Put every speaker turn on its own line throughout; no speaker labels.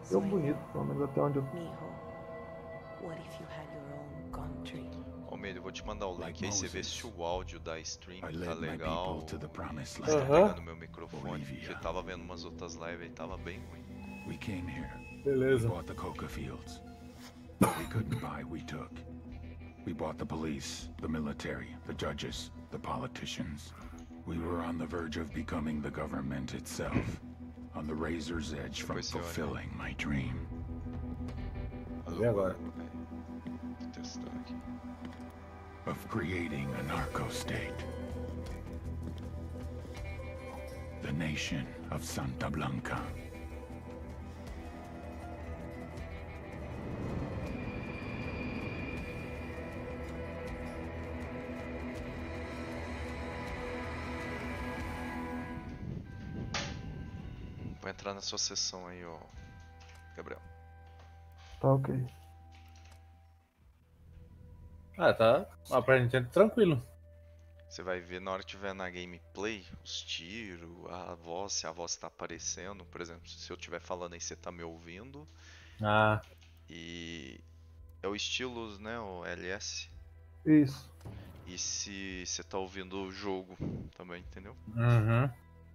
Deu bonito, pelo menos até onde eu...
Ô, Medo, eu vou te mandar o link aí, você vê se o áudio da stream
I
tá
led my
legal.
people to the promised
Se tá
land.
pegando meu microfone,
Bolivia.
porque tava vendo umas outras lives aí, tava bem ruim.
We came here.
Beleza.
We bought the coca fields. What we couldn't buy, we took. We bought the police, the military, the judges, the politicians. We were on the verge of becoming the government itself. On the razor's edge from fulfilling my dream.
Alô,
E agora?
Tô testando aqui.
Of creating a narco-state. The nation of Santa Blanca.
Vou entrar na sua sessão aí, ó, Gabriel.
Tá ok.
Ah, tá aparentemente tranquilo.
Você vai ver na hora que tiver na gameplay, os tiros, a voz, se a voz tá aparecendo. Por exemplo, se eu estiver falando aí, você tá me ouvindo.
Ah,
E é o estilo, né, o LS.
Isso.
E se você tá ouvindo o jogo também, entendeu?
uhum.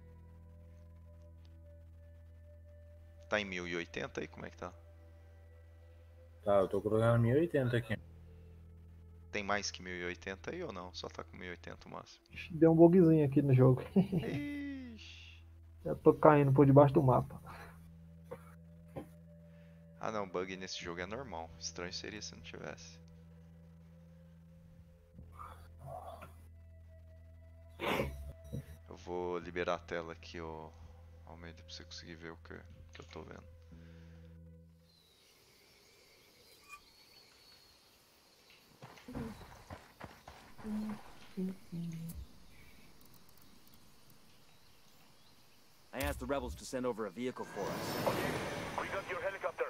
Tá em 1080 aí, como é que tá?
Tá, eu tô colocando 1080 aqui.
Tem mais que 1080 aí ou não? Só tá com 1080 o máximo.
Deu um bugzinho aqui no jogo.
Ixi.
Eu tô caindo por debaixo do mapa.
Ah não, bug nesse jogo é normal. Estranho seria se não tivesse. Eu vou liberar a tela aqui, ó, Almeida, pra você conseguir ver o que eu tô vendo.
I asked the rebels to send over a vehicle for us.
We got your helicopter.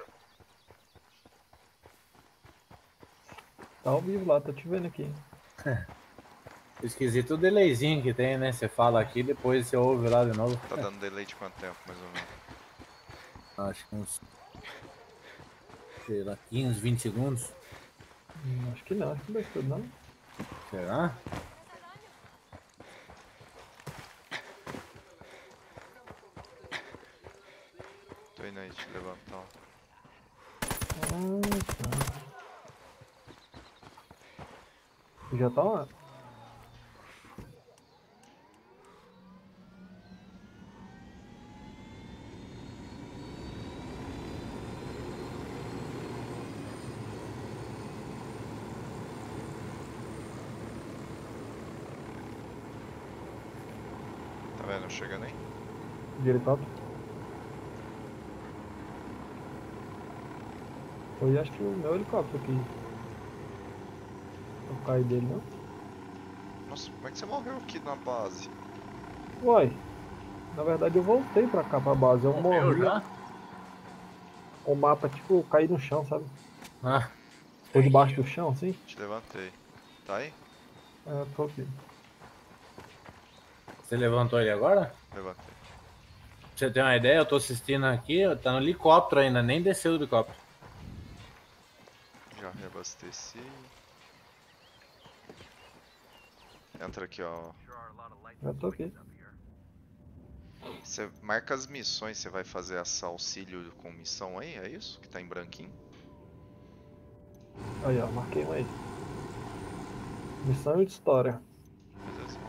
Tá ao vivo lá, tô te vendo aqui.
Esquisito o delayzinho que tem, né? Você fala aqui, depois você ouve lá de novo.
Tá dando delay de quanto tempo, mais ou menos?
Acho que uns, sei lá, 15, 20 segundos.
Acho que não, acho que não vai tudo, não.
Será?
Tô indo aí te levantar, ó.
Tá. Já tá lá.
Tá vendo? Chegando aí?
De helicóptero. Foi acho que o meu helicóptero aqui. Eu caí dele, não?
Nossa, como é que você morreu aqui na base?
Uai. Na verdade eu voltei pra cá, pra base. Eu morri.
já?
O mapa, tipo, caí no chão, sabe?
Ah,
Por debaixo do chão, assim.
Te levantei. Tá aí?
É, tô aqui.
você levantou ele agora?
Levantei.
Pra você ter uma ideia, eu tô assistindo aqui, tá no helicóptero ainda, nem desceu do helicóptero.
Já reabasteci. Entra aqui, ó.
Eu tô aqui.
Você marca as missões, você vai fazer essa auxílio com missão aí, é isso? Que tá em branquinho?
Aí, ó, marquei um aí. Missão de história.
Beleza.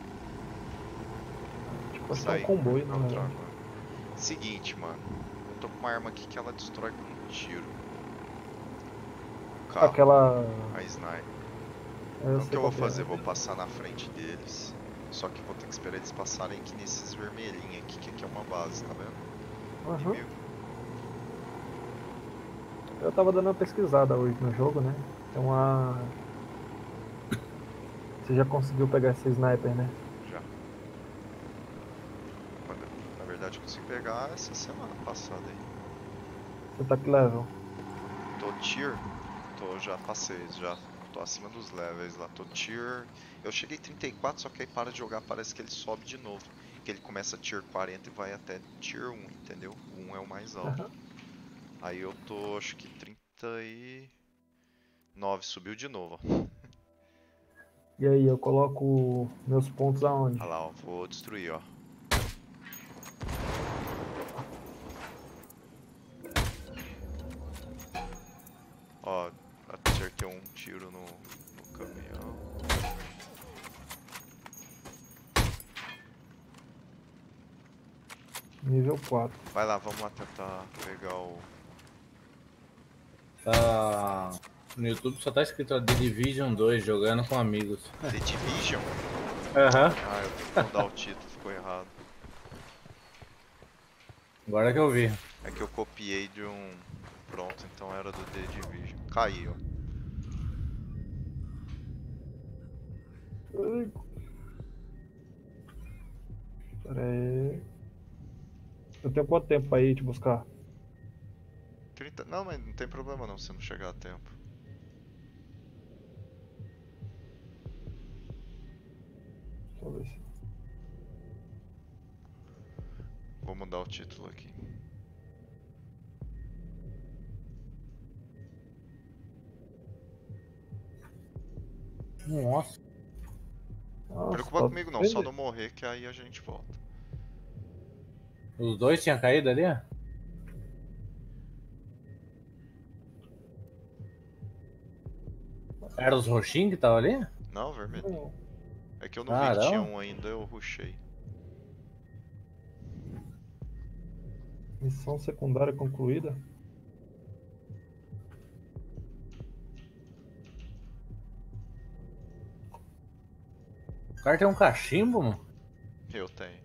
Tipo, acho que é
Sai.
um comboio, na
Vou
verdade.
entrar agora. Seguinte, mano. Eu tô com uma arma aqui que ela destrói com um tiro. O carro,
Aquela...
a sniper.
Eu
Então o
sei
que eu vou
qual que é.
fazer? Vou passar na frente deles. Só que vou ter que esperar eles passarem aqui nesses vermelhinhos aqui, que aqui é uma base, tá vendo?
Aham.
Inimigo.
Eu tava dando uma pesquisada hoje no jogo, né? Tem uma... Você já conseguiu pegar esse sniper, né?
Já. Na verdade eu consegui pegar essa semana passada aí.
Você tá que level?
Tô tier. Já passei, já tô acima dos levels lá. Tô tier. Eu cheguei 34, só que aí para de jogar, parece que ele sobe de novo. Que ele começa tier 40 e vai até tier 1, entendeu? O 1 é o mais alto.
Aham.
Aí eu tô, acho que 39. Subiu de novo, ó.
E aí, eu coloco meus pontos aonde?
Olha lá, ó. Vou destruir, ó. Ó, acertei um tiro no caminhão.
Nível 4.
Vai lá, vamos lá tentar pegar o...
Tá. No YouTube só tá escrito The Division 2, jogando com amigos.
The Division?
Aham.
Ah, eu tenho que mudar o título, ficou errado.
Agora que eu vi.
É que eu copiei de um... Pronto, então era do The Division. Caiu.
Ai. Pera aí. Eu tenho quanto tempo pra ir te buscar?
30... Não, mas não tem problema não se não chegar a tempo.
Deixa eu ver se...
Vou mudar o título aqui.
Nossa.
Não
Nossa,
preocupa
tá
comigo não,
bem
só
de-
não morrer que aí a gente volta.
Os dois tinham caído ali? Ó? Era os roxinhos que estavam ali?
Não, vermelho.
Não.
É que eu não vi que
Caramba.
tinha um ainda, eu rushei.
Missão secundária concluída.
O cara tem um cachimbo, mano.
Eu tenho.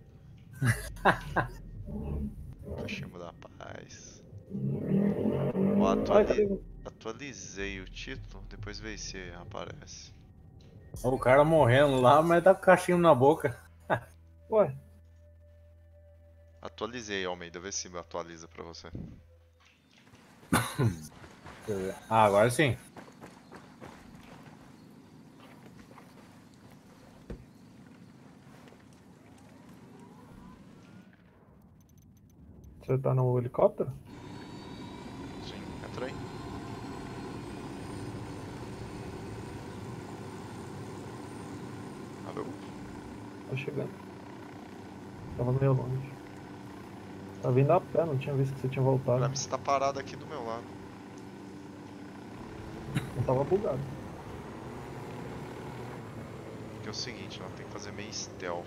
Cachimbo da paz. Ó,
Ai, cadê?
atualizei o título, depois vê se aparece.
O cara morrendo lá, mas tá com cachimbo na boca.
Ué,
Atualizei, Almeida, vê se atualiza pra você.
Deixa eu ver. Ah, agora sim.
você tá no helicóptero?
Sim, entra aí. Alô?
Tô chegando. Tava meio longe. Tá vindo a pé, não tinha visto que você tinha
Pra
voltado.
mim você tá parado aqui do meu lado.
Não tava bugado.
Que é o seguinte, ela tem que fazer meio stealth.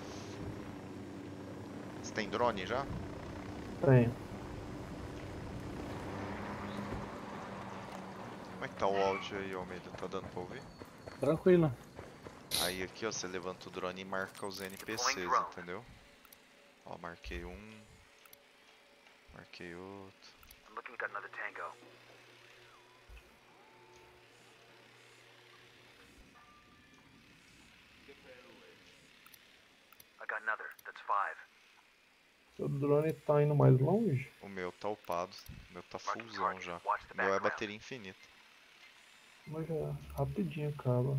Você tem drone já?
Tenho.
Como é que tá o áudio aí, Almeida? Tá dando pra ouvir?
Tranquilo.
Aí aqui, ó, você levanta o drone e marca os NPCs, entendeu? Ó, marquei um. Marquei outro.
I'm looking at another tango. I got another. That's 5.
Seu drone tá indo mais longe?
O meu tá upado. O meu tá
Marking
fullzão
target.
já.
Watch the
O meu é
background.
bateria infinita.
Mas é rapidinho acaba.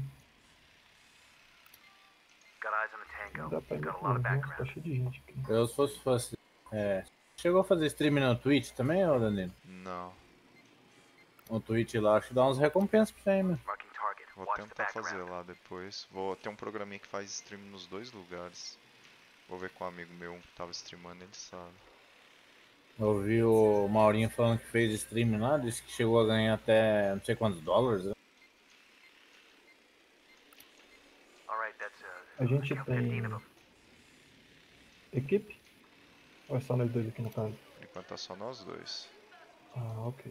Got eyes on the
Não
tango.
dá pra ir
Got
muito
a lot of
longe. Nossa, tá
background.
cheio de gente aqui.
Eu se fosse. Chegou a fazer stream no Twitch também, ô Danilo?
Não.
No Twitch lá, acho que dá umas recompensas pra você aí, meu.
Marking target.
Vou
Watch the
tentar fazer
background.
lá depois. Vou ter um programinha que faz stream nos dois lugares. Vou ver com um amigo meu que tava streamando, ele sabe.
Eu vi o Maurinho falando que fez stream lá, disse que chegou a ganhar até não sei quantos dólares. Né?
Alright, that's
A gente
count
tem
15 of them.
equipe? Ou é só nós dois aqui no caso?
Enquanto tá só nós dois.
Ah, ok.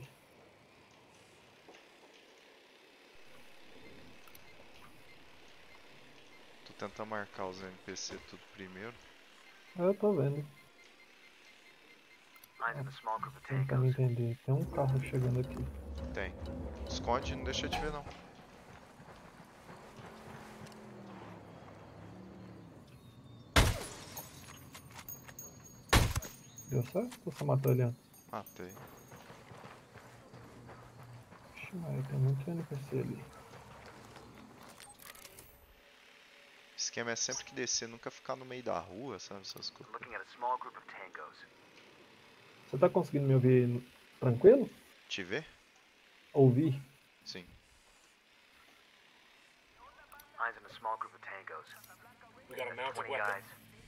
Tô tentando marcar os NPC tudo primeiro.
Eu tô vendo.
Eyes on a small group of
Tentando
tangos.
entender. Tem um carro chegando aqui.
Tem. Esconde, não deixa de ver não.
Deu certo? Ou você matou ele antes?
Matei.
Ixi, mas tem muito NPC ali.
O esquema é sempre que descer, nunca ficar no meio da rua, sabe? Essas coisas.
Looking at a small group of tangos.
Você tá conseguindo me ouvir tranquilo?
Te vê?
Ouvi.
Sim.
Eyes on a small group of tangos.
We got a mounted
20
weapon.
guys.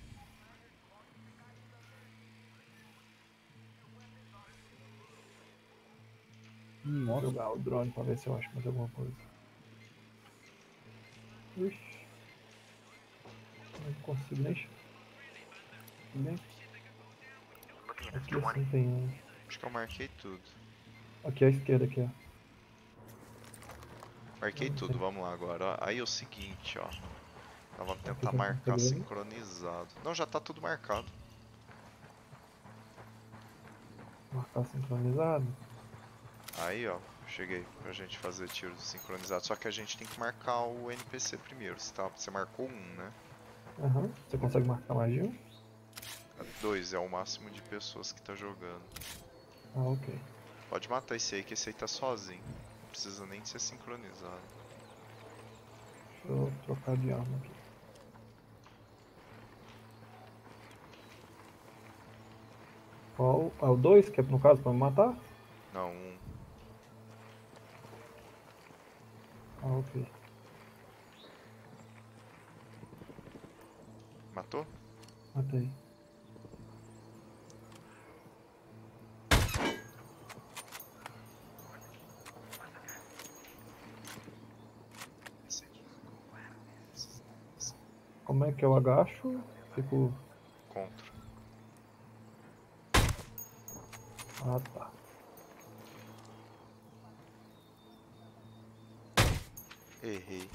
Vou
Nossa.
jogar o drone pra ver se eu acho mais alguma coisa. Ixi. Não consigo nem.
Looking at this
Aqui
20.
assim tem um.
Acho que eu marquei tudo.
Aqui à esquerda, aqui, ó.
Marquei
Não
tudo,
tem.
vamos lá agora. Ó. Aí é o seguinte, ó. Nós vamos tentar
você
marcar
consegue ver?
sincronizado. Não, já tá tudo marcado.
Marcar sincronizado.
Aí, ó, cheguei pra gente fazer tiros sincronizados. Só que a gente tem que marcar o NPC primeiro. Você marcou um, né?
Aham. Você consegue marcar mais de um?
2 é o máximo de pessoas que tá jogando.
Ah, ok.
Pode matar esse aí, que esse aí tá sozinho. Não precisa nem ser sincronizado.
Deixa eu trocar de arma aqui. Qual? Ah, o 2, que é no caso pra me matar?
Não, um.
Ah, ok.
Matou?
Matei. Como é que eu agacho? Fico.
Contra.
Ah, tá.
Errei.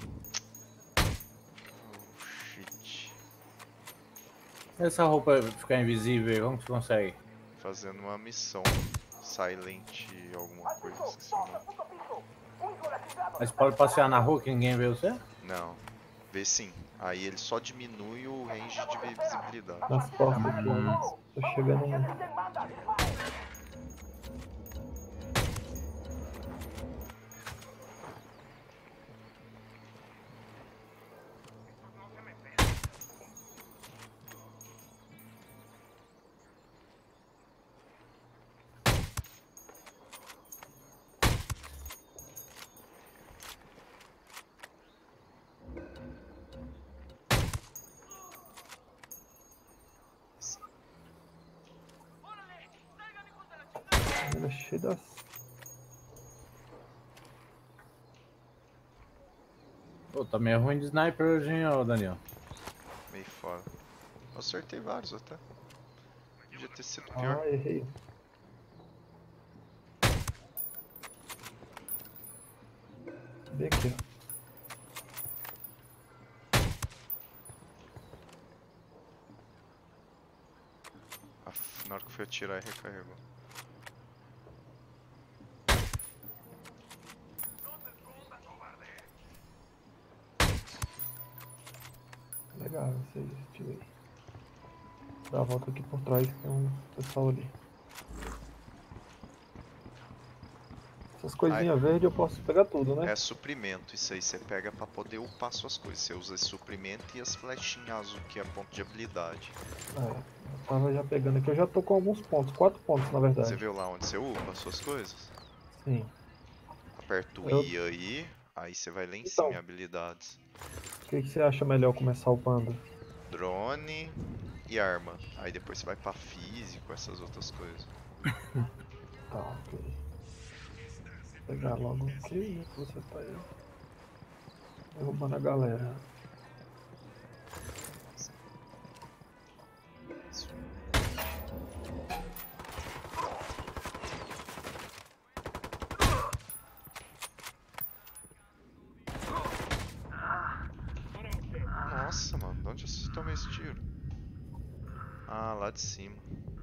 Oh, shit.
Essa roupa ficar invisível, como que você consegue?
Fazendo uma missão. Silent alguma coisa, esqueci o nome.
Mas pode passear na rua que ninguém vê você?
Não. Vê sim. Aí ele só diminui o range de visibilidade.
Nas costas aqui, ó. Tô chegando um. Ele é cheio das.
Pô, tá meio ruim de sniper hoje, hein, ô Daniel?
Meio fora. Eu acertei vários até. Podia ter sido pior.
Ah, errei. Bem aqui, ó.
Na hora que eu fui atirar, ele recarregou.
Legal, esse tirei. Dá a volta aqui por trás, que tem um pessoal ali. Essas coisinhas verdes eu posso pegar tudo, né?
É suprimento, isso aí você pega pra poder upar suas coisas. Você usa esse suprimento e as flechinhas azul, que é ponto de habilidade.
É, eu tava já pegando aqui, eu já tô com alguns pontos, 4 pontos na verdade.
Você viu lá onde você upa as suas coisas?
Sim.
Aperta o
Eu-
I aí você vai lá em
Então.
cima em habilidades.
O que você acha melhor começar upando?
Drone e arma. Aí depois você vai pra físico, essas outras coisas.
Tá, ok. Vou pegar logo aqui, já que você tá aí. Derrubando a galera.
Nossa, mano, de onde você tomou esse tiro? Ah, lá de cima.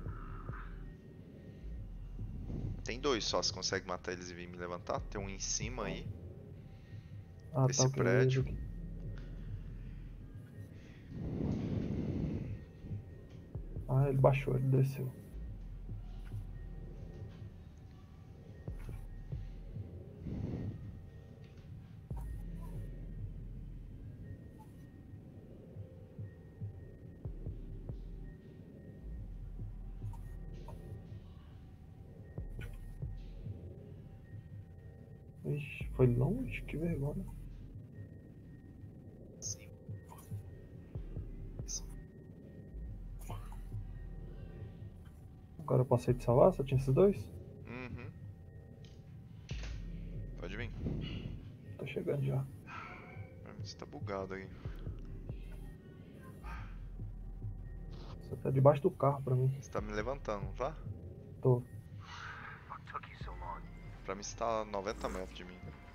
Tem dois só, você consegue matar eles e vir me levantar? Tem um em cima aí.
Ah,
Esse
tá, ok.
prédio.
Aqui. Ah, ele baixou, ele desceu. Ixi, foi longe, que vergonha.
Sim.
Agora eu passei de salvar, só tinha esses dois?
Uhum. Pode vir.
Tô chegando já.
Pra mim você tá bugado aí.
Você tá debaixo do carro pra mim.
Você tá me levantando, não tá?
Tô.
What took you so long?
Pra mim você tá a 90 metros de mim.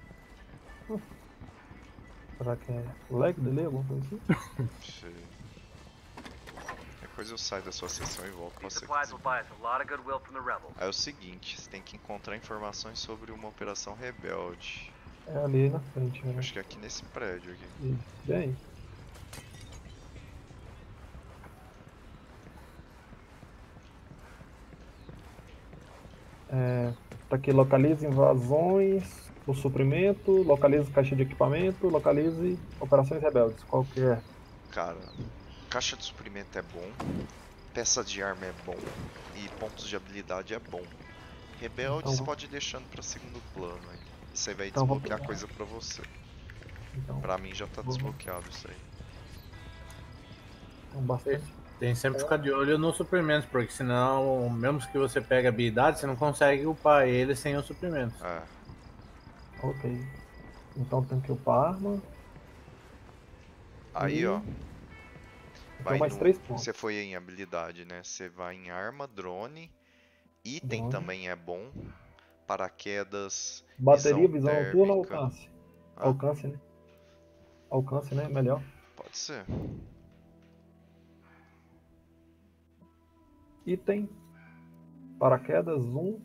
Será que é lag dele, alguma coisa assim?
Sei. Qualquer coisa eu saio da sua sessão e volto pra
These
você.
supplies will buy us a lot of goodwill from the rebels.
Aí é o seguinte, você tem que encontrar informações sobre uma operação rebelde.
É ali na frente, né?
Acho que é aqui nesse prédio aqui.
Isso. Bem. Tá aqui, localize invasões, o suprimento, localize caixa de equipamento, localize operações rebeldes. Qual que é?
Cara, caixa de suprimento é bom, peça de arma é bom e pontos de habilidade é bom. Rebelde
Então
você
vamos-
pode ir deixando pra segundo plano aí. Isso aí vai
Então vamos
desbloquear
pegar.
coisa pra você.
Então,
Pra mim já tá
Vamos.
desbloqueado isso aí.
então bastante.
Tem sempre que ficar de olho nos suprimentos, porque senão, mesmo que você pegue habilidade, você não consegue upar ele sem os suprimentos.
É,
Ok. Então tem que upar a arma.
aí ó, vai
Então mais
no...
3 pontos.
Você foi em habilidade, né? Você vai em arma, drone, item
Drone.
também é bom, paraquedas,
Bateria, visão noturna,
térmica.
alcance.
Ah.
Alcance, né? Alcance, né? Melhor.
Pode ser.
Item. Paraquedas, zoom.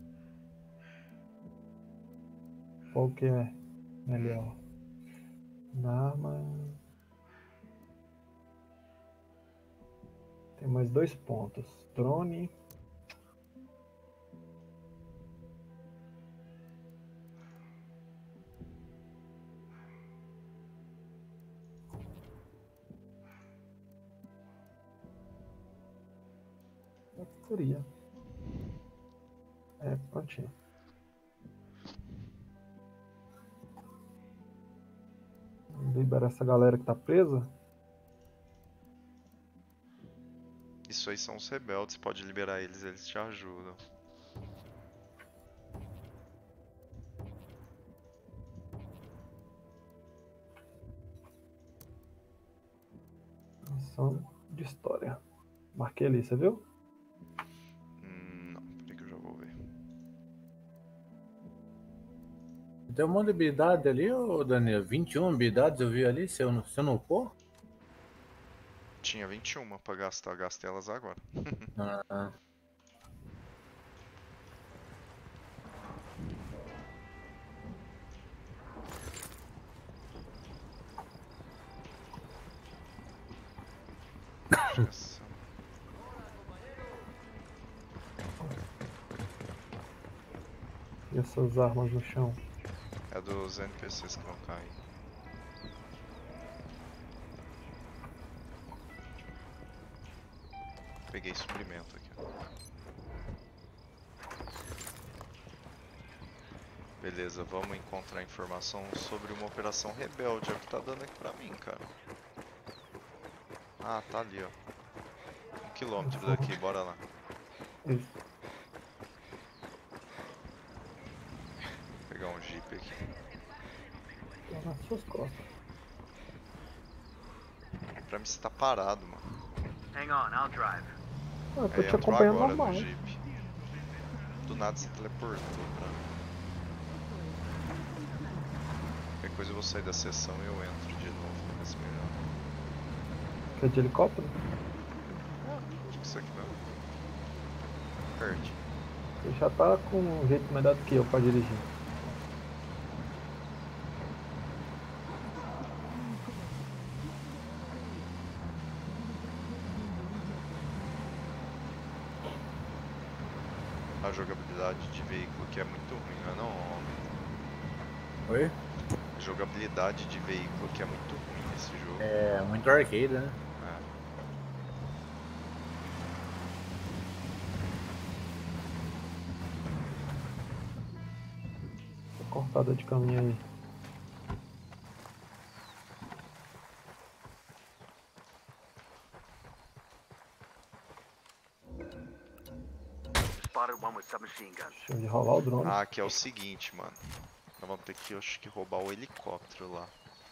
Qual que é melhor? Na arma. Tem mais 2 pontos. Drone. Bateria. É, prontinho. Libera essa galera que tá presa.
Isso aí são os rebeldes, pode liberar eles, eles te ajudam.
Missão de história. Marquei ali, você viu?
Não, peraí que eu já vou ver.
Tem um monte de habilidade ali, ô Daniel. 21 habilidades eu vi ali, se eu não upou?
Tinha 21 pra gastar, gastei elas agora.
Ah,
Essa-
E essas armas no chão.
É dos NPCs que vão cair. Peguei suprimento aqui, ó. Beleza, vamos encontrar informação sobre uma operação rebelde. É o que tá dando aqui pra mim, cara. Ah, tá ali, ó. 1 quilômetro daqui, bora lá.
Isso.
Vou pegar um jeep aqui.
Tá nas suas costas.
Pra mim você tá parado, mano.
Hang on, I'll drive.
Ah, eu tô
Aí
te
entrou
acompanhando
agora
normal.
no jeep. Do nada se teleportou pra mim. Qualquer coisa eu vou sair da sessão e eu entro de novo pra ver se melhor.
Quer de helicóptero?
Acho que isso aqui mesmo. Perde.
Você já tá com um jeito melhor do que eu pra dirigir.
A jogabilidade de veículo que é muito ruim, não é não, homem?
oi?
A jogabilidade de veículo que é muito ruim nesse jogo.
É muito arcade, né?
É.
cortada de caminho aí.
Spotted one with submachine guns.
Deixa eu rolar o drone.
Ah, que é o seguinte, mano. Nós vamos ter que, acho que, roubar o helicóptero lá.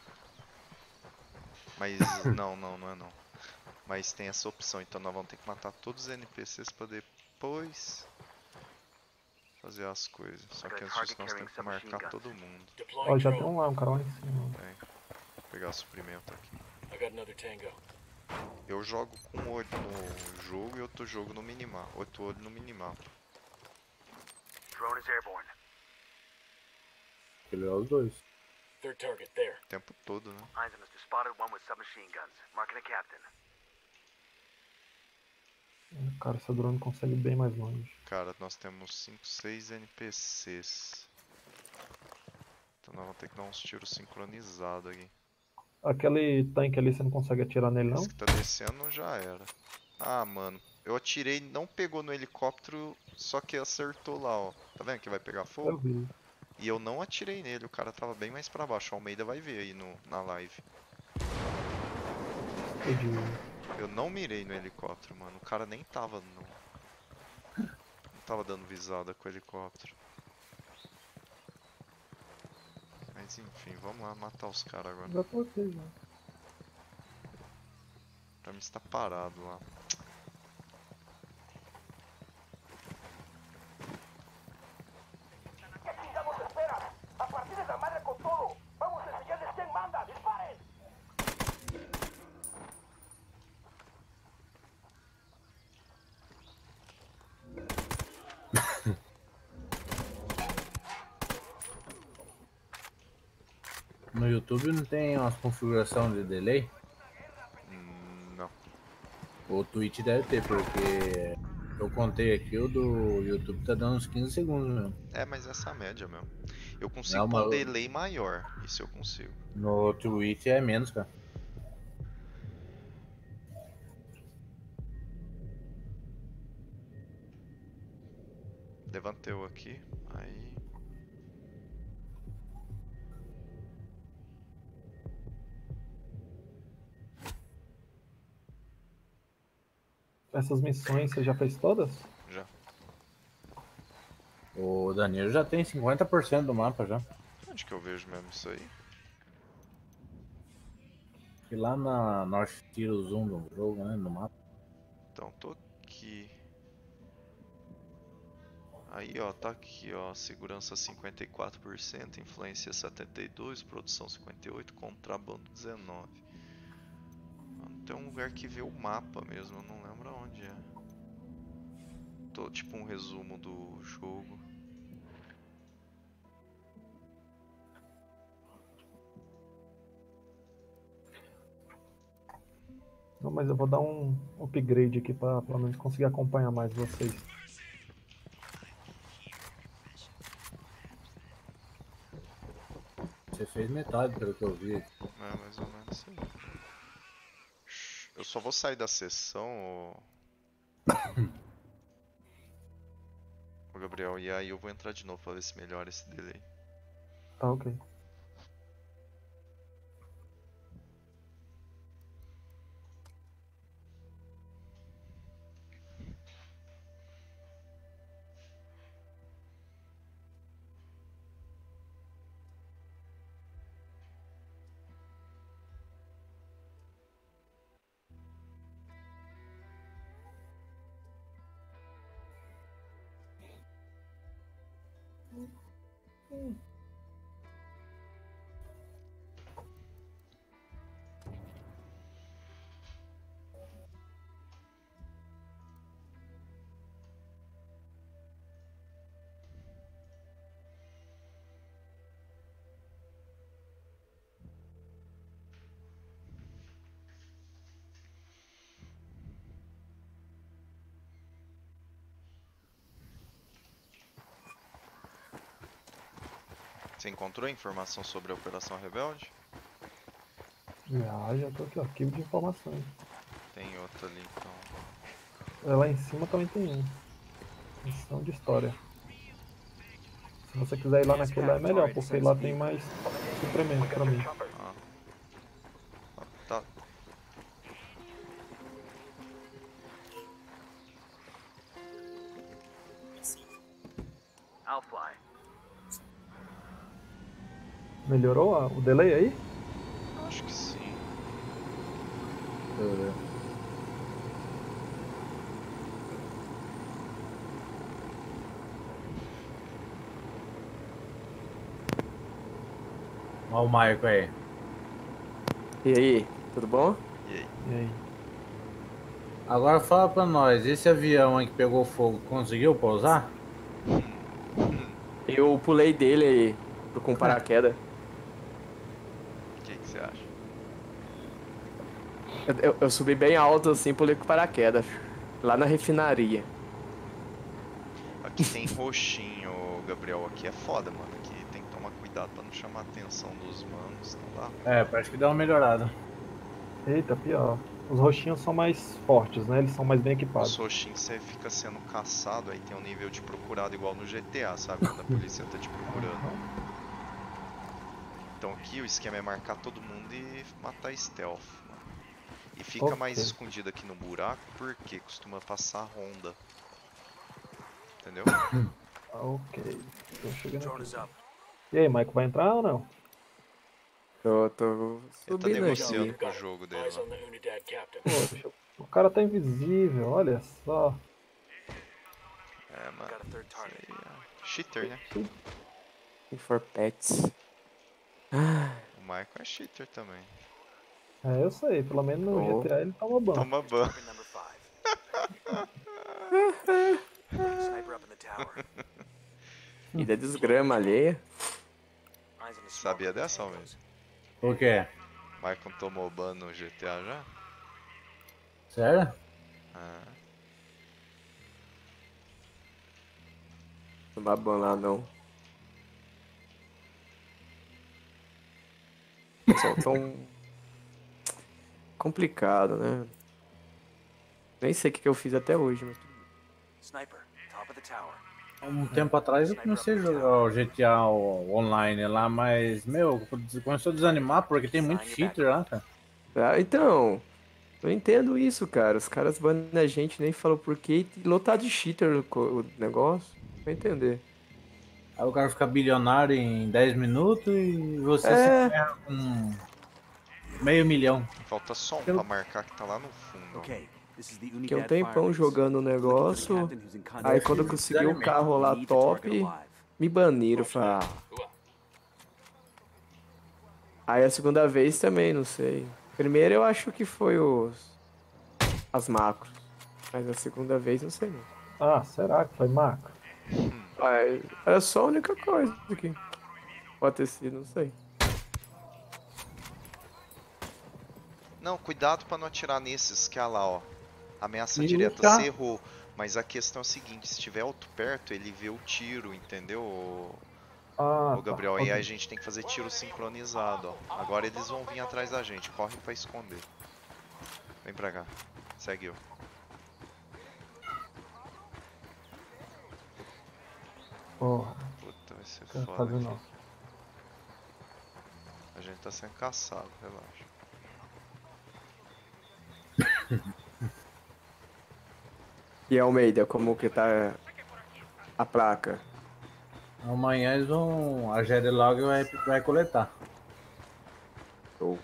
Mas, não é não. Mas tem essa opção, então nós vamos ter que matar todos os NPCs pra depois fazer as coisas. Só que antes disso nós temos que marcar todo mundo.
Ó, já tem um lá, um cara lá em cima.
Vem. Vou pegar suprimento aqui.
I got another tango.
Eu jogo com um olho no jogo e outro jogo no minimapa. Outro olho no minimapa.
Drone is airborne.
Ele é os dois.
Third target there.
O tempo todo, né?
Eyes on Mr. Spotted one with submachine guns. Marking a captain.
Cara, esse drone consegue ir bem mais longe.
Cara, nós temos 5, 6 NPCs. Então nós vamos ter que dar uns tiros sincronizados aqui.
Aquele tanque ali, você não consegue atirar nele, não?
Esse que tá descendo já era. Ah, mano. Eu atirei, não pegou no helicóptero, só que acertou lá, ó. Tá vendo que vai pegar
Eu
fogo?
vi.
E eu não atirei nele, o cara tava bem mais pra baixo. O Almeida vai ver aí na live.
Entendi.
Eu não mirei no helicóptero, mano. O cara nem tava não tava dando visada com o helicóptero. Mas enfim, vamos lá matar os caras agora.
Já tô aqui, já.
Pra mim está parado lá.
¿Qué chingados esperan? ¡A partir de la madre con todo! ¡Vamos a enseñarles quién manda! ¡Disparen!
No YouTube não tem umas configuração de delay?
Não.
O Twitch deve ter, porque eu contei aqui, o do YouTube tá dando uns 15 segundos mesmo.
É, mas essa é a média mesmo. Eu consigo
Não,
pôr um
mas-
delay maior. Isso eu consigo.
No Twitch é menos, cara.
Levanteu aqui. Aí.
Essas missões você já fez todas?
Já.
O Danilo já tem 50% do mapa já.
Onde que eu vejo mesmo isso aí?
E lá na North tira o zoom do jogo, né? No mapa.
Então, tô aqui. Aí, ó, tá aqui, ó. Segurança 54%, influência 72%, produção 58%, contrabando 19%. Tem um lugar que vê o mapa mesmo, eu não lembro aonde é. Tô tipo um resumo do jogo.
Não, mas eu vou dar um upgrade aqui pra pelo menos conseguir acompanhar mais vocês.
Você fez metade pelo que eu vi.
É, mais ou menos isso aí. Eu só vou sair da sessão, ô Gabriel, e aí eu vou entrar de novo pra ver se melhora esse delay.
Tá, ok.
Você encontrou informação sobre a Operação Rebelde?
Já tô aqui, ó, arquivo de informações.
Tem outra ali então.
Lá em cima também tem um. Missão de história. Se você quiser ir lá naquele lá é melhor, porque lá tem mais suplemento pra mim.
Ah. Tá.
I'll fly.
Melhorou o delay aí?
Acho que sim.
Deixa eu ver. Olha o Maico aí.
E aí, tudo bom?
E aí?
E aí?
Agora fala pra nós, esse avião aí que pegou fogo, conseguiu pousar?
Eu pulei dele aí, com paraquedas.
O que você acha?
Eu subi bem alto assim, pulei com paraquedas. Lá na refinaria.
Aqui tem roxinho, Gabriel. Aqui é foda, mano. Aqui tem que tomar cuidado pra não chamar a atenção dos manos. Não dá.
É, parece que deu uma melhorada.
Eita, pior. Os roxinhos são mais fortes, né? Eles são mais bem
Os
equipados.
roxinhos você fica sendo caçado, aí tem um nível de procurado igual no GTA, sabe? Quando a polícia tá te procurando. Então aqui o esquema é marcar todo mundo e matar stealth, mano. E fica mais
Ok.
escondido aqui no buraco porque costuma passar ronda. Entendeu?
Ok. Tô chegando
Drone
aqui.
is up.
E aí, Michael, vai entrar ou não?
Tô
Ele tá
subindo
negociando
aqui.
com o jogo dele
Eyes
lá.
on the Unidad captain.
Poxa, o cara tá invisível, olha só.
É, mano.
Got a third
Isso
target.
aí é cheater, né?
For pets.
O Michael é cheater também.
É, eu sei, pelo menos no
Oh.
GTA ele toma banho.
Toma ban.
Target number 5. Sniper up in the tower.
Vida desgrama alheia.
Eyes on the smoke
Sabia
of the
dessa,
tangos.
homem?
Por quê?
Michael tomou ban no GTA já?
Sério?
Ah,
Não vai ban lá não. Só tão complicado, né? Nem sei o que eu fiz até hoje, mas
Sniper, top of the tower.
Um tempo atrás eu comecei a jogar o GTA online lá, mas, meu, começou a desanimar porque tem muito cheater lá, cara.
Ah, então, eu entendo isso, cara. Os caras banam a gente, nem falam por quê. E lotar de cheater o negócio. Vai entender.
Aí o cara fica bilionário em 10 minutos e você se ferra com meio milhão.
falta só um
Eu-
pra marcar que tá lá no fundo. ó.
Okay, this is the
Fiquei um
Unidad
tempão
fire base.
jogando o
Looking for the
negócio.
captain who's in contact
Aí
with
quando eu
you.
consegui o carro
We
lá
need the target
top,
alive.
me baniram. Falei, ah. Aí a segunda vez também, não sei. Primeiro eu acho que foi as macros. Mas a segunda vez não sei não.
Ah, será que foi macro?
Mas era só a única coisa que pode ter sido, não sei.
Não, cuidado pra não atirar nesses que é lá, ó. Ameaça
E
direta,
tá.
você errou. Mas a questão é o seguinte, se tiver alto perto, ele vê o tiro, entendeu,
Ah,
ô Gabriel?
tá.
Aí
Ok.
a gente tem que fazer tiro sincronizado, ó. Agora eles vão vir atrás da gente, corre pra esconder. Vem pra cá, segue eu.
Porra,
Puta, vai ser
quero
foda
fazer
aqui.
não.
A gente tá sendo caçado, relaxa.
E Almeida, como que tá a placa?
Amanhã eles vão. A Gerilog vai coletar.
Show.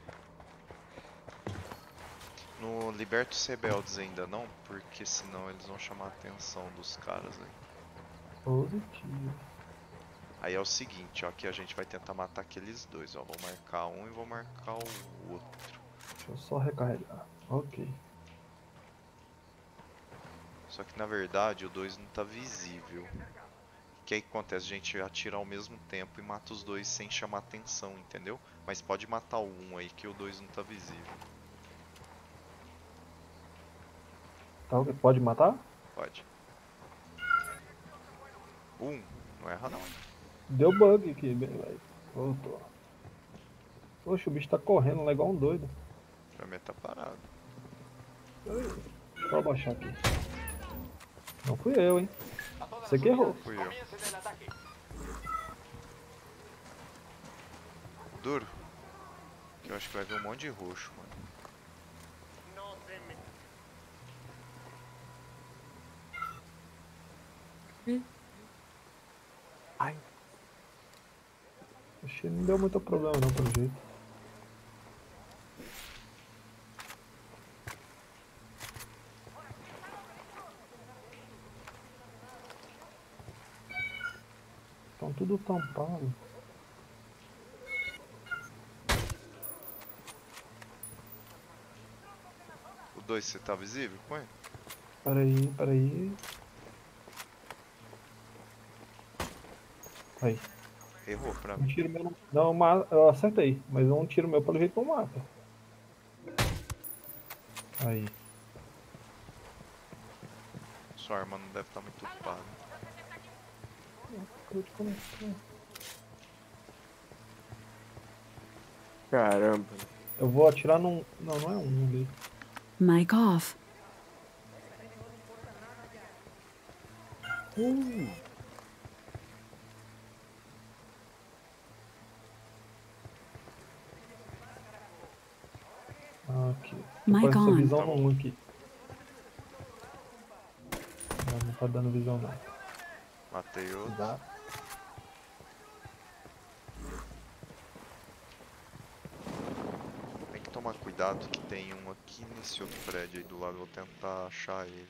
No Liberta os Rebeldes ainda não, porque senão eles vão chamar a atenção dos caras aí.
Positivo.
Aí é o seguinte, ó, aqui a gente vai tentar matar aqueles dois, ó. Vou marcar um e vou marcar o outro.
Deixa eu só recarregar. Ok.
Só que na verdade o 2 não tá visível. O que aí acontece? A gente atira ao mesmo tempo e mata os dois sem chamar atenção, entendeu? Mas pode matar o 1 aí que o 2 não tá visível.
Tá, ok. Pode matar?
Pode. 1, não erra não.
Deu bug aqui, beleza. Voltou. Poxa, o bicho tá correndo lá igual um doido.
Pra mim tá parado.
Só abaixar aqui. Não fui eu, hein? Você que errou.
Fui eu. Duro. Que eu acho que vai vir um monte de roxo, mano.
Ai,
Acho que não deu muito problema não, pelo jeito. Estão tudo tampado.
O 2 você tá visível com ele?
Peraí, peraí. Aí.
Errou pra
Um
mim.
tiro meu não, eu acertei, mas um tiro meu pelo jeito não mata. Aí.
Sua arma não deve estar muito upada.
Crítico não.
caramba.
Eu vou atirar num. Não, não é um ali.
Mic off.
Aqui.
Mic
Tô com essa
on.
visão
Tá bom.
num aqui. Não tá dando visão não.
Matei outro.
Dá.
Tem que tomar cuidado que tem um aqui nesse outro prédio aí do lado. Vou tentar achar ele.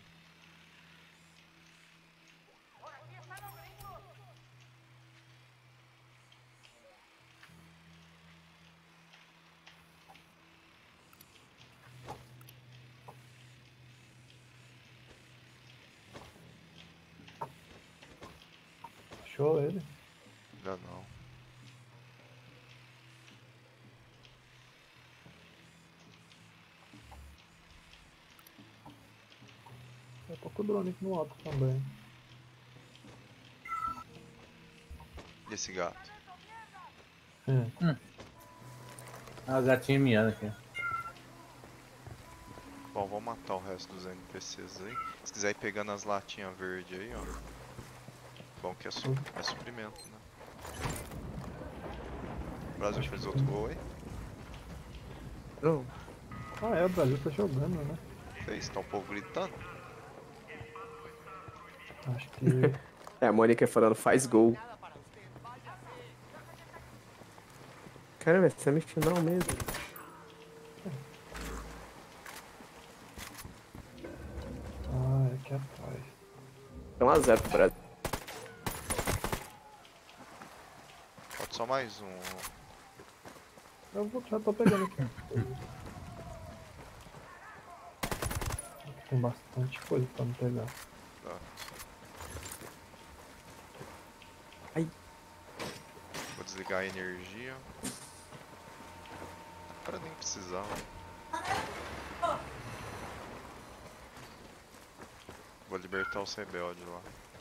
Achou ele?
Ainda não.
Eu tô com o drone aqui no alto também.
E esse gato?
Ah, o gatinho miando aqui.
Bom, vou matar o resto dos NPCs aí. Se quiser ir pegando as latinhas verdes aí, ó. Bom que é, é suprimento, né? O Brasil fez outro gol aí?
Não.
Ah é, o Brasil tá jogando, né?
Fez, tá o povo gritando.
Acho que.
É, a Mônica falando, faz gol. Caramba, é semifinal mesmo.
Ah, é aqui atrás.
1x0 pro Brasil.
Falta só mais um.
Já tô pegando aqui. Tem bastante coisa pra me pegar.
Tá.
Ai.
Vou desligar a energia. Para nem precisava. Vou libertar os rebeldes lá.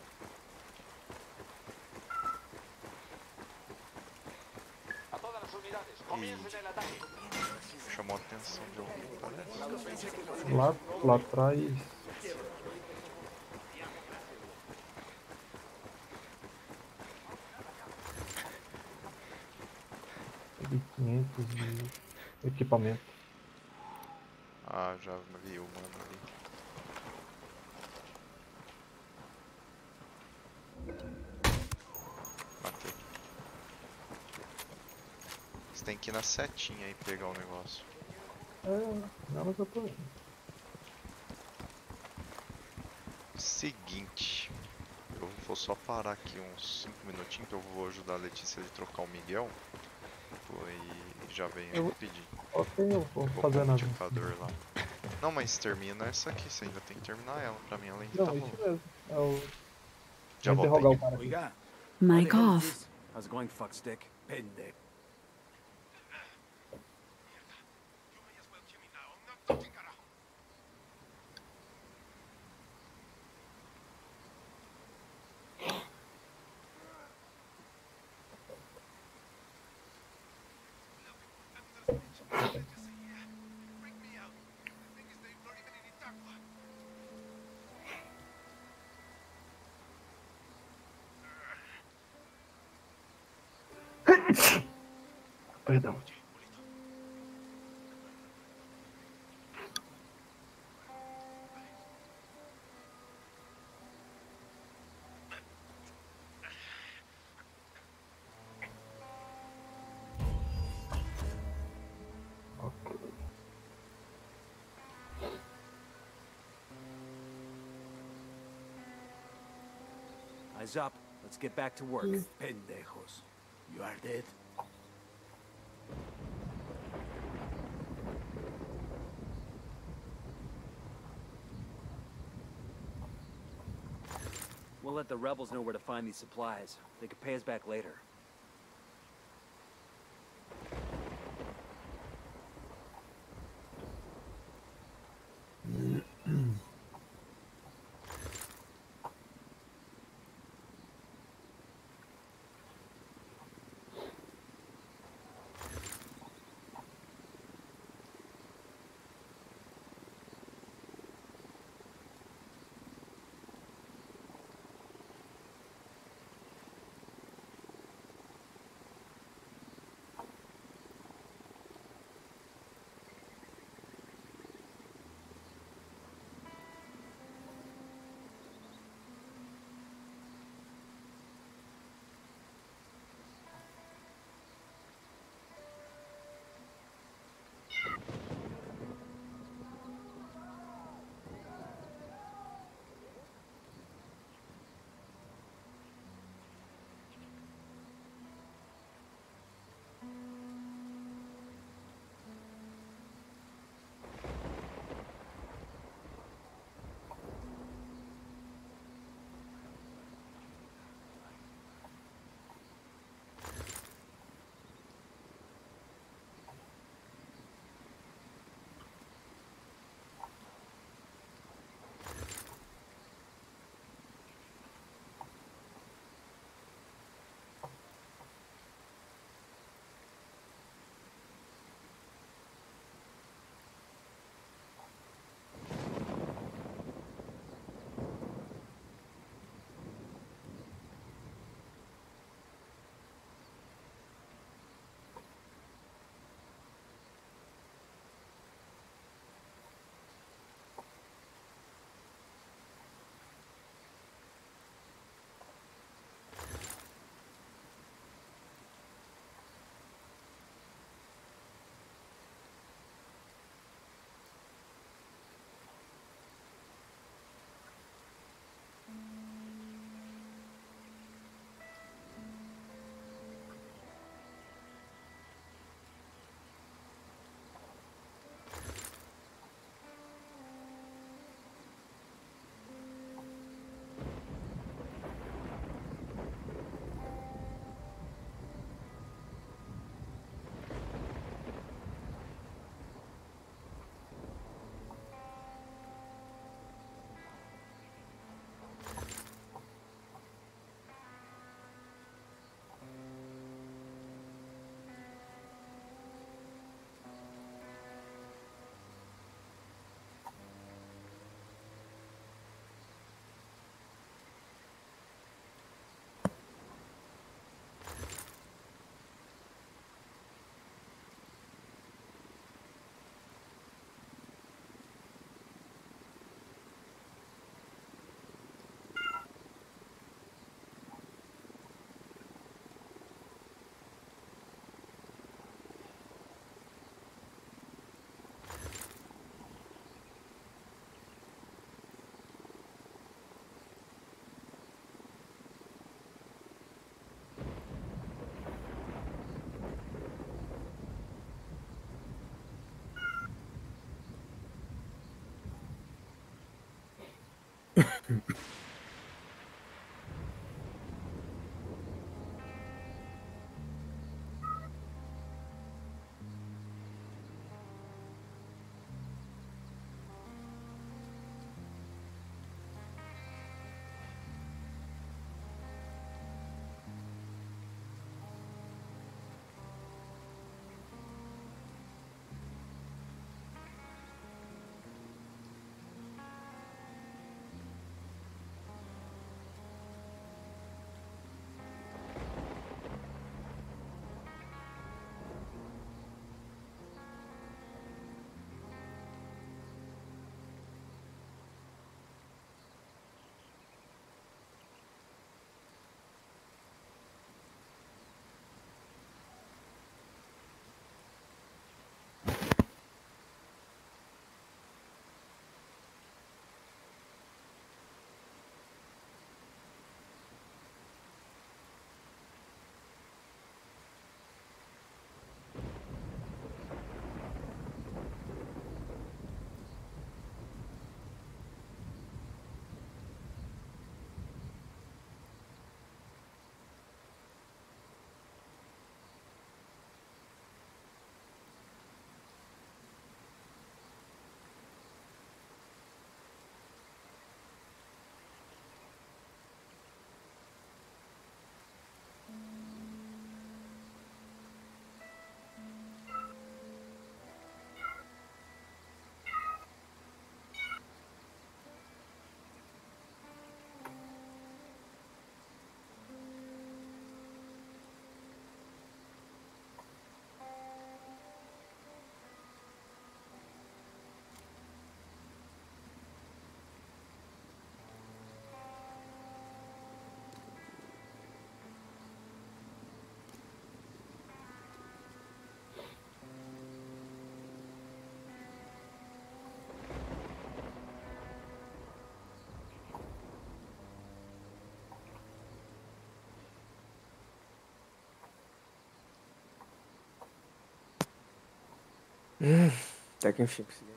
E chamou a atenção de alguém, parece.
Lá atrás. Peguei 500 de equipamento.
Ah, já vi o mano ali. Matei. Você tem que ir na setinha e pegar o negócio.
Não, mas eu tô indo.
Seguinte. Eu vou só parar aqui uns 5 minutinhos que eu vou ajudar a Letícia de trocar o Miguel. E já venho pedir.
Ok, eu vou
Vou
fazer
pôr o
nada.
modificador lá. Não, mas termina essa aqui, você ainda tem que terminar ela. Pra mim ela ainda tá
Não,
boa.
isso mesmo. É o.
Já
Vou interrogar o
voltei.
cara
We
aqui.
got.
Mic off.
How's it going, fuckstick? Pendejo.
Perdão.
Eyes up. Let's get back to work. Pendejos. You are dead. We'll let the rebels know where to find these supplies. They could pay us back later.
Até que enfim consegui.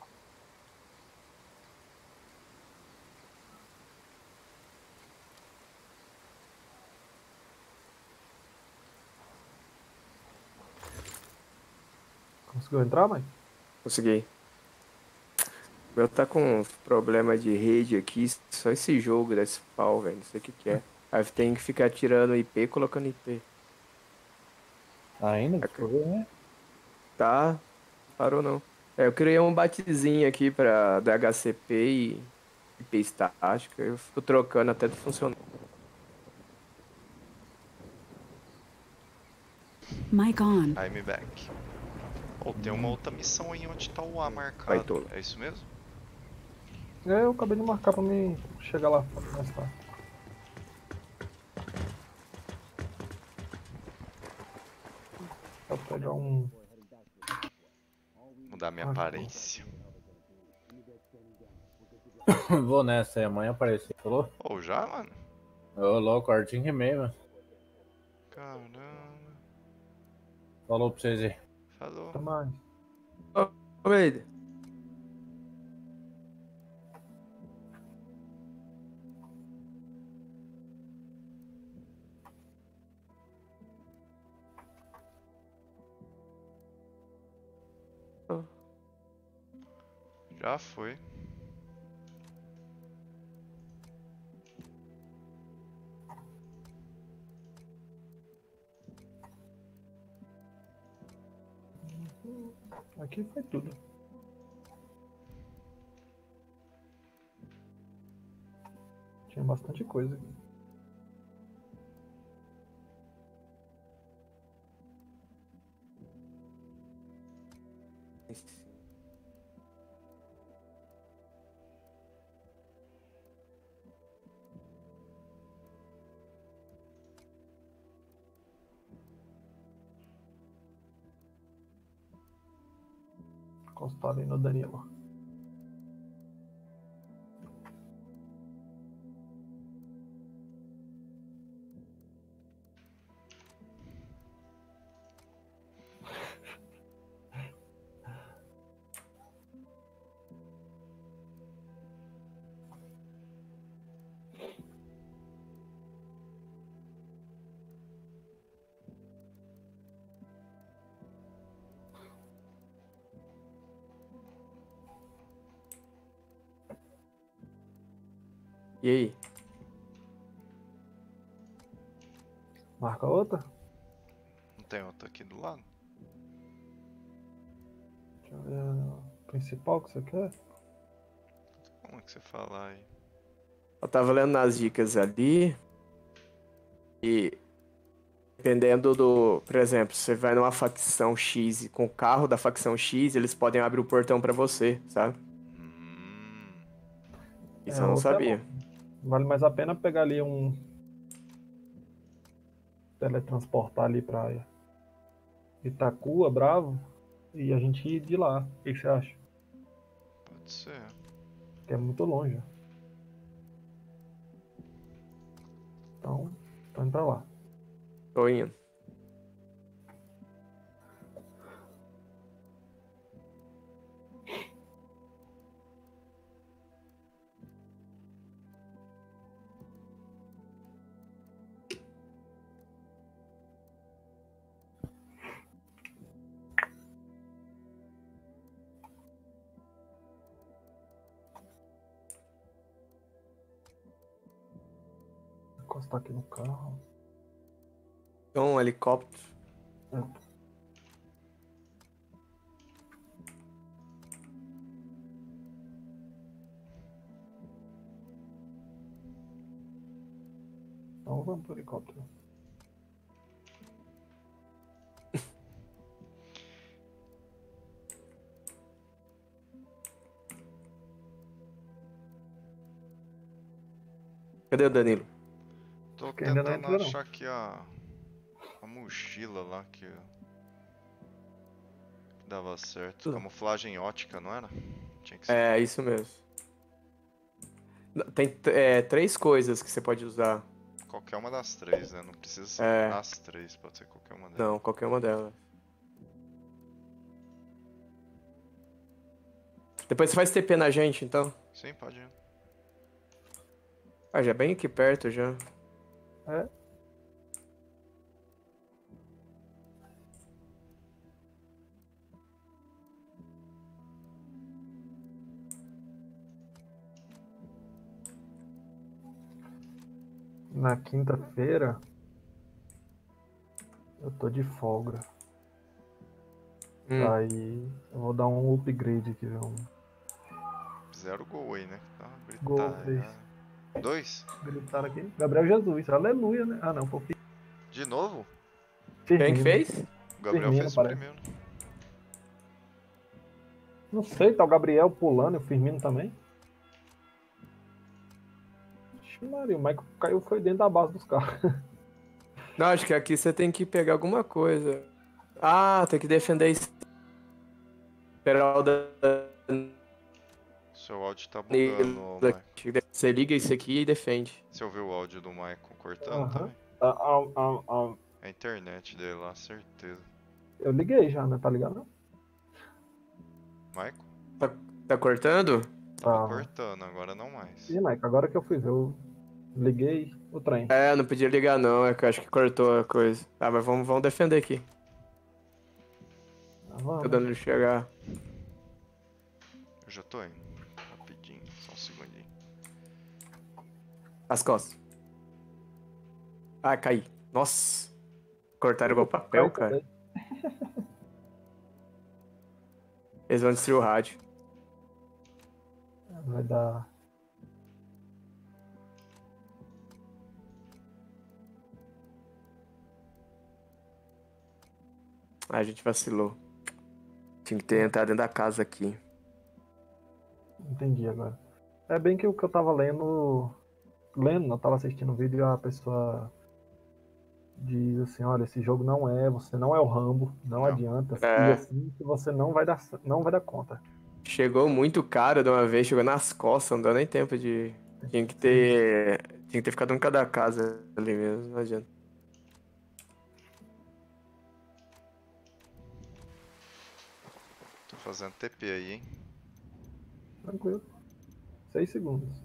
Conseguiu entrar, mãe?
Consegui. O meu tá com uns problemas de rede aqui, só esse jogo desse pau, velho, não sei o que que é. Aí tem que ficar tirando IP e colocando IP.
Ainda? Deixa eu ver, né?
Tá, parou não. Eu criei um batezinho aqui pra DHCP e IP estática, eu fico trocando até funcionar.
Mic on.
I'm back. Ou tem uma outra missão aí onde tá o A
Vai,
marcado.
tolo.
É isso mesmo?
Eu acabei de marcar pra mim chegar lá mais tarde. Só pegar um.
Mudar minha
Ah,
aparência.
Vou nessa aí, amanhã aparecer, falou?
Ou já, mano?
Ô, louco, Artinho Rimei, mano.
Caramba.
Falou pra vocês aí.
Falou.
Até mais.
Ô, Meida.
Já foi.
Aqui foi tudo. Tinha bastante coisa aqui. Encostado aí no Danilo.
E aí?
Marca outra?
Não tem outra aqui do lado?
Deixa eu ver. A principal que você quer?
Como é que você fala aí?
Eu tava lendo nas dicas ali e dependendo do, por exemplo, você vai numa facção X e com o carro da facção X, eles podem abrir o portão pra você, sabe? Isso eu não
outra é
sabia.
bom. Vale mais a pena pegar ali um. Teletransportar ali pra Itacua, Bravo, e a gente ir de lá. O que você acha?
Pode ser.
Que é muito longe. Então, tô indo pra lá.
Tô indo.
Encostar aqui no carro.
Então, um helicóptero.
Então vamos pro helicóptero.
Cadê o Danilo?
Tô
que ainda não
tentando
entrou, não.
achar aqui a mochila lá que dava certo. Camuflagem ótica, não era? Tinha que ser.
É, isso mesmo. Tem 3 coisas que você pode usar.
Qualquer uma das três, né? Não precisa ser
É.
as três, pode ser qualquer uma delas.
Não, qualquer uma delas. Depois você faz TP na gente, então.
Sim, pode ir.
Ah, já é bem aqui perto, já.
É. Na quinta-feira eu tô de folga. Aí eu vou dar um upgrade aqui, viu?
0 gol aí, né? Tá uma
Gol,
gritalhada. 2?
Gritaram aqui. Gabriel Jesus, aleluia, né? Ah, não, foi
De novo?
Quem que fez?
O Gabriel
Firmino,
fez o
parece.
primeiro.
Não sei, tá o Gabriel pulando e o Firmino também. Ixi, Maria, o Michael caiu, foi dentro da base dos caras.
Não, acho que aqui você tem que pegar alguma coisa. Ah, tem que defender isso. Esperar o
Seu áudio tá bugando, ô, Michael.
Você liga isso aqui e defende.
Você ouviu o áudio do Michael cortando
Aham.
também? É a internet dele lá, certeza.
Eu liguei já, né? Tá ligado? Não?
Michael?
Tá cortando?
Tava cortando, agora não mais.
Ih, Michael, agora que eu fui ver, eu liguei o trem.
É, não podia ligar não, é que eu acho que cortou a coisa. Tá, mas vamos defender aqui.
Vamos.
Tô dando ele chegar.
Eu já tô indo. Rapidinho, só um segundinho.
As costas. Ah, caí. Nossa. Cortaram igual papel, cara. Eles vão destruir o rádio.
Vai dar.
Ah, a gente vacilou. Tinha que ter entrado dentro da casa aqui.
Entendi agora. É bem que o que eu tava lendo. Eu tava assistindo um vídeo e a pessoa diz assim, olha, esse jogo não é, você não é o Rambo, não adianta.
É.
E assim que você não vai dar conta.
Chegou muito caro de uma vez, chegou nas costas, não deu nem tempo de. Tinha que ter ficado um em cada casa ali mesmo, não adianta.
Tô fazendo TP aí, hein?
Tranquilo. 6 segundos.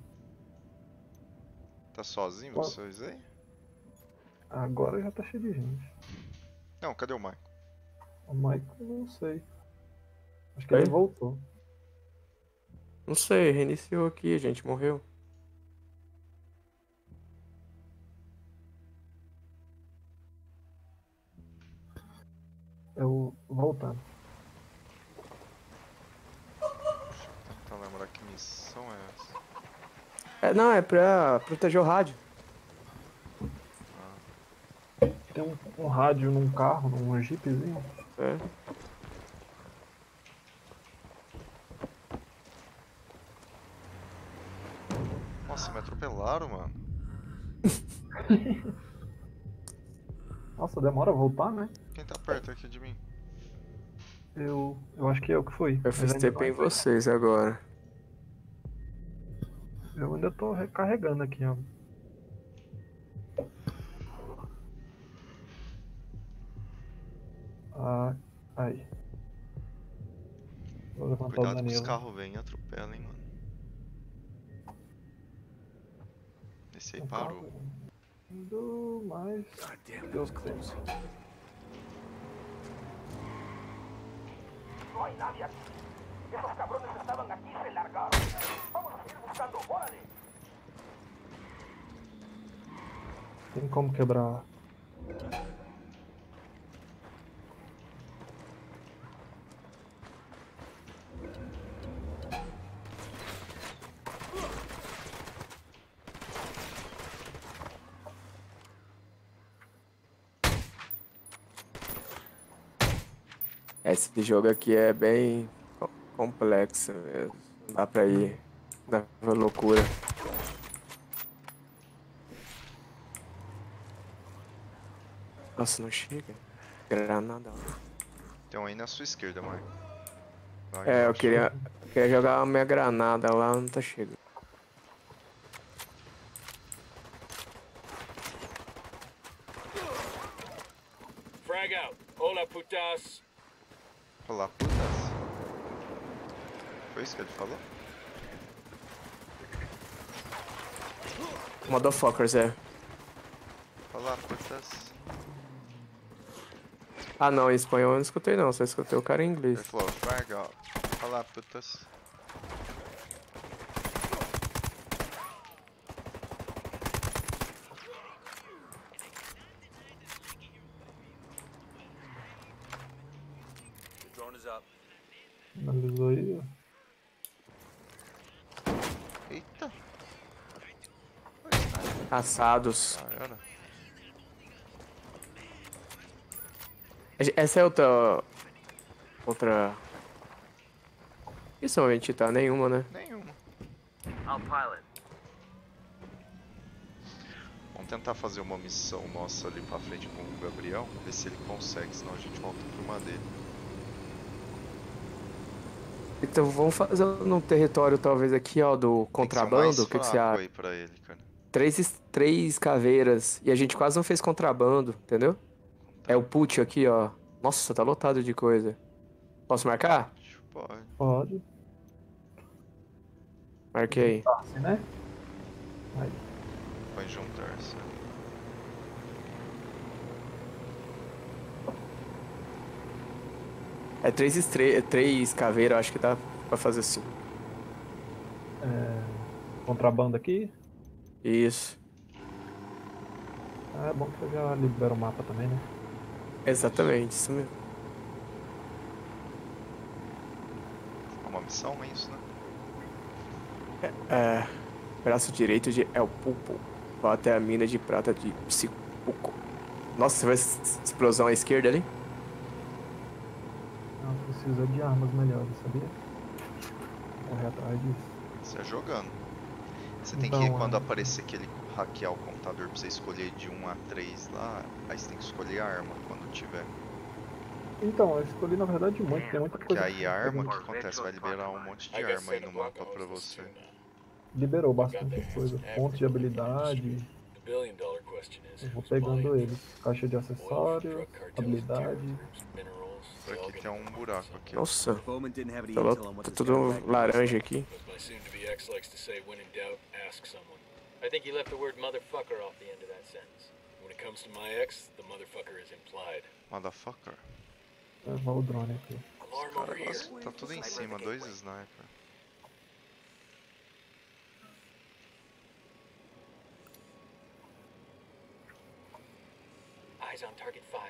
Tá sozinho vocês aí?
Agora já tá cheio de gente.
Não, cadê o Michael?
O Michael, não sei. Acho que ele voltou.
Não sei, reiniciou aqui, a gente morreu.
Eu voltando.
Deixa eu tentar lembrar que missão é essa.
É, não, é pra proteger o rádio.
Tem um rádio num carro, num jeepzinho.
É.
Nossa, me atropelaram, mano.
Nossa, demora a voltar, né?
Quem tá perto aqui de mim?
Eu acho que eu que fui.
Eu fiz TP em vocês agora.
Eu ainda tô recarregando aqui, ó. Ah, aí. Vou levantar o
Cuidado que os
Danilo.
carros vêm e atropelam, hein, mano. Esse aí
Um
parou.
carro indo mais. Deus close.
No hay nadie aquí. Esos cabrones estaban aquí y se largaron. Vamos a seguir buscando. ¡Órale!
Tem como quebrar.
Esse jogo aqui é bem complexo mesmo. Não dá pra ir na loucura. Nossa, não chega. Granada.
Tem um aí na sua esquerda, Michael. Lá
É, eu
embaixo.
queria jogar a minha granada lá, não tá chegando.
Frag out. Hola, putas.
Olá, putas. Foi isso que ele falou?
Motherfuckers, é.
Falar, putas.
Ah, não, em espanhol eu não escutei não, só escutei o cara em
Ele
inglês.
falou, frag out. Falar, putas.
The drone is up.
Analisou aí, ó.
Eita.
Assados.
Já era.
Essa é outra... Isso não vai tá nenhuma, né?
Nenhuma.
I'll pilot.
Vamos tentar fazer uma missão nossa ali pra frente com o Gabriel. Ver se ele consegue, senão a gente volta pro uma dele.
Então vamos fazer num território talvez aqui, ó, do contrabando. O que você acha?
Aí pra ele, cara.
Três caveiras. E a gente quase não fez contrabando, entendeu? É o put aqui, ó. Nossa, tá lotado de coisa. Posso marcar?
Pode.
Pode.
Marquei.
Tá, assim, né? Aí.
Vai juntar-se.
É três caveiras, acho que dá pra fazer assim.
Contrabando aqui.
Isso.
Ah, é bom que você já libera o mapa também, né?
Exatamente, isso mesmo.
É uma missão, é isso, né?
Braço direito de El Pulpo. Vá até a mina de prata de Psicuco. Nossa, você vai explosão à esquerda ali?
Não, precisa de armas melhores, sabia? Correr atrás disso.
Você é jogando. Você tem
Então,
que, quando aparecer que ele hackear o computador pra você escolher de 1 a 3 lá, aí você tem que escolher a arma quando tiver.
Então, eu escolhi na verdade muito, tem muita
Porque
coisa.
aí a arma, o que acontece? Vai liberar um monte de arma aí no mapa pra você.
Liberou bastante coisa. Pontos de habilidade. Eu vou pegando eles. Caixa de acessórios, habilidade.
Por aqui tem um buraco aqui.
Nossa,
Bowman didn't have any
tá,
intel on what
tá
this
tudo
scumbag was.
laranja aqui.
My soon-to-be-ex likes to say, when in doubt, ask someone. I think he left the word motherfucker off the end of that sentence. When it comes to my ex, the motherfucker is implied.
Motherfucker.
Levar o drone aqui.
Alarm over here.
Tá tudo em cima, dois sniper.
Eyes on target 5.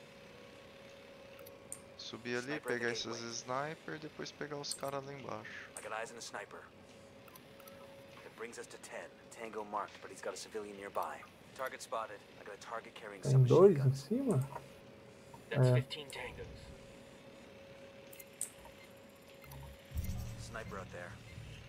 Subir ali, pegar esses sniper e depois pegar os caras lá embaixo.
I got eyes on a sniper. That brings us to 10. Tango marked, but he's got a civilian nearby. Target spotted. I got a target carrying
Tem
some
dois
machine
em
guns.
cima?
That's
É.
15 tangos.
Sniper out there.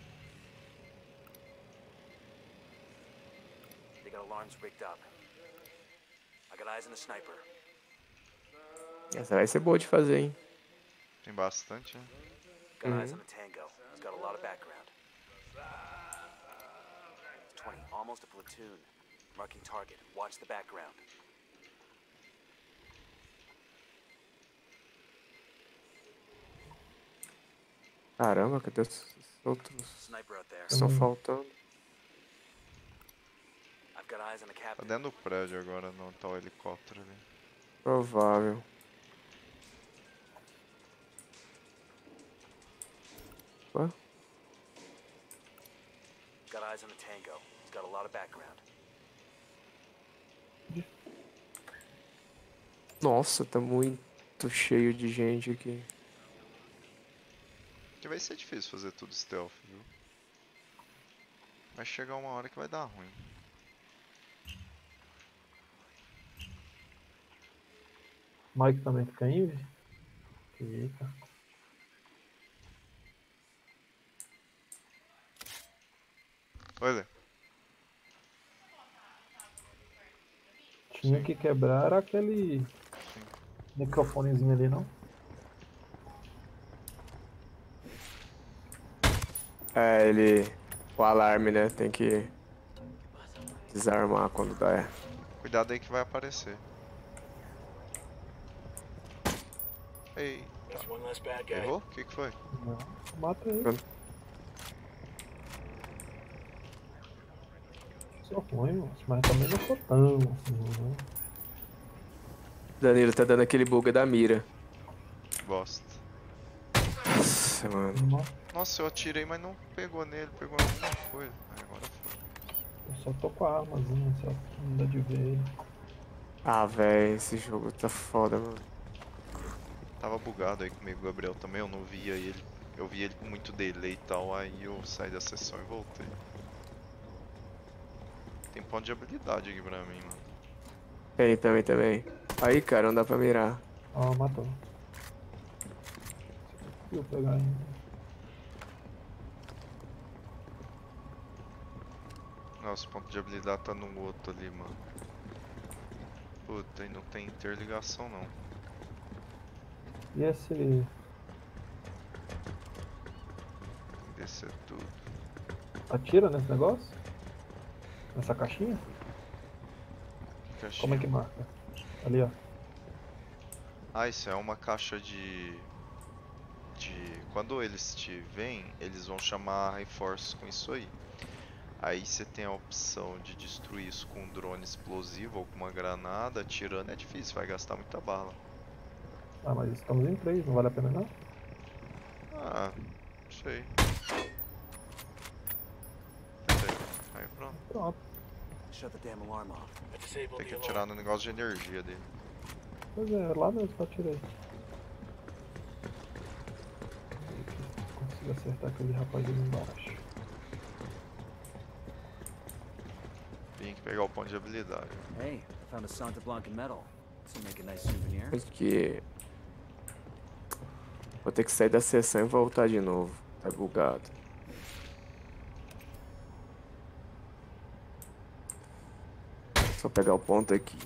They got alarms rigged up. I got eyes on a sniper.
Essa vai ser boa de fazer, hein?
Tem bastante, né?
Got eyes on a tango. He's got a lot of background. 20, almost a platoon. Marking target. Watch the background.
Caramba, cadê os outros?
Sniper out there.
Estão faltando.
I've got eyes on a
Tá
captain.
dentro do prédio agora, não tá o helicóptero ali.
Provável. Ué?
Got eyes on a tango. He's got a lot of background.
Nossa, tá muito cheio de gente aqui.
Que vai ser difícil fazer tudo stealth, viu? Vai chegar uma hora que vai dar ruim.
Mike também fica inve? Fica.
Olha,
Tinha que quebrar aquele microfonezinho ali, não?
É, ele... O alarme, né? Tem que desarmar quando dá.
cuidado aí que vai aparecer. Ei.
That's one less bad guy.
Errou? O que foi?
Não, mata ele. Sou ruim, moço, mas também não sou tão assim, né?
Danilo tá dando aquele bug da mira.
Bosta.
Nossa, mano.
Nossa, eu atirei, mas não pegou nele, pegou em alguma coisa. Ai, agora foi.
Eu só tô com a armazinha, só que não dá de ver ele.
Ah, velho, esse jogo tá foda, mano.
Tava bugado aí comigo, o Gabriel também, eu não via ele. Eu vi ele com muito delay e tal, aí eu saí da sessão e voltei. Tem ponto de habilidade aqui pra mim, mano.
Tem, também. Aí, cara, não dá pra mirar.
Ó, matou. Vou pegar ainda.
Nossa, o ponto de habilidade tá no outro ali, mano. Puta, e não tem interligação não.
E esse...
Tem que descer tudo.
Atira nesse negócio? Nessa caixinha?
Caixinha.
Como é que marca? Ali, ó.
Ah, isso é uma caixa de... Quando eles te veem, eles vão chamar reforços com isso aí. Aí você tem a opção de destruir isso com um drone explosivo ou com uma granada. Atirando é difícil, vai gastar muita bala.
Ah, mas estamos em 3, não vale a pena não?
Ah, não sei. Peraí, aí pronto.
Pronto.
Shut the damn alarm off.
I disabled
Tem que
the
atirar
alarm.
no negócio de energia dele.
Pois é, lá mesmo que eu atirei. Consigo acertar aquele rapaz ali embaixo.
Tem que pegar o ponto de habilidade.
Hey, I found a Santa Blanca medal. This will make a nice souvenir.
Acho que... Vou ter que sair da sessão e voltar de novo. Tá bugado. Só pegar o ponto aqui.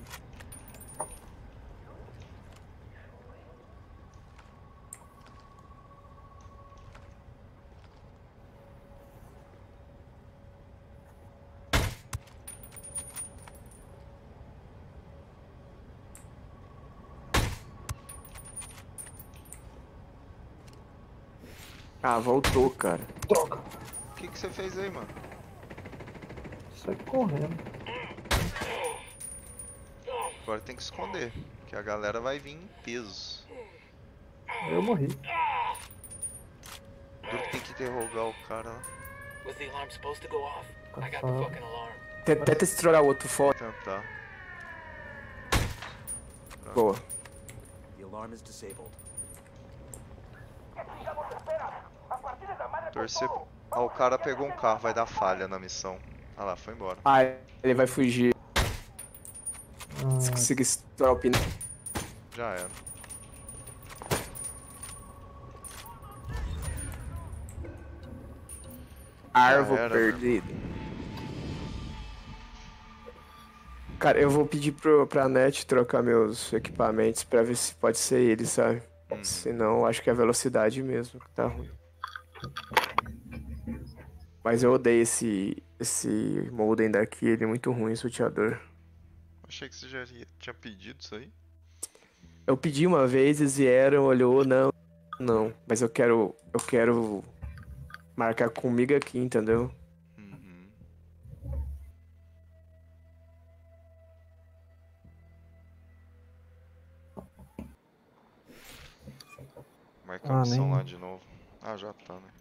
Ah, voltou, cara.
Droga!
O que você fez aí, mano?
Sai correndo.
Agora tem que esconder, que a galera vai vir em peso.
Eu morri.
Duro que tem que interrogar o cara lá.
Was the alarm supposed to go off? I got the
Cansado.
fucking alarm.
Tenta estourar o outro fora.
Tentar.
Boa.
The alarm is disabled.
Torcer. Ah, o cara pegou um carro, vai dar falha na missão. Ah lá, foi embora.
Ah, ele vai fugir. Se
Ah,
conseguir estourar o pneu.
Já era.
Arvo
era,
perdido. Cara, eu vou pedir pra NET trocar meus equipamentos pra ver se pode ser ele, sabe? Senão, acho que é a velocidade mesmo que tá ruim. Mas eu odeio esse modem daqui, ele é muito ruim, esse roteador.
Achei que você já tinha pedido isso aí.
Eu pedi uma vez, eles vieram, olhou, não. Mas eu quero marcar comigo aqui, entendeu?
Uhum. Marca a missão
nem-
lá de novo. Ah, já tá, né?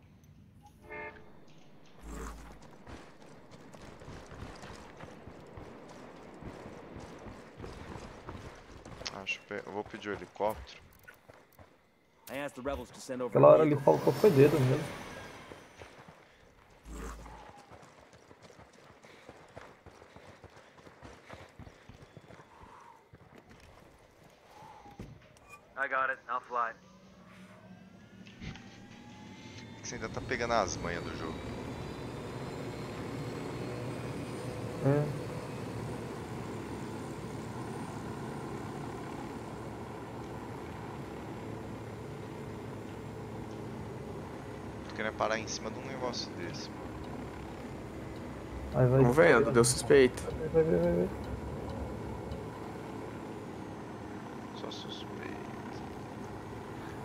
Eu vou pedir o helicóptero.
I asked the rebels to send over
aquela hora
a
ali
vehicle.
faltou foi dedo mesmo.
I got it. I'll fly.
Você ainda tá pegando as manhas do jogo.
É.
Tô querendo parar em cima de um negócio desse.
Aí vai.
Vamos vendo, deu suspeito.
Vai.
Só suspeito.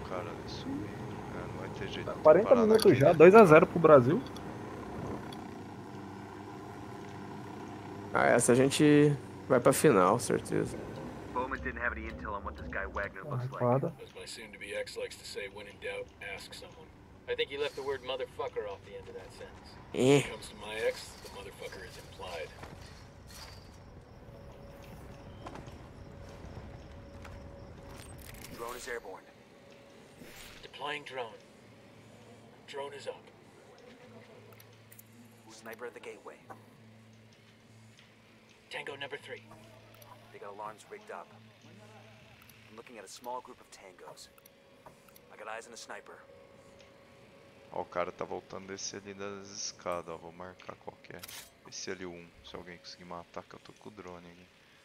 cara ali subir. É, não vai ter jeito. não tem
40
Paraná
minutos
aqui,
já,
né?
2-0 pro Brasil.
Ah, essa a gente vai pra final, certeza.
Bowman didn't have any intel on what this guy Wagner
Uma
looks like.
recuada.
As my soon-to-be ex likes to say, when in doubt, ask someone. I think he left the word motherfucker off the end of that sentence. When it comes to my ex, the motherfucker is implied.
Drone is airborne.
Deploying drone. Drone is up.
Sniper at the gateway.
Tango number 3.
They got alarms rigged up. I'm looking at a small group of tangos. I got eyes on a sniper.
Ó, o cara tá voltando a descer ali das escadas, ó. Vou marcar qual que é. Esse ali, o 1. Se alguém conseguir matar, que eu tô com o drone aqui.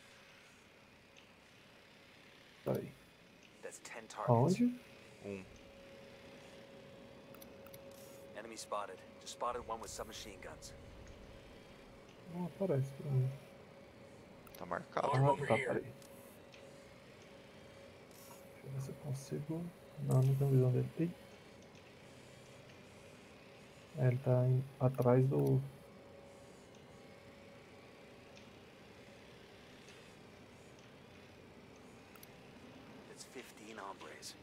Peraí.
That's 10 targets.
Aonde?
1.
Enemy spotted. Just spotted one with submachine guns.
Não aparece pra mim.
Tá marcado.
Ah, tá, peraí. Deixa eu ver se eu consigo. Não, não tenho visão dele. Ih. É, ele tá atrás do.
That's 15 hombres.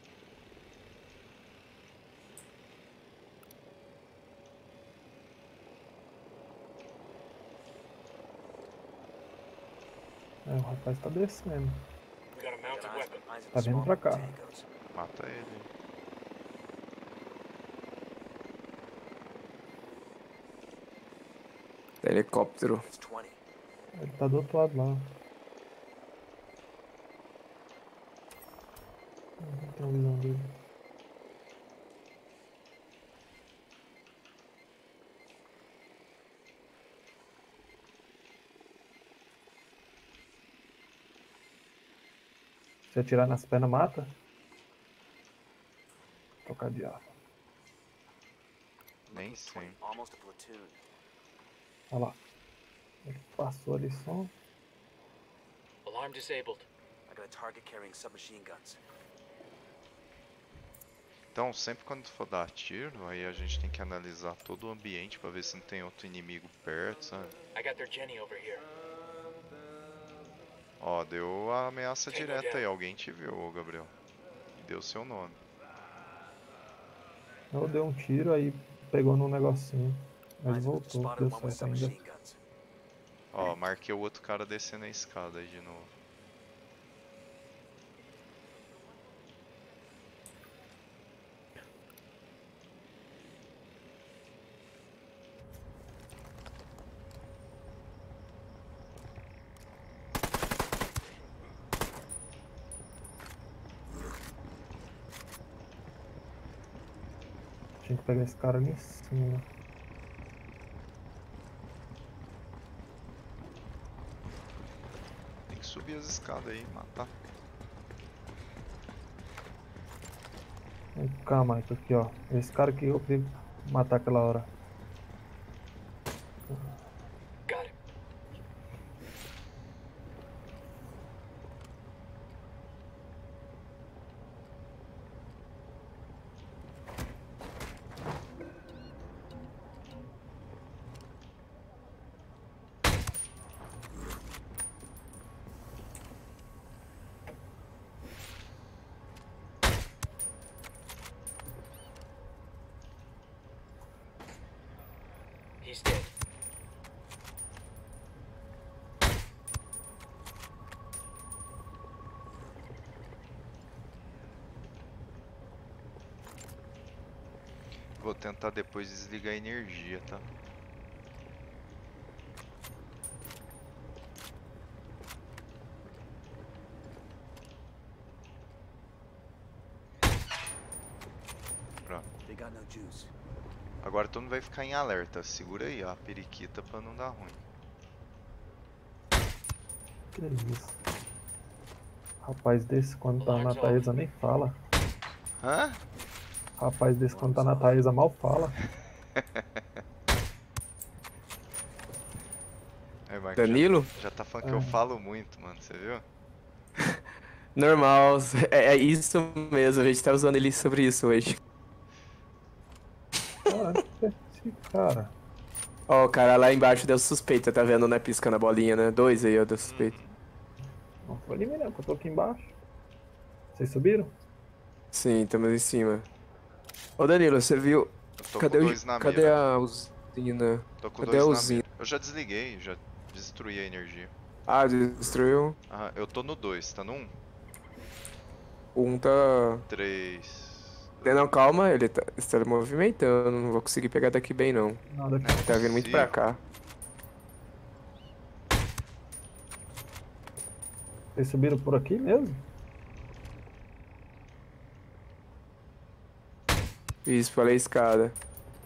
É, o rapaz tá descendo.
We got a mounted weapon.
Eyes on
Tá
a
vindo
small
pra
group
cá.
of tangos.
Mata ele.
Helicóptero.
That's 20.
Ele tá do outro lado lá. Não tenho visão dele. Se atirar nas pernas, mata? Trocar de arma.
Nem
Looking at
sei.
20. Almost a platoon.
Olha lá. Ele passou ali só.
Alarm disabled.
I got a target carrying submachine guns.
Então, sempre quando for dar tiro, aí a gente tem que analisar todo o ambiente pra ver se não tem outro inimigo perto, sabe?
I got their Jenny over here.
Ó, deu a ameaça
Tango
direta
down.
aí. Alguém te viu, ô Gabriel. E deu seu nome.
Eu dei um tiro aí, pegou num negocinho. Mas
Eyes
voltou,
spotted
deu
one with
certo ainda.
submachine guns.
Ó, marquei o outro cara descendo a escada aí de novo.
Tinha que pegar esse cara ali em cima.
Tem que subir as escadas aí e matar.
Vem cá, Michael, aqui ó. Esse cara que eu queria matar aquela hora.
Got him. He's dead.
Vou tentar depois desligar a energia, tá? Pronto.
They got no juice.
Agora todo mundo vai ficar em alerta. Segura aí a periquita pra não dar ruim.
Que isso? Rapaz desse quando tá na Taesa nem fala.
Hã?
Rapaz desse quando tá na Taesa mal fala.
Aí, Marcos,
Danilo?
já tá falando que eu falo muito, mano. Você viu?
Normal, é isso mesmo, a gente tá usando ele sobre isso hoje.
Esse cara.
Ó, o cara lá embaixo deu suspeita, tá vendo, né? Piscando a bolinha, né? 2 aí, ó, deu suspeita.
Não foi ali mesmo, que eu tô aqui embaixo. Vocês subiram?
Sim, estamos em cima. Ô Danilo, você viu?
Eu tô
Cadê,
com 2 na
cadê
mira.
a usina?
Tô com
Cadê a
2 na
usina?
mira. Eu já desliguei, já destruí a energia.
Ah, destruiu?
Ah, eu tô no 2, tá no 1?
Um tá...
3.
Não, calma, ele tá movimentando, não vou conseguir pegar daqui bem não.
Nada aqui.
Tá vindo muito pra cá.
Vocês subiram por aqui mesmo?
Isso, falei escada.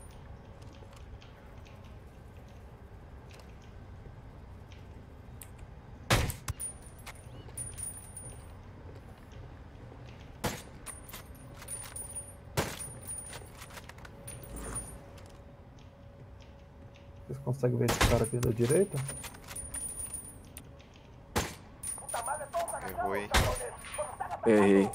Vocês conseguem ver esse cara aqui da direita?
Errou, hein?
Errei.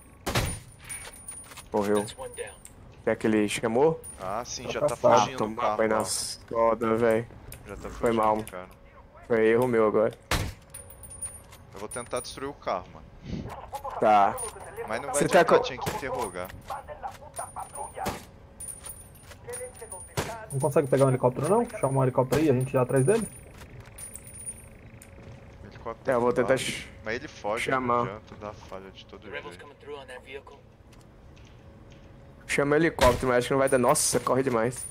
Morreu.
That's one down.
É que ele chamou?
Ah, sim,
Tá
já tá
caçado.
fugindo do
Tomar
carro.
banho
ó.
na soda, velho.
Já tá fugindo,
Foi mal.
cara.
Foi erro meu agora.
Eu vou tentar destruir o carro, mano.
Tá.
Mas não vai
Você tá
adiantar,
com-
tinha que interrogar.
Não consegue pegar um helicóptero não? Chama um helicóptero aí, a gente já atrás dele?
O helicóptero
É, eu vou tentar
vai. Mas ele foge,
chamar.
não adianta, dá falha de todo
The rebels
jeito.
coming through on that vehicle.
Chama helicóptero, mas acho que não vai dar. Nossa, corre demais.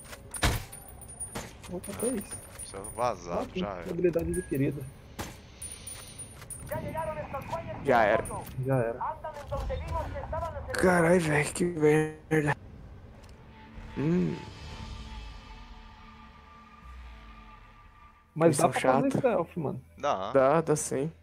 Opa, que é isso?
Precisa vazar, já era.
Habilidade adquirida.
Já era.
Já era.
Caralho, velho, que merda.
Mas
Eles
dá
são
pra fazer
chato.
stealth, mano.
Dá.
Dá sim.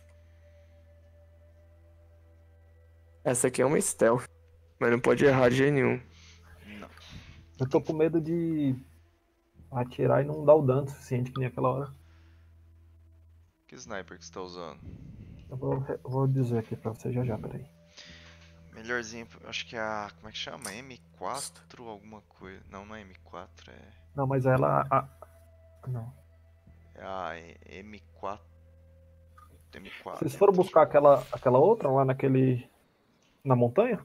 Essa aqui é uma stealth. Mas não pode errar de jeito nenhum.
Não.
Eu tô com medo de atirar e não dar o dano suficiente que nem aquela hora.
Que sniper que você tá usando?
Eu vou dizer aqui pra você já, peraí.
Melhorzinho, acho que é a. Como é que chama? M4 alguma coisa. Não, não é M4, é.
Não, mas ela... Não.
É a M4. M4.
Vocês foram buscar aquela outra lá na montanha?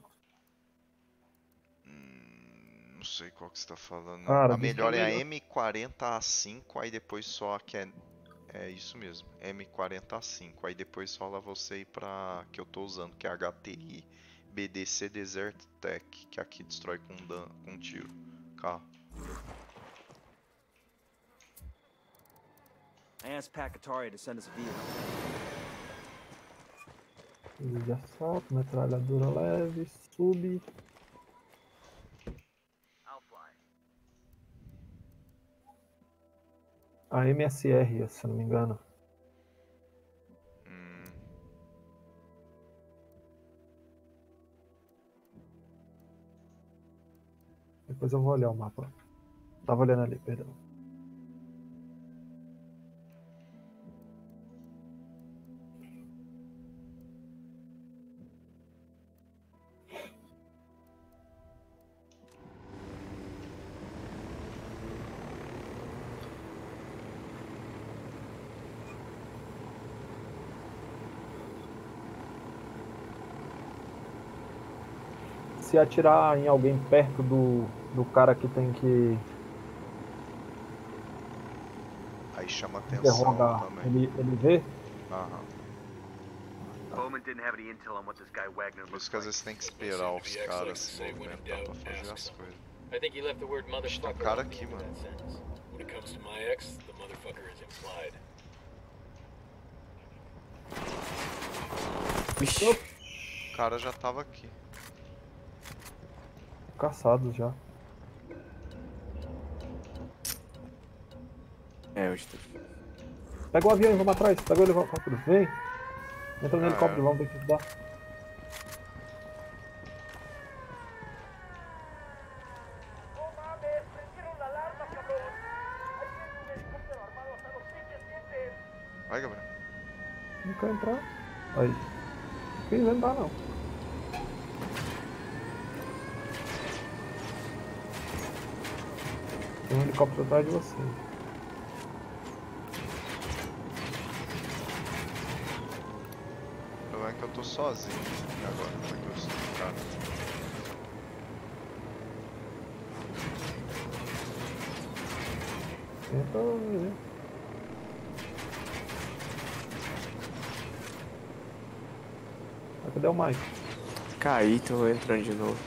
Não sei qual que você tá falando.
Cara,
A melhor é a
melhor.
M40A5, aí depois só que é isso mesmo. M40A5. Aí depois só lá você ir pra. Que eu tô usando, que é a HTI BDC Desert Tech, que aqui destrói com tiro. Carro.
I asked Pacatari to send us a vehicle.
Fuzil de assalto, metralhadora leve, sub. A MSR, se eu não me engano. Depois eu vou olhar o mapa. Tava olhando ali, perdão. Se atirar em alguém perto do cara que tem que
Aí chama atenção
interrogar,
também.
ele vê?
Aham.
Bowman didn't have any intel on what this guy Wagner
Por
looks
isso que às vezes tem que esperar os caras se movimentar pra fazer as coisas.
I think he left the word motherfucker
cara
off the
aqui,
end of
mano.
that sentence. When it comes to my ex, the motherfucker is implied.
O cara já tava aqui.
Caçados já.
É, hoje tá.
Pega o avião e vamos atrás. Pega o helicóptero. Vem. Entra no helicóptero,
é.
vamos ver o que dá.
Vai, Gabriel.
Não quer entrar. Aí. quis entrar não. Tem um helicóptero atrás de você.
O problema é que eu tô sozinho. E agora, como é que eu sou o cara?
Tenta ver. Cadê o Mike?
Caí, tô entrando de novo.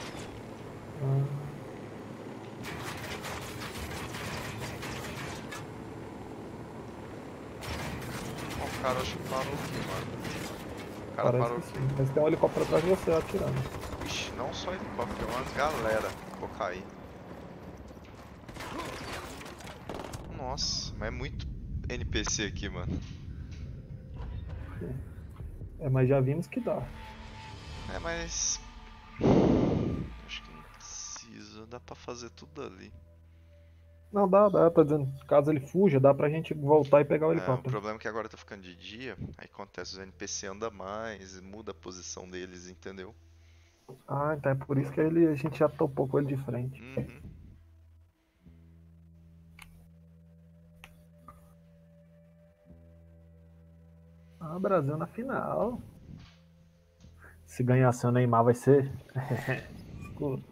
Ó, o cara acho que parou aqui, mano. O cara
Parece
parou
que
aqui.
sim. Mas tem um helicóptero atrás de você atirando.
Ixi, não só helicóptero, tem umas galera. Vou cair. Nossa, mas é muito NPC aqui, mano.
É, mas já vimos que dá.
É, mas... acho que não precisa, dá pra fazer tudo ali.
Não, dá, tá dizendo. Caso ele fuja, dá pra gente voltar e pegar o
O
helicóptero.
problema é que agora tá ficando de dia, aí acontece, os NPC andam mais, muda a posição deles, entendeu?
Ah, então é por isso que a gente já topou com ele de frente.
Uhum.
Ah, Brasil na final. Se ganhar seu Neymar vai ser. Escuta.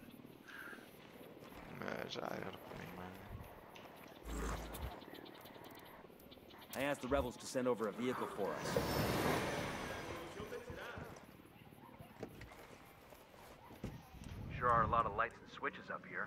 É, já era pro Neymar.
I asked the rebels to send over a vehicle for us.
Sure are a lot of lights and switches up here.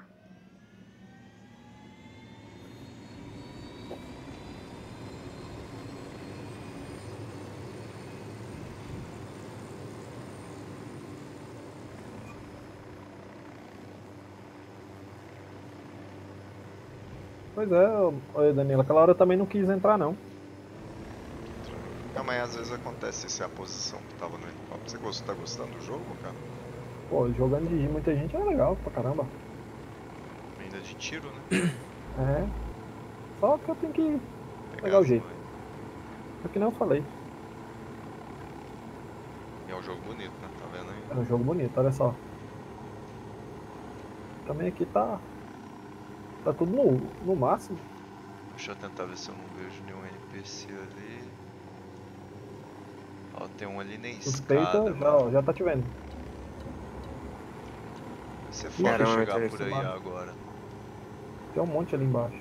Pois é, oi Danilo, aquela hora eu também não quis entrar não.
Não, mas às vezes acontece se é a posição que tava no helicóptero. Você tá gostando do jogo, cara?
Pô, jogando de muita gente é legal pra caramba.
Ainda de tiro, né?
É. Só que eu tenho que pegar o jeito. É que nem eu falei.
E é um jogo bonito, né? Tá vendo aí?
É um jogo bonito, olha só. Também aqui tá tudo no máximo.
Deixa eu tentar ver se eu não vejo nenhum NPC ali. Ó, tem um ali na
Suspeita,
escada,
já, ó,
mano.
já tá te vendo.
Você foda
Caramba,
chegar
tem
por
esse
aí
lado.
agora.
Tem um monte ali embaixo.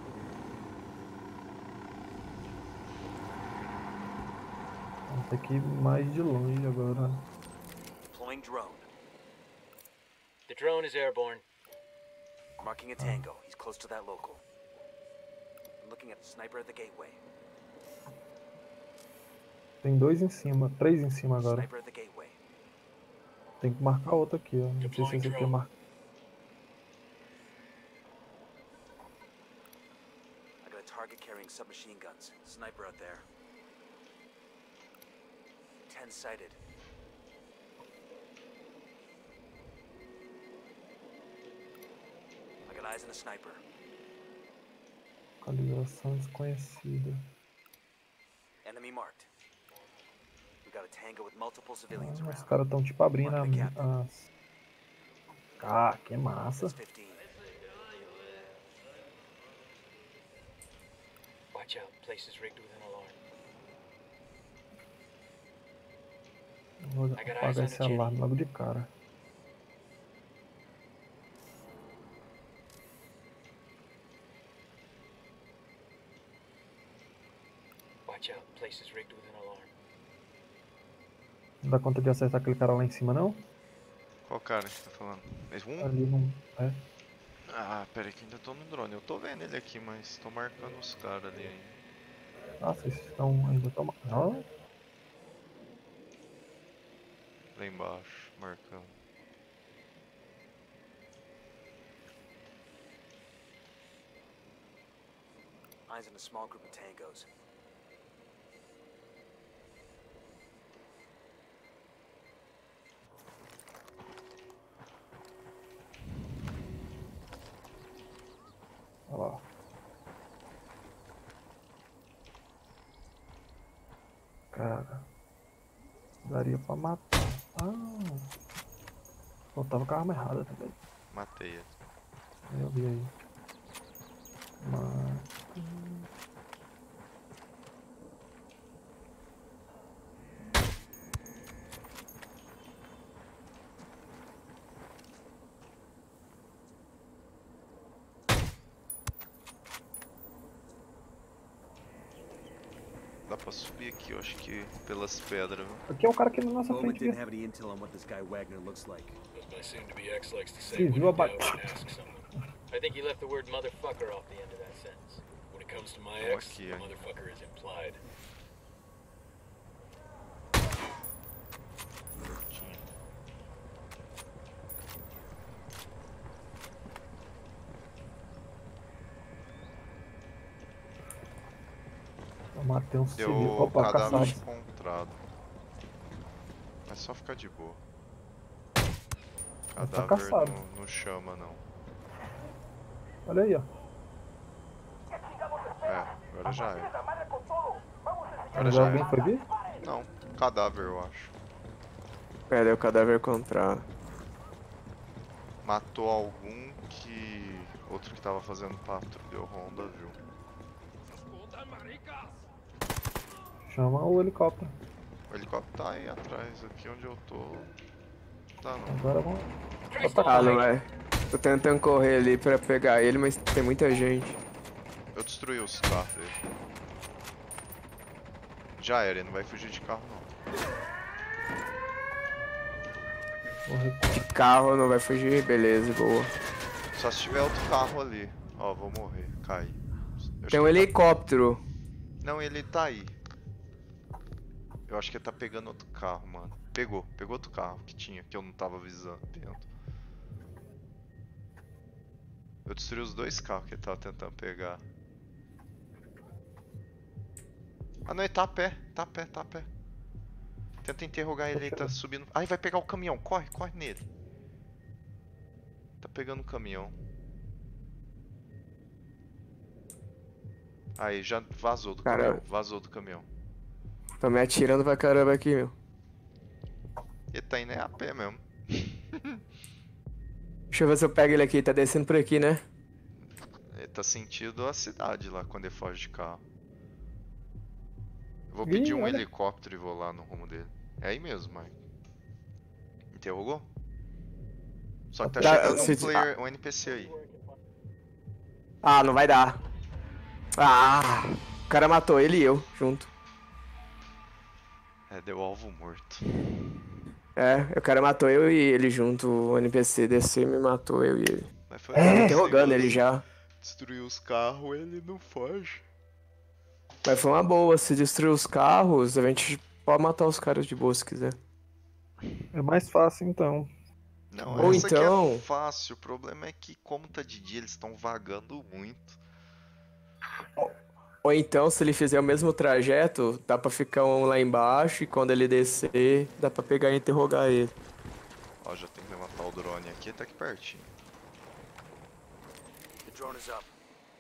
Vamos ter que ir mais de longe agora.
Deploying drone.
The drone is airborne.
Marking a Tango. He's close to that local. I'm looking at the sniper at the gateway.
Tem dois em cima, três em cima agora.
Sniper at the gateway.
Tem que marcar outro aqui, ó. Não sei se esse aqui é marca.
I got a target carrying submachine guns. Sniper out there. 10 sighted. I got eyes on the sniper.
Localização desconhecida.
Enemy marked. We got a Tango with multiple civilians
Os
around.
caras estão tipo abrindo
Marking a captain.
as... Ah, que massa.
That's 15.
Watch out, place is rigged with an alarm.
Vou apagar esse alarme logo de cara.
Watch out, place is rigged with an alarm.
Não dá conta de acertar aquele cara lá em cima, não?
Qual cara que você tá falando? Esse um?
Ali não... É.
Ah, pera aí que ainda tô no drone. Eu tô vendo ele aqui, mas tô marcando os caras ali ainda.
Ah, vocês estão ainda tomando... Ah,
Lá embaixo, marcando.
Eyes on a small group of Tangos.
olha lá. Cara... Daria pra matar. Ah. Eu tava com a arma errada também.
Matei ele.
Eu vi aí. Mas...
Dá pra subir aqui, eu acho que pelas pedras, viu?
Aqui é o cara aqui na nossa
Bowman
frente.
didn't
Viu?
have any intel on what this guy Wagner looks like.
As my soon-to-be ex likes to say,
Sim,
when
viu a
in doubt,
batata.
ask someone. I think he left the word motherfucker off the end of that sentence. When it comes to my ex,
Aqui,
the
ó.
motherfucker is implied.
Eu matei um
Deu
civil. Opa,
cadáver
caçado.
encontrado. É só ficar de boa.
Mas tá
Cadáver
caçado.
não chama, não.
Olha aí, ó.
É, agora já é. Agora
Agora
já
alguém
é.
foi ver?
Não, cadáver eu acho.
Pera, é o cadáver encontrado.
Matou algum que outro que tava fazendo patrulha ronda viu.
Chama o helicóptero.
O helicóptero tá aí atrás, aqui onde eu tô. Tá não.
Agora vamos.
Ah, não é. Tô tentando correr ali pra pegar ele, mas tem muita gente.
Eu destruí os carros dele. Já era, ele não vai fugir de carro não.
De carro não vai fugir, beleza, boa.
Só se tiver outro carro ali. Ó, vou morrer, caí.
Tem um helicóptero.
Não, ele tá aí. Eu acho que ele tá pegando outro carro, mano. Pegou outro carro que tinha, que eu não tava avisando dentro. Eu destruí os dois carros que ele tava tentando pegar. Ah não, ele tá a pé, tá a pé, tá a pé. Tenta interrogar ele, ele tá subindo. Ai, vai pegar o caminhão, corre nele. Tá pegando o caminhão. Aí, já vazou do caminhão, vazou do caminhão.
Tô me atirando pra caramba aqui, meu.
Ele tá indo a pé mesmo.
Deixa eu ver se eu pego ele aqui, tá descendo por aqui, né?
Ele tá sentindo a cidade lá quando ele foge de carro. Eu vou pedir um helicóptero e vou lá no rumo dele. É aí mesmo, Mike. Interrogou? Só que tá chegando um player, um NPC aí.
Ah, não vai dar. Ah, o cara matou ele e eu, junto.
É, deu alvo morto.
É, o cara matou eu e ele junto. O NPC desceu e me matou, eu e ele.
Mas foi
Tô interrogando ele já.
Destruiu os carros, ele não foge.
Mas foi uma boa, se destruir os carros, a gente pode matar os caras de boa se quiser.
É mais fácil então.
Não,
Ou
essa
então...
aqui é fácil. O problema é que, como tá de dia, eles estão vagando muito.
Ou então, se ele fizer o mesmo trajeto, dá pra ficar um lá embaixo e quando ele descer, dá pra pegar e interrogar ele.
Ó, já tem que levantar o drone aqui, tá aqui pertinho.
The drone is up.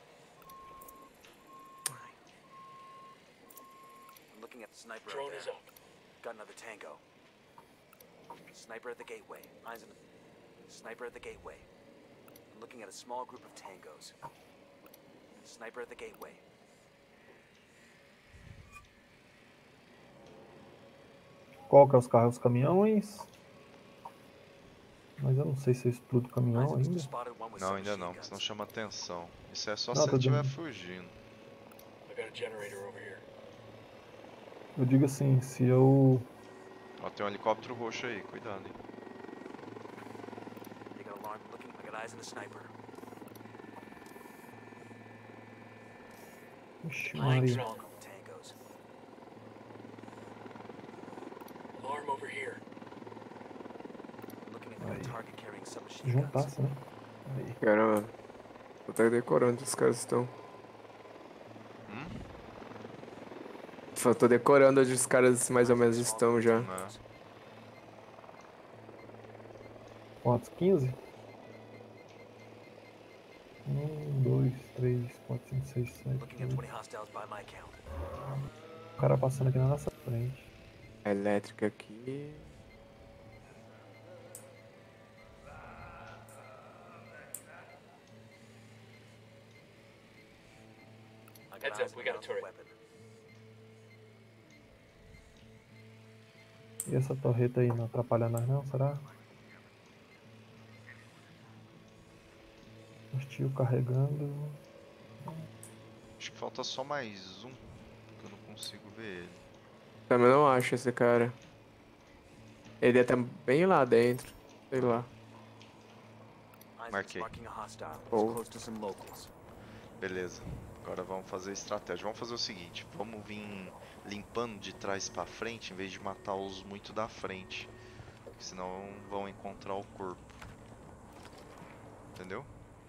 I'm looking at the sniper
Drone
up
is
there.
up.
Got another tango. Sniper at the gateway. Eyes on the... Sniper at the gateway. I'm looking at a small group of tangos. Sniper at the gateway.
Qual que é os carros? Os caminhões? Mas eu não sei se eu explodo o caminhão ainda.
Não, ainda não, porque senão chama atenção. Isso é só
Não,
se ele
tô
estiver
dizendo.
fugindo.
I got a generator over here.
Eu digo assim, se eu...
Ó, tem um helicóptero roxo aí, cuidado, hein.
They got alarm looking. I got eyes on the sniper.
Ixi,
Flank's
Maria.
on.
Tangos.
Alarm over here.
Looking at
Aí.
the target carrying submachine guns.
Juntasse, né? Aí.
Caramba, tô até decorando onde os caras estão. Só tô decorando onde os caras mais ou menos estão já.
Né?
Quantos? 15? 2, 3, 4, 5, 6, 7,
Looking at 20 hostiles by my count.
O cara passando aqui na nossa frente.
Elétrica aqui.
found the
turret.
weapon.
E essa torreta aí não atrapalha nós não, será? Os tio carregando.
Acho que falta só mais um, que eu não consigo ver ele.
Também não acho esse cara. Ele deve estar bem lá dentro. Sei lá.
Isaac's
Marquei.
marking a hostile. It's
Oh.
close to some locals.
Beleza. Agora vamos fazer estratégia. Vamos fazer o seguinte, vamos vir limpando de trás pra frente, em vez de matar os muito da frente. Porque senão vão encontrar o corpo. Entendeu?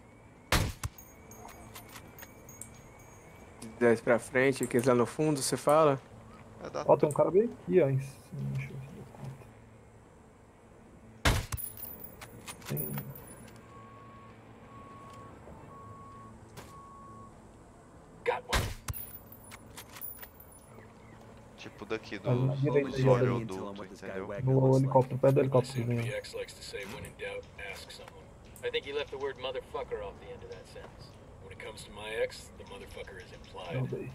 Desce pra frente, aqueles lá no fundo, você fala?
Vai dar
Ó, tem um cara bem aqui, ó, em cima. Deixa eu ver se eu conto. Tem...
Got one.
tipo daqui
Ali na
do
direita aí,
olho
ó,
adulto, entendeu?
no helicóptero, perto do
As
helicóptero.
CPX likes to say, when in doubt, ask someone. I think he left the word motherfucker off the end of that sentence. When it comes to my ex, the motherfucker is implied.
Derrubei.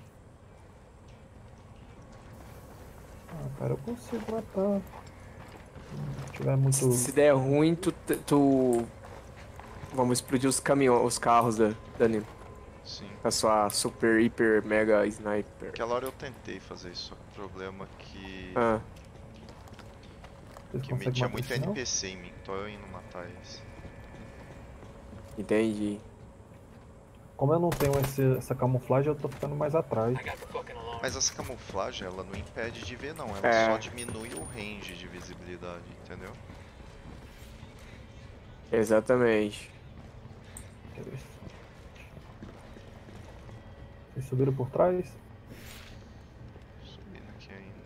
Ah, cara, eu consigo matar. Se tiver muito.
Se der ruim, tu... Vamos explodir os caminhões, os carros da Dani.
Sim.
Com a sua super, hiper, mega sniper.
Aquela hora eu tentei fazer isso, só que o problema é que...
Ah,
Vocês
que
conseguem
tinha
matar
muito
isso, não?
NPC em mim, tô eu indo matar eles.
entendi.
Como eu não tenho essa camuflagem, eu tô ficando mais atrás.
I got the fucking alarm.
Mas essa camuflagem, ela não impede de ver não, ela
É.
só diminui o range de visibilidade, entendeu?
Exatamente.
Interessante. Vocês subiram por trás?
Subindo aqui ainda.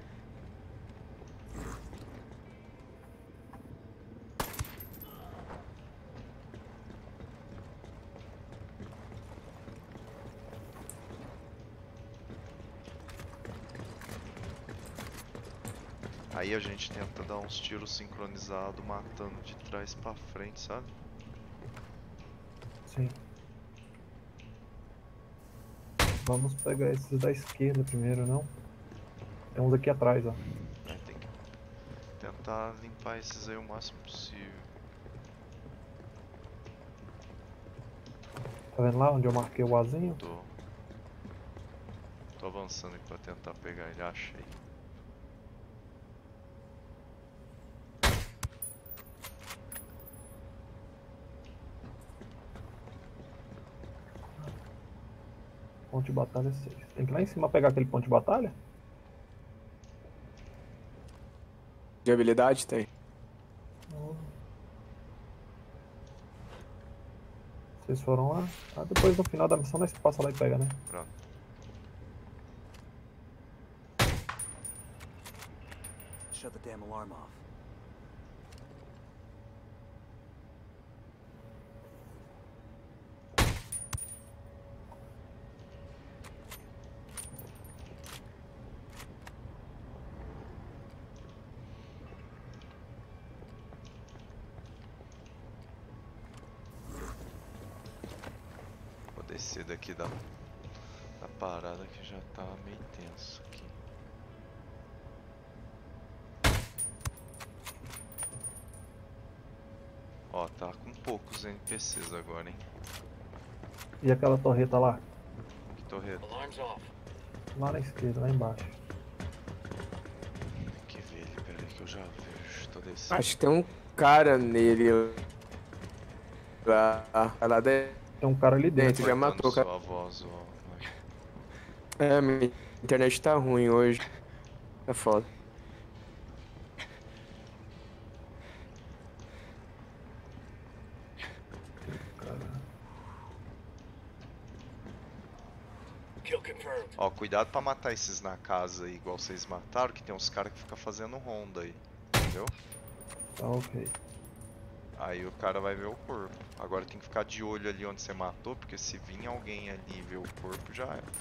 Aí a gente tenta dar uns tiros sincronizados, matando de trás pra frente, sabe?
Sim. Vamos pegar esses da esquerda primeiro, não? Tem uns aqui atrás, ó.
Aí tem que tentar limpar esses aí o máximo possível.
Tá vendo lá onde eu marquei o azinho?
Tô avançando aqui pra tentar pegar ele, achei.
Ponto de batalha 6. Tem que ir lá em cima pegar aquele ponto de batalha?
De habilidade tem.
Vocês foram lá? Ah, depois no final da missão nós passa lá e pega, né?
Pronto.
Shut the damn alarm off.
Vou descer daqui da parada que já tá meio tenso aqui. Ó, tá com poucos NPCs agora, hein?
E aquela torreta lá?
Que torreta?
Alarm's off.
Lá na esquerda, lá embaixo.
Tem que ver ele, peraí que eu já vejo. Tô descendo.
Acho que tem um cara nele. Lá dentro.
Tem um cara ali dentro.
já matou o cara.
Sua voz, ó.
É, minha internet tá ruim hoje. Tá foda.
Kill confirmed.
Ó, cuidado pra matar esses na casa aí, igual vocês mataram, que tem uns caras que ficam fazendo ronda aí. Entendeu?
Tá ok.
Aí o cara vai ver o corpo. Agora tem que ficar de olho ali onde você matou, porque se vir alguém ali e ver o corpo, já é.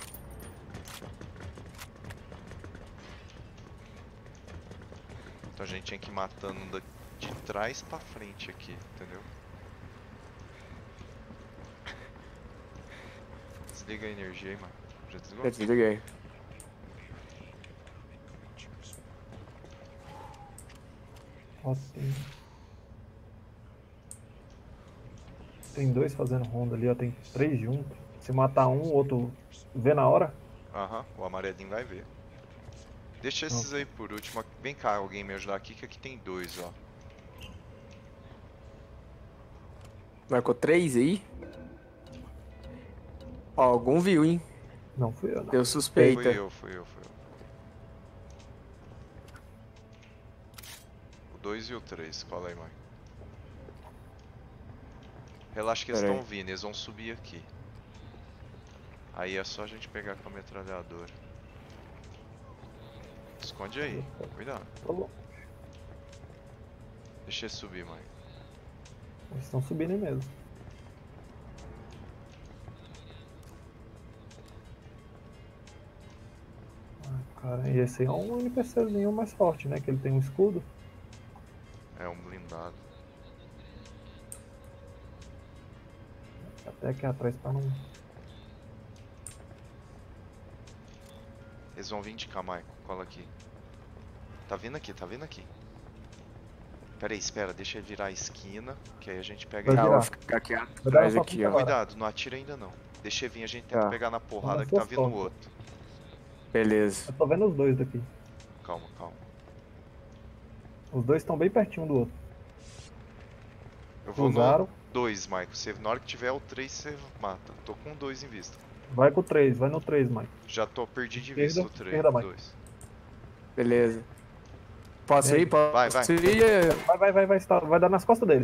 Então a gente tinha que ir matando de trás pra frente aqui, entendeu? Desliga a energia aí, mano. Já desligou?
Já desliguei.
Ó, tem dois fazendo ronda ali, ó. Tem 3 juntos. Se matar um, o outro vê na hora.
Aham, o amarelinho vai ver. Deixa esses aí por último. Vem cá, alguém me ajudar aqui, que aqui tem 2, ó.
Marcou 3 aí? Ó, algum viu, hein?
Não fui eu, não.
Deu suspeita.
Fui eu. O 2 e o 3, cola aí, mãe. Relaxa que eles
Pera aí.
estão vindo, eles vão subir aqui. Aí é só a gente pegar com a metralhadora. Esconde aí, cuidado.
Tá bom.
Deixa ele subir, mãe.
Eles estão subindo aí mesmo. Ah, cara, e esse aí é um NPCzinho mais forte, né? Que ele tem um escudo.
É um blindado.
Até aqui atrás pra não.
Eles vão vir de cá, Michael. Cola aqui. Tá vindo aqui, tá vindo aqui. Pera aí, espera, deixa ele virar a esquina, que aí a gente pega
Vai
ele.
Ah,
virar.
vou ficar aqui
Vai dar
atrás
uma
aqui,
foto
ó.
agora.
Cuidado, não atira ainda não. Deixa ele vir, a gente tenta
Tá.
pegar na porrada
Vai
que tá
dar
vindo o
foto.
outro.
Beleza.
Eu tô vendo os dois daqui.
Calma, calma.
Os dois estão bem pertinho um do outro.
Eu vou
Usaram.
no 2, Michael. Você, na hora que tiver o 3, você mata. Tô com 2 em vista.
Vai com o 3, vai no 3, Mike.
Já tô perdi de
Esquerda,
vista o 3.
esquerda, Mike.
2.
Beleza. Posso ir? Posso
Vai, vai.
ir?
Vai dar nas costas dele.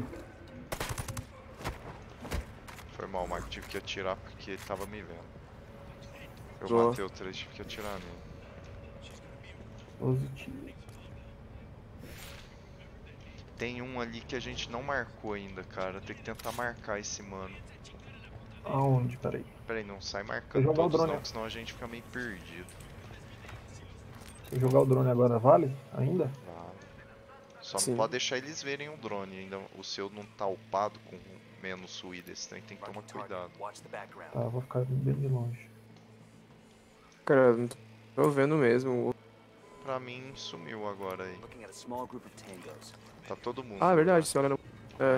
Foi mal, Michael. Tive que atirar porque ele tava me vendo. Eu
Boa.
matei o 3, tive que atirar nele.
Positivo.
Tem um ali que a gente não marcou ainda, cara. Tem que tentar marcar esse mano.
Aonde? Peraí.
Pera aí, não sai
Vou
marcando
jogar o
todos
drone.
não, que senão a gente fica meio perdido.
Se eu jogar o drone agora, vale? Ainda?
Vale. Só
Sim.
não pode deixar eles verem o drone. Ainda o seu não tá upado com menos suída. Esse trem tem que tomar cuidado.
Watch the background.
Tá, vou ficar bem de longe.
Cara, não tô vendo mesmo.
Pra mim, sumiu agora aí.
Looking at a small group of tangos.
Tá todo mundo.
Ah, é verdade, você olha no... É.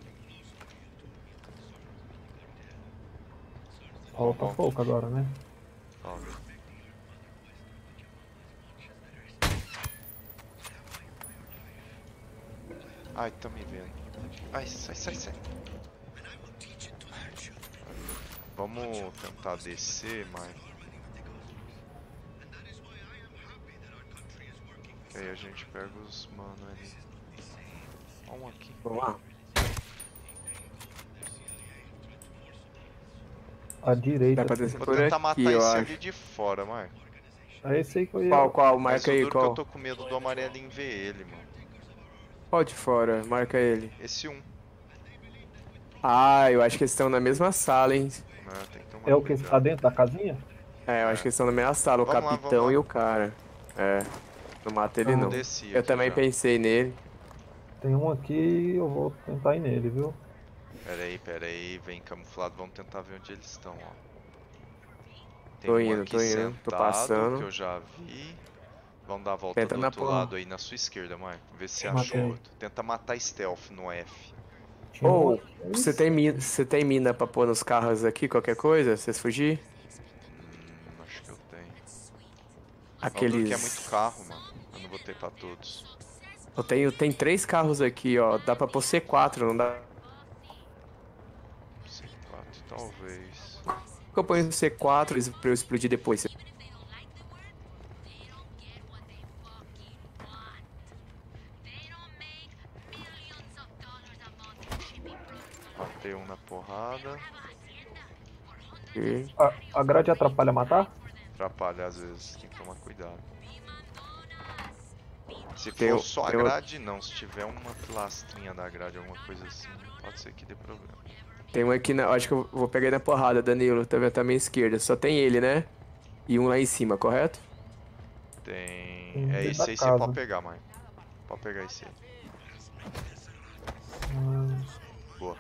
Falta pouco agora, né?
Salve. Ai, tá me vendo. Ai, sai. Vamos tentar descer, mas... Que aí a gente pega os mano ali. Ó um aqui.
Vamos lá.
À direita.
Dá pra descer
Vou
por
tentar
aqui,
matar
eu
esse
acho.
ali de fora, Marco.
É esse aí que eu ia.
Qual?
Mas
Marca
o
aí,
duro que eu
qual?
tô com medo do amarelinho ver ele, mano.
Pode fora, marca ele.
Esse um.
Ah, eu acho que eles estão na mesma sala, hein?
Né, tem que tomar
É o que?
cuidado.
Tá dentro da casinha?
É, eu acho que eles estão na mesma sala, o
Vamos lá,
capitão
vamos lá.
e o cara. É, não mata ele
Então,
não.
desci
Eu
aqui
também
já.
pensei nele.
Tem um aqui, eu vou tentar ir nele, viu?
Pera aí, vem camuflado, vamos tentar ver onde eles estão, ó. Tem
Tô
um
indo,
aqui
tô
sentado,
passando.
que eu já vi. Vamos dar a volta
Tenta
do
na
outro
porra.
lado aí, na sua esquerda, Marco. Vê se você
Matei.
achou outro. Tenta matar stealth no F.
Tinha um
Ou,
aqui.
você tem mina pra pôr nos carros aqui, qualquer coisa? Vocês fugir?
Acho que eu tenho.
Aqueles...
Que é muito carro, mano. Eu não botei pra todos.
Tem 3 carros aqui, ó. Dá pra pôr C4, não dá?
C4, talvez.
Eu ponho C4 pra eu explodir depois.
Matei um na porrada.
Aqui.
A grade atrapalha matar?
Atrapalha às vezes, tem que tomar cuidado. Se
Tem
for
o-
só a
tem o-
grade, não. Se tiver uma lastrinha da grade, alguma coisa assim, pode ser que dê problema.
Tem um aqui, acho que eu vou pegar ele na porrada, Danilo. Tá vendo? Tá à minha esquerda. Só tem ele, né? E um lá em cima, correto?
Tem.
Tem
É
dentro
esse
da
aí você
casa.
pode pegar, mãe. Pode pegar esse aí. Boa.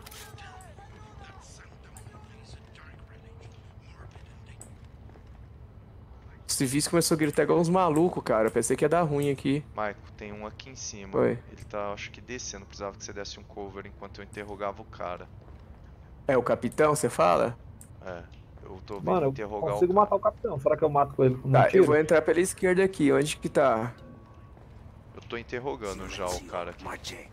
civis começou a gritar igual uns malucos, cara. Pensei que ia dar ruim aqui.
Maico, tem um aqui em cima.
Oi.
Ele tá, acho que descendo. Precisava que você desse um cover enquanto eu interrogava o cara.
É o capitão, você fala?
É, eu tô vendo
Mano, eu
interrogar
consigo
o cara.
matar o capitão. Será que eu mato com ele com um
Tá,
tiro?
eu vou entrar pela esquerda aqui. Onde que tá?
Eu tô interrogando já o cara aqui.
Marche.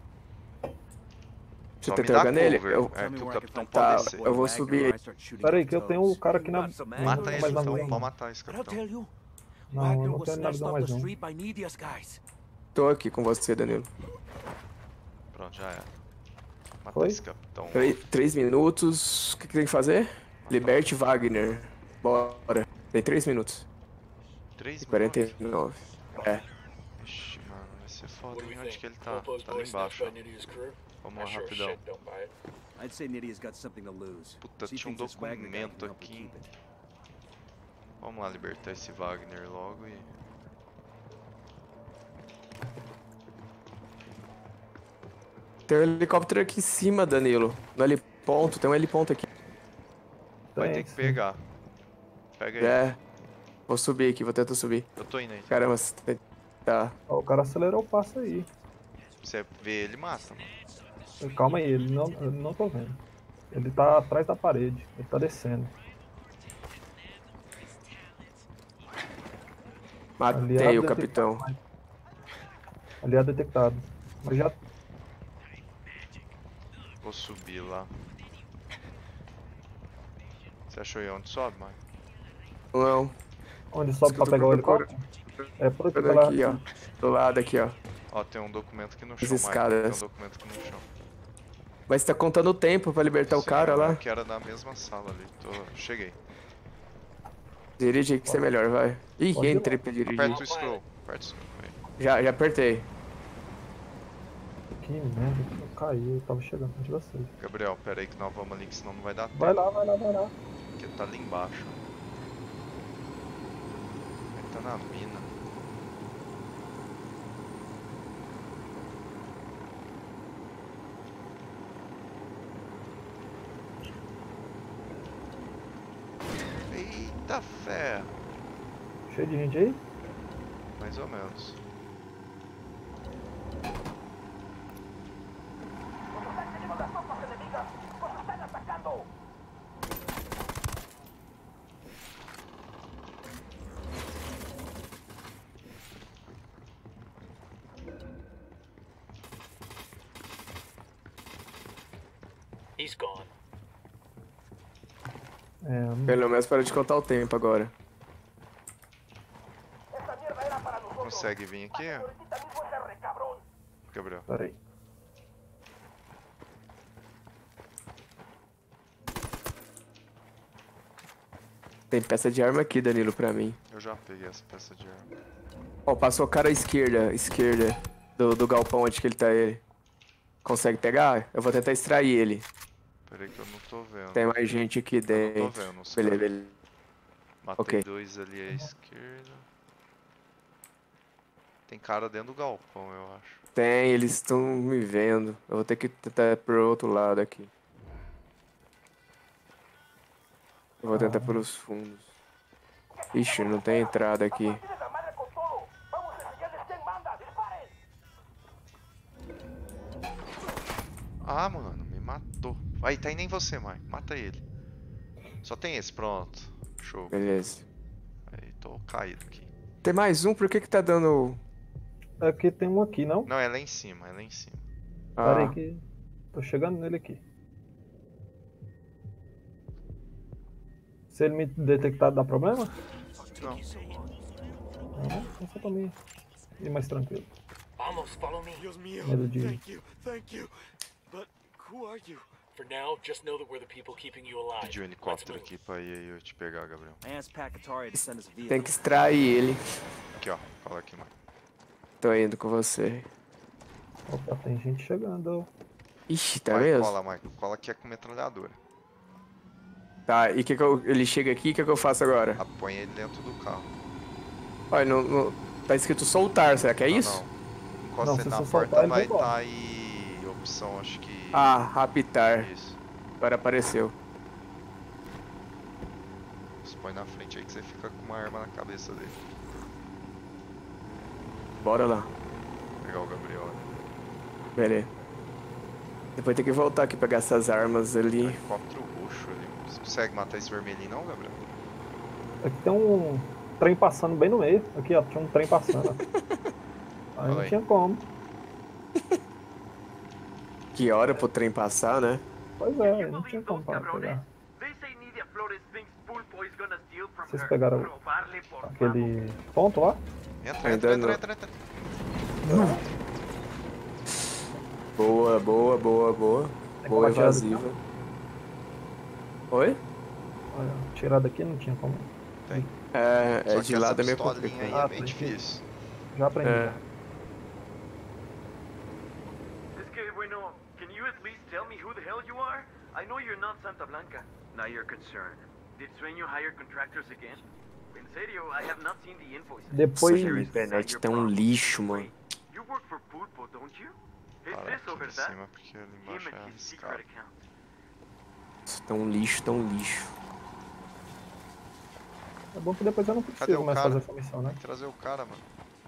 Você
Só
tá
me dá
interrogando ele?
cover. É que o capitão
Tá,
pode descer.
eu vou subir aí.
Pera aí, que eu tenho o cara aqui na...
Mata ele
mais na
então,
minha.
pode matar esse
But I'll
capitão.
tell you,
Não,
Wagner
eu não
was
tenho nada
snatched
não
off
mais
the
não.
street by Nidia's guys.
Tô aqui com você, Danilo.
Pronto, já era. Mata
Foi?
esse capitão.
3 minutos. O que tem que fazer? Liberte Wagner. Bora. Tem 3 minutos.
3
E
minutos?
49. É.
Ixi, mano, vai ser foda,
What do
hein?
we
Onde
think?
que ele tá?
Hope those
Tá ali
boys snatched
embaixo,
by
ó.
Nidia's crew?
Vamos lá,
I sure as
rapidão.
shit don't buy it.
I'd say Nidia's got something to lose.
Puta,
She
tinha um
thinks this Wagner guy can
documento
help her
aqui.
keep it.
Vamos lá libertar esse Wagner logo e...
Tem um helicóptero aqui em cima, Danilo. No heliponto. Tem um heliponto aqui.
Vai ter
Tem,
que
sim.
pegar. Pega aí.
É. Vou subir aqui. Vou tentar subir.
Eu tô indo aí.
Caramba, você tá.
Ó, o cara acelerou o passo aí.
Você vê ele, mata, mano.
Calma aí, eu não tô vendo. Ele tá atrás da parede. Ele tá descendo.
Matei
Aliado
o capitão.
detectado. Aliado detectado. Mas já...
Vou subir lá. Você achou aí onde sobe, Mike?
Não.
Onde sobe pra pegar o helicóptero? É por aqui,
Pega
pela...
aqui, ó. Do lado aqui, ó.
Ó, tem um documento aqui no
As
chão, Mike. Tem
escadas.
um documento aqui no chão.
Mas tá contando o tempo pra libertar o
Sim,
cara
eu
lá.
que era na mesma sala ali. Cheguei.
Dirige aí que você é melhor, vai. Ih,
Pode ir
entrei
lá.
pra dirigir.
Aperta o scroll. Aperta o scroll aí.
Já apertei.
Que merda, eu caí, eu tava chegando perto de vocês.
Gabriel, pera aí que nós vamos ali, que senão não vai dar tempo.
Vai lá, vai lá, vai lá.
Porque tá ali embaixo. Ele tá na mina. Eita fé!
Cheio de gente aí?
Mais ou menos.
¡Tenemos las tropas enemigas! ¡Nos están atacando!
He's gone.
É,
Pelo menos para de contar o tempo agora.
¡Esta mierda era para nosotros!
Consegue vir aqui, ó?
Ahorita mismo ese recabrón!
Gabriel.
pera aí.
Tem peça de arma aqui, Danilo, pra mim.
Eu já peguei essa peça de arma.
Ó, passou o cara à esquerda do galpão onde que ele tá ele. Consegue pegar? Eu vou tentar extrair ele.
Pera aí que eu não tô vendo.
Tem mais gente aqui
Eu não tô
dentro.
vendo os
Beleza,
caras.
beleza.
Matei
Ok.
2 ali à esquerda. Tem cara dentro do galpão, eu acho.
Tem, eles estão me vendo. Eu vou ter que tentar ir pro outro lado aqui. Eu vou tentar pelos fundos. Ixi, não tem entrada aqui.
¡Tienes la madre con todo! ¡Vamos a enseñarles quién manda! ¡Disparen!
Ah, mano, me matou. Aí, tá indo em você, mãe. Mata ele. Só tem esse, pronto. Show.
Beleza.
Aí, tô caído aqui.
Tem mais um? Por que que tá dando...
É que tem um aqui, não?
Não, é lá em cima, é lá em cima.
Pera aí
Ah,
que... Tô chegando nele aqui. Se ele me detectar, dá problema?
Não.
Não, então só pra mim ir mais tranquilo.
Vamos, follow me.
Dios mío.
Medo de...
Thank you. But who are you?
For now, just know that we're the people keeping you alive.
Pedi um helicóptero aqui pra ir aí eu te pegar, Gabriel.
I asked Pakatari to send us a vehicle.
tem que extrair ele.
Aqui, ó. Fala aqui, mãe.
Tô indo com você.
Opa, tem gente chegando.
Ixi, tá
Vai,
mesmo?
cola, Michael. Cola aqui é com metralhadora.
Tá, e ele chega aqui, o que eu faço agora?
Põe ele dentro do carro.
Olha, tá escrito soltar, será que é isso?
Não. Enquanto
Não,
você
se
na
você
porta
soltar, ele
vai
vai embora.
estar aí opção, acho que...
Ah, raptar.
Isso.
Agora apareceu.
Você põe na frente aí que você fica com uma arma na cabeça dele.
Bora lá.
Pegar o Gabriel.
Beleza. Depois tem que voltar aqui pegar essas armas ali.
Helicóptero roxo ali. Você consegue matar esse vermelhinho não, Gabriel?
Aqui tem um trem passando bem no meio. Aqui, ó, tinha um trem passando. Aí não tinha como.
Que hora pro trem passar, né?
Pois é, não tinha como pra pegar. Vocês pegaram aquele ponto lá?
Entra.
Boa. Boa evasiva. Oi?
Olha, tirar daqui não tinha como.
Tem.
É de lado é meio
complicado. Aí é meio difícil.
Já aprendi.
Can you at least tell me who the hell you are? I know you're not Santa Blanca. Now you're concerned. Did Sueño hire contractors again? In serio, I have not seen the invoices.
Depois
a internet tá um lixo, mano.
You work for Pulpo, don't you? Is
Para
this
aqui
over
em
that?
cima porque ali
Him
embaixo é
and his secret
arriscado.
account.
Isso tá um lixo.
é bom que depois eu não
Cadê
preciso
o
mais
cara?
fazer essa missão, né?
Tem que trazer o cara, mano.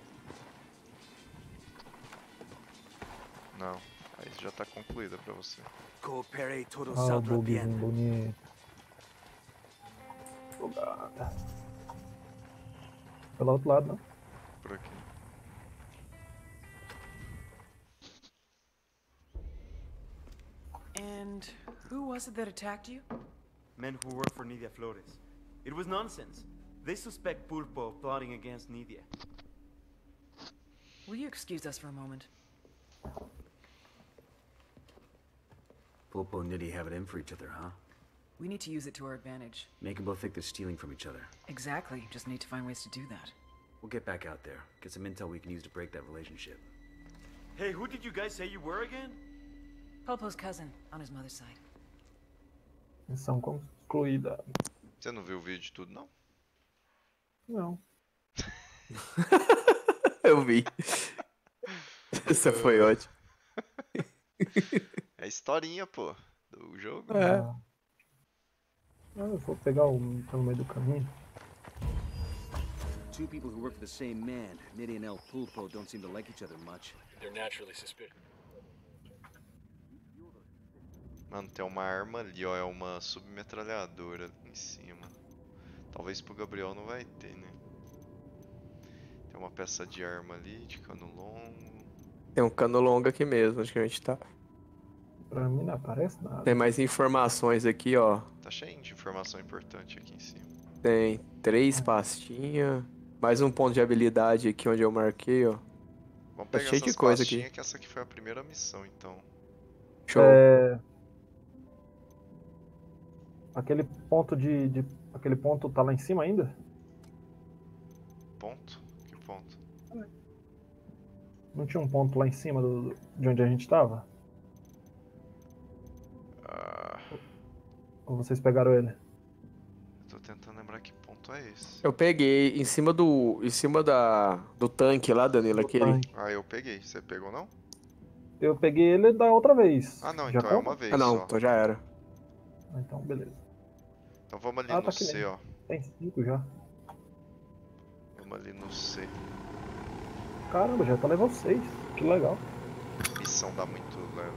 Não. Aí já tá concluída pra você.
Coopere todo
Ah, o
saldrá
bugzinho
bien.
bonito. Bugada. Pelo outro lado, né?
Por aqui.
And who was it that attacked you?
Men who work for Nidia Flores. It was nonsense. They suspect Pulpo of plotting against Nidia.
Will you excuse us for a moment?
Pulpo and Nidia have it in for each other, huh?
We need to use it to our advantage.
Make them both think they're stealing from each other.
Exactly. Just need to find ways to do that.
We'll get back out there. Get some intel we can use to break that relationship.
Hey, who did you guys say you were again?
Pulpo's cousin, on his mother's side.
Missão concluída.
Você não viu o vídeo de tudo, não?
Não.
Eu vi. Essa foi ótima.
É a historinha, pô, do jogo.
Eu vou pegar pelo meio do caminho.
Two people who work for the same man, Nidia and El Pulpo, don't seem to like each other much.
They're naturally suspicious.
Mano, tem uma arma ali, ó, é uma submetralhadora ali em cima. Talvez pro Gabriel não vai ter, né? Tem uma peça de arma ali, de cano longo.
Tem um cano longo aqui mesmo, onde que a gente tá.
Pra mim não aparece nada.
Tem mais informações aqui, ó.
Tá cheio de informação importante aqui em cima.
Tem 3 pastinhas. Mais um ponto de habilidade aqui onde eu marquei, ó.
Vamos
Tá
pegar
cheio de
essas
coisa
pastinhas
aqui.
que essa aqui foi a primeira missão, então.
Show.
Aquele ponto aquele ponto tá lá em cima ainda?
Ponto? Que ponto?
Não tinha um ponto lá em cima de onde a gente tava? Ou vocês pegaram ele?
Tô tentando lembrar que ponto é esse.
Eu peguei em cima do tanque lá, Danilo, aquele.
Ah, eu peguei. Você pegou não?
Eu peguei ele da outra vez.
Ah, não,
Já
então é
conta?
uma vez
Ah, não,
só.
então já era.
Então, beleza.
Então vamos ali
Ah,
no
tá aqui
C,
mesmo.
ó.
Tem 5 já.
Vamos ali no C.
Caramba, já tá level 6. Que legal.
Missão dá muito level.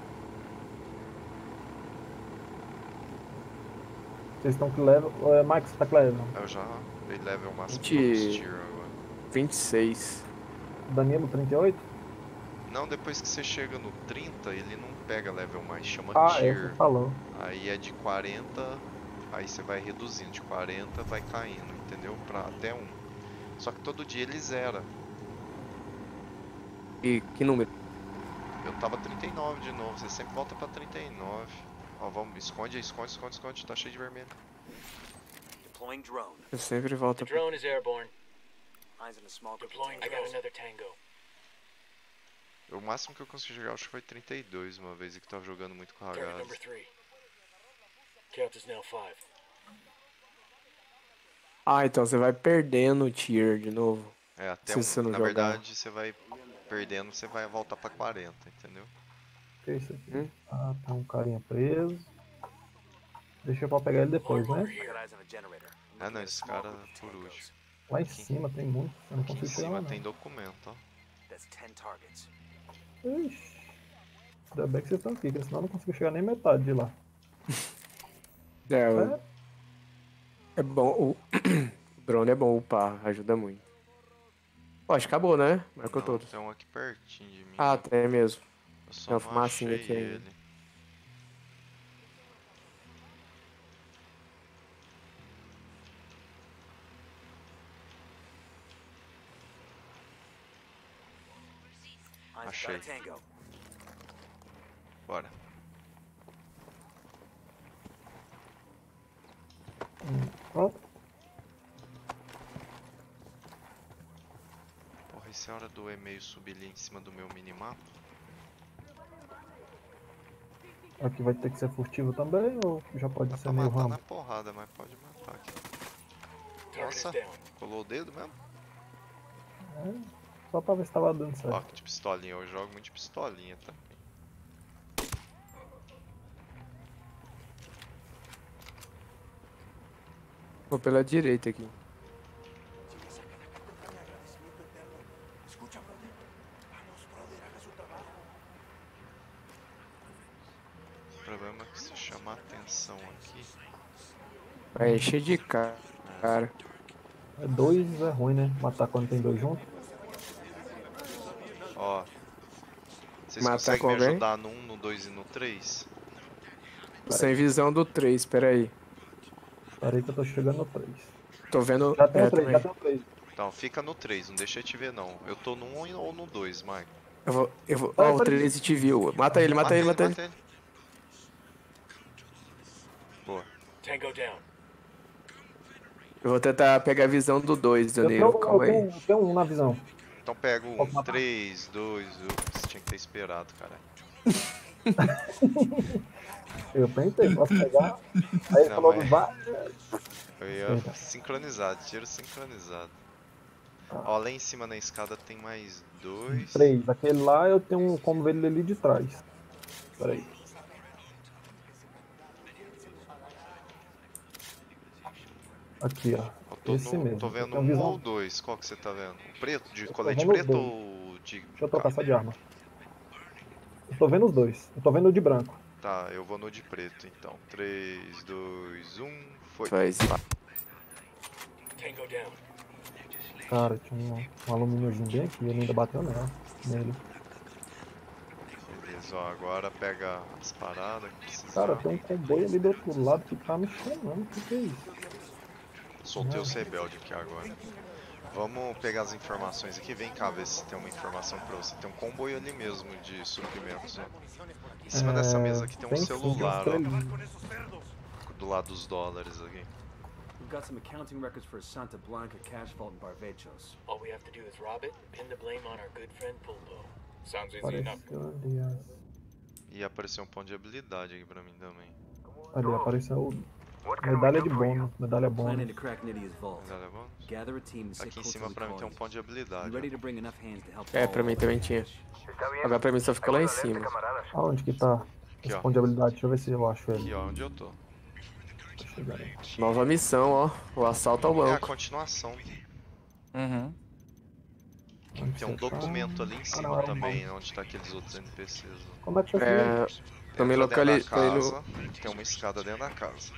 Vocês estão que level. Max, você tá que level?
Eu já dei level máximo
20
no Steer agora.
26.
Danilo, 38?
Não, depois que você chega no 30, ele não pega level mais, chama
Ah,
Tier.
você falou.
Aí é de 40, aí você vai reduzindo, de 40 vai caindo, entendeu? Pra até 1. Só que todo dia ele zera.
E que número?
Eu tava 39 de novo, você sempre volta pra 39. Ó, vamos, esconde, tá cheio de vermelho.
Deploying drone.
Eu sempre volto
The drone is airborne.
Eyes in a small group of
Deploying. I got
tangos.
another tango.
O máximo que eu consegui jogar acho que foi 32 uma vez, e que tava jogando muito com
Target
ragazzi.
number 3. Count is now 5.
Ah, então você vai perdendo o tier de novo.
É, até
Se você não
na
jogar.
verdade você vai perdendo, você vai voltar pra 40, entendeu?
O que é isso aqui? Ah, tá um carinha preso. Deixa eu pra pegar ele depois, né?
I got eyes on a generator.
Ah não, esse cara por último.
Lá em cima tem muito. Eu não
Aqui em
consigo chegar lá,
cima
não.
tem documento, ó.
That's 10 targets.
Ixi. Ainda bem que vocês estão aqui, porque senão eu não consigo chegar nem metade de lá.
É bom. O drone é bom upar, ajuda muito. Ó, acho que acabou, né? Marcou
Não,
todos.
tem um aqui pertinho de mim.
Ah, tem mesmo.
Eu só
Tem uma
não
fumacinha
achei
aqui ainda.
ele.
Heinz,
Achei.
got a tango.
Bora.
Pronto.
Porra, e se é hora do e-mail subir ali em cima do meu minimapa?
Aqui vai ter que ser furtivo também ou já pode
Dá
ser
pra
meio
matar
ramo?
na porrada, mas pode matar aqui.
Target is
Nossa,
down.
colou o dedo mesmo?
Só pra ver se tava dando
Ó,
certo.
de pistolinha, eu jogo muito de pistolinha também.
Vou pela direita aqui.
O problema é que se chamar atenção aqui.
Vai encher de cara.
É 2 é ruim, né? Matar quando tem 2 juntos.
Ó. Vocês
Matar
conseguem
com
me
alguém?
ajudar no 1, no 2 e no 3?
Sem visão do 3, peraí.
Peraí que eu tô chegando no 3.
Tô vendo.
Já tem o 3,
também.
já tem o 3.
Então, fica no 3, não deixa eu te ver não. Eu tô no 1 ou no 2, Mike?
Eu vou. Ó, o 13 te viu. Mata ele, mata ele, mata ele.
Boa.
Tango down.
Eu vou tentar pegar a visão do 2, Danilo. Calma aí.
Eu tenho um na visão.
Então pega
Posso
o
matar?
3, 2, você tinha que ter esperado, cara.
Eu pensei, posso pegar. Aí ele
Não,
falou
mas-
do VAR.
Eu ia sincronizado, tiro sincronizado. Ó, lá em cima na escada tem mais 2.
3. Aquele lá eu tenho como ver ele ali de trás. Peraí. Aqui, ó. Esse mesmo.
Tô vendo
Tem
um
visão.
ou 2, qual que você tá vendo? O preto, de
tô
colete
vendo os
preto
dois.
ou de...
Deixa eu trocar essa de arma. Eu tô vendo os dois. Eu tô vendo o de branco.
Tá, eu vou no de preto então. 3, 2, 1, foi.
Faz.
Tango down.
Cara, tinha um alumíniozinho bem aqui. Ele ainda bateu nele.
Beleza, ó, agora pega as paradas que precisa.
Cara, tem um comboio ali do outro lado que tá me chamando. O que é isso?
Soltei o rebelde aqui agora. Vamos pegar as informações aqui. Vem cá ver se tem uma informação pra você. Tem um comboio ali mesmo de suprimentos, ó. Em cima dessa mesa aqui tem um
tem sim, tem uns
celular, ó.
trailinhos.
Do lado dos dólares aqui.
We've got some accounting records for a Santa Blanca cash vault in Barvechos.
All we have to do is rob it and pin the blame on our good friend Pulpo. Sounds easy enough.
Apareceu ali, ó.
E apareceu um ponto de habilidade aqui pra mim também.
Ali apareceu medalha de bônus. Medalha
Planning
bônus.
to crack Nidia's vault.
Medalha bônus?
Gather a team to sit
Aqui em
close
cima
to
pra
the
mim tem um
college.
ponto de habilidade.
Be ready
ó.
to bring enough hands to help
É,
follow
pra mim
up
também
the
tinha.
fish.
Agora pra mim só ficou lá em cima.
Aonde que tá?
Aqui,
Esse
ó.
ponto de habilidade. Deixa eu ver se eu acho ele.
Aqui, ó, onde eu tô.
Tô chegando.
Nova missão, ó. O assalto ao
É a
banco.
continuação.
Uhum.
Onde
Tem um
você tá?
documento ali em
Ah,
cima
não, era um
também,
banco.
onde tá aqueles outros NPCs. ó.
Como é que você
É.
fez?
Tô me
Entra dentro da
localizando.
casa, tem uma escada dentro da casa.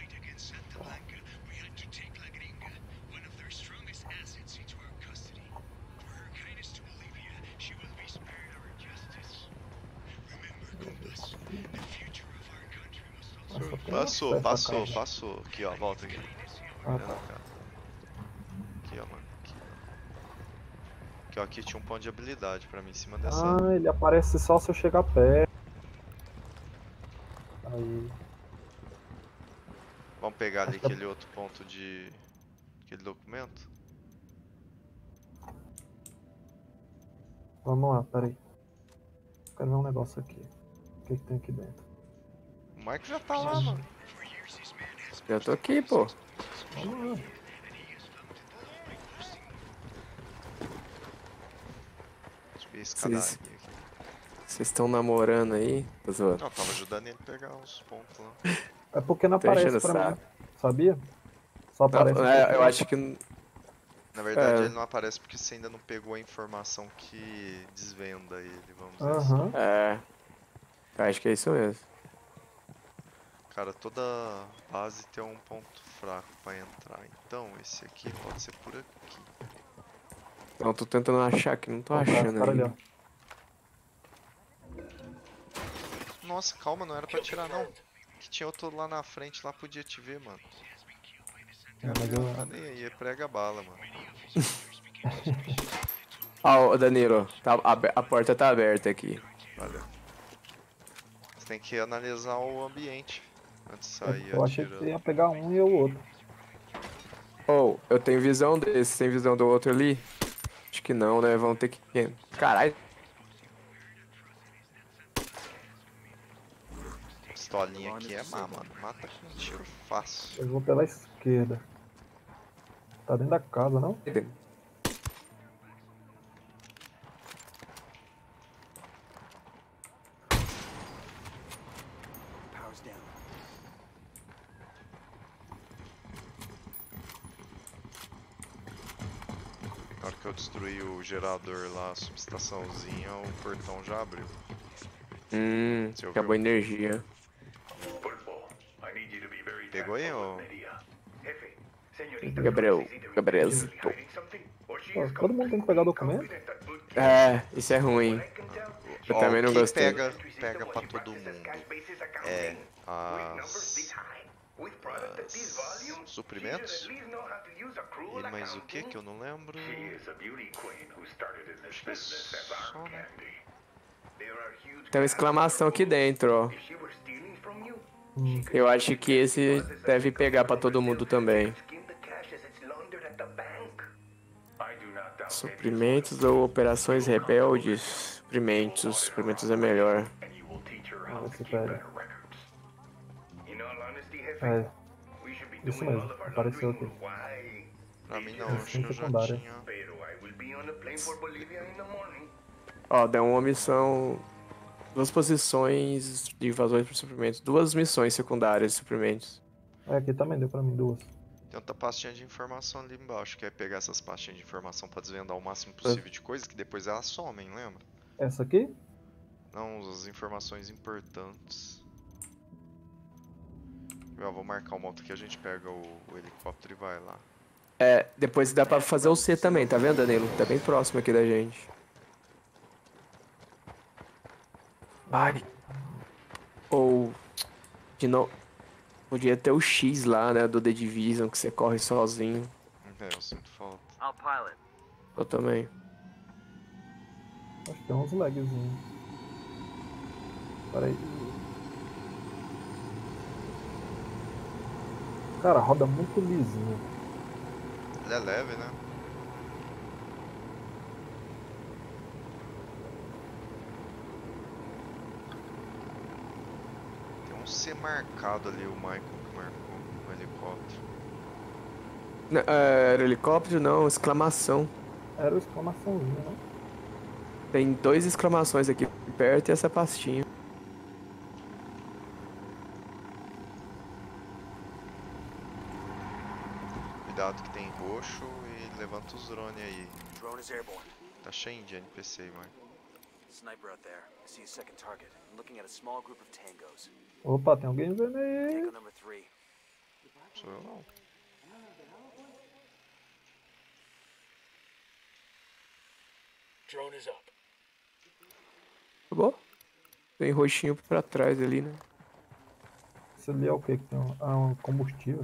Passou. Aqui, ó, volta aqui.
Ah,
Dentro
tá.
da casa. Aqui, ó, mano. Aqui, ó, aqui tinha um ponto de habilidade pra mim em cima dessa.
Ah, ele aparece só se eu chegar perto. Aí.
Vamos pegar ali
Acho que é-
aquele outro ponto de... aquele documento?
Vamos lá, peraí. Quero ver um negócio aqui. O que tem aqui dentro?
O Mike já tá lá, mano.
Eu tô aqui, pô.
Vamos lá.
Subir a escadaria
Vocês
aqui.
estão namorando aí? Tô zoando.
Não, eu tava ajudando ele a pegar os pontos lá.
É porque não
Tô enchendo
aparece
o
pra mim.
saco.
Sabia? Só aparece.
Eu acho que.
Na verdade, ele não aparece porque você ainda não pegou a informação que desvenda ele, vamos dizer assim.
Eu acho que é isso mesmo.
Cara, toda base tem um ponto fraco pra entrar. Então, esse aqui pode ser por aqui.
Não, tô tentando achar aqui, não tô achando
Cara, ali,
ainda.
ó.
Nossa, calma, não era pra tirar não. Que tinha outro lá na frente, lá podia te ver, mano. Tá nem aí, prega a bala, mano.
Ó, Danilo, a porta tá aberta aqui.
Valeu. Você tem que analisar o ambiente antes de sair
Eu achei que
atirando.
você ia pegar um e o outro.
Eu tenho visão desse, tem visão do outro ali? Acho que não, né? Vão ter que... Caralho.
Pistolinha aqui é má, mano. Mata com um tiro fácil.
Eu vou pela esquerda. Tá dentro da casa, não?
Power's down.
Na hora que eu destruí o gerador lá, a subestaçãozinha, o portão já abriu.
Acabou a energia.
Pegou aí, ô?
Gabrielzito.
Todo mundo tem que pegar o documento?
Isso é ruim. Eu
Ó,
também não
o que
gostei.
pega pra todo mundo é suprimentos. E mais o que eu não lembro. Acho que é só, né?
Tem uma exclamação aqui dentro, ó. Eu acho que esse deve pegar pra todo mundo também. Suprimentos ou operações rebeldes? Suprimentos é melhor.
Vamos ver se pega. Isso mesmo, apareceu aqui.
Pra mim não, acho que eu já tinha.
Ó, deu uma missão... 2 posições de invasões por suprimentos. 2 missões secundárias de suprimentos.
Aqui também deu pra mim 2.
Tem outra pastinha de informação ali embaixo, que é pegar essas pastinhas de informação pra desvendar o máximo possível de coisas, que depois elas somem, lembra?
Essa aqui?
Não, as informações importantes. Eu vou marcar uma outra que a gente pega o helicóptero e vai lá.
Depois dá pra fazer o C também, tá vendo, Danilo? Tá bem próximo aqui da gente. Ai. Ou... De novo... Podia ter o X lá, né, do The Division, que você corre sozinho.
Eu sinto falta.
I'll pilot.
Eu também.
Acho que tem uns lagzinhos. Pera aí. Cara, roda muito lisinho.
Ele é leve, né? Tem um C marcado ali, o Michael que marcou o helicóptero.
Era helicóptero? Não, exclamação.
Era exclamaçãozinha, né?
Tem 2 exclamações aqui perto e essa pastinha.
Cuidado que tem roxo e levanta os drones aí.
Drone is airborne.
Tá cheio de NPC aí, Michael.
Sniper out there. I see a second target. I'm looking at a small group of tangos.
Opa, tem alguém vendo aí.
Tango number 3.
Sou eu não.
Drone is up.
Tá bom? Tem roxinho pra trás ali, né?
Isso ali é o que que tem? Um combustível.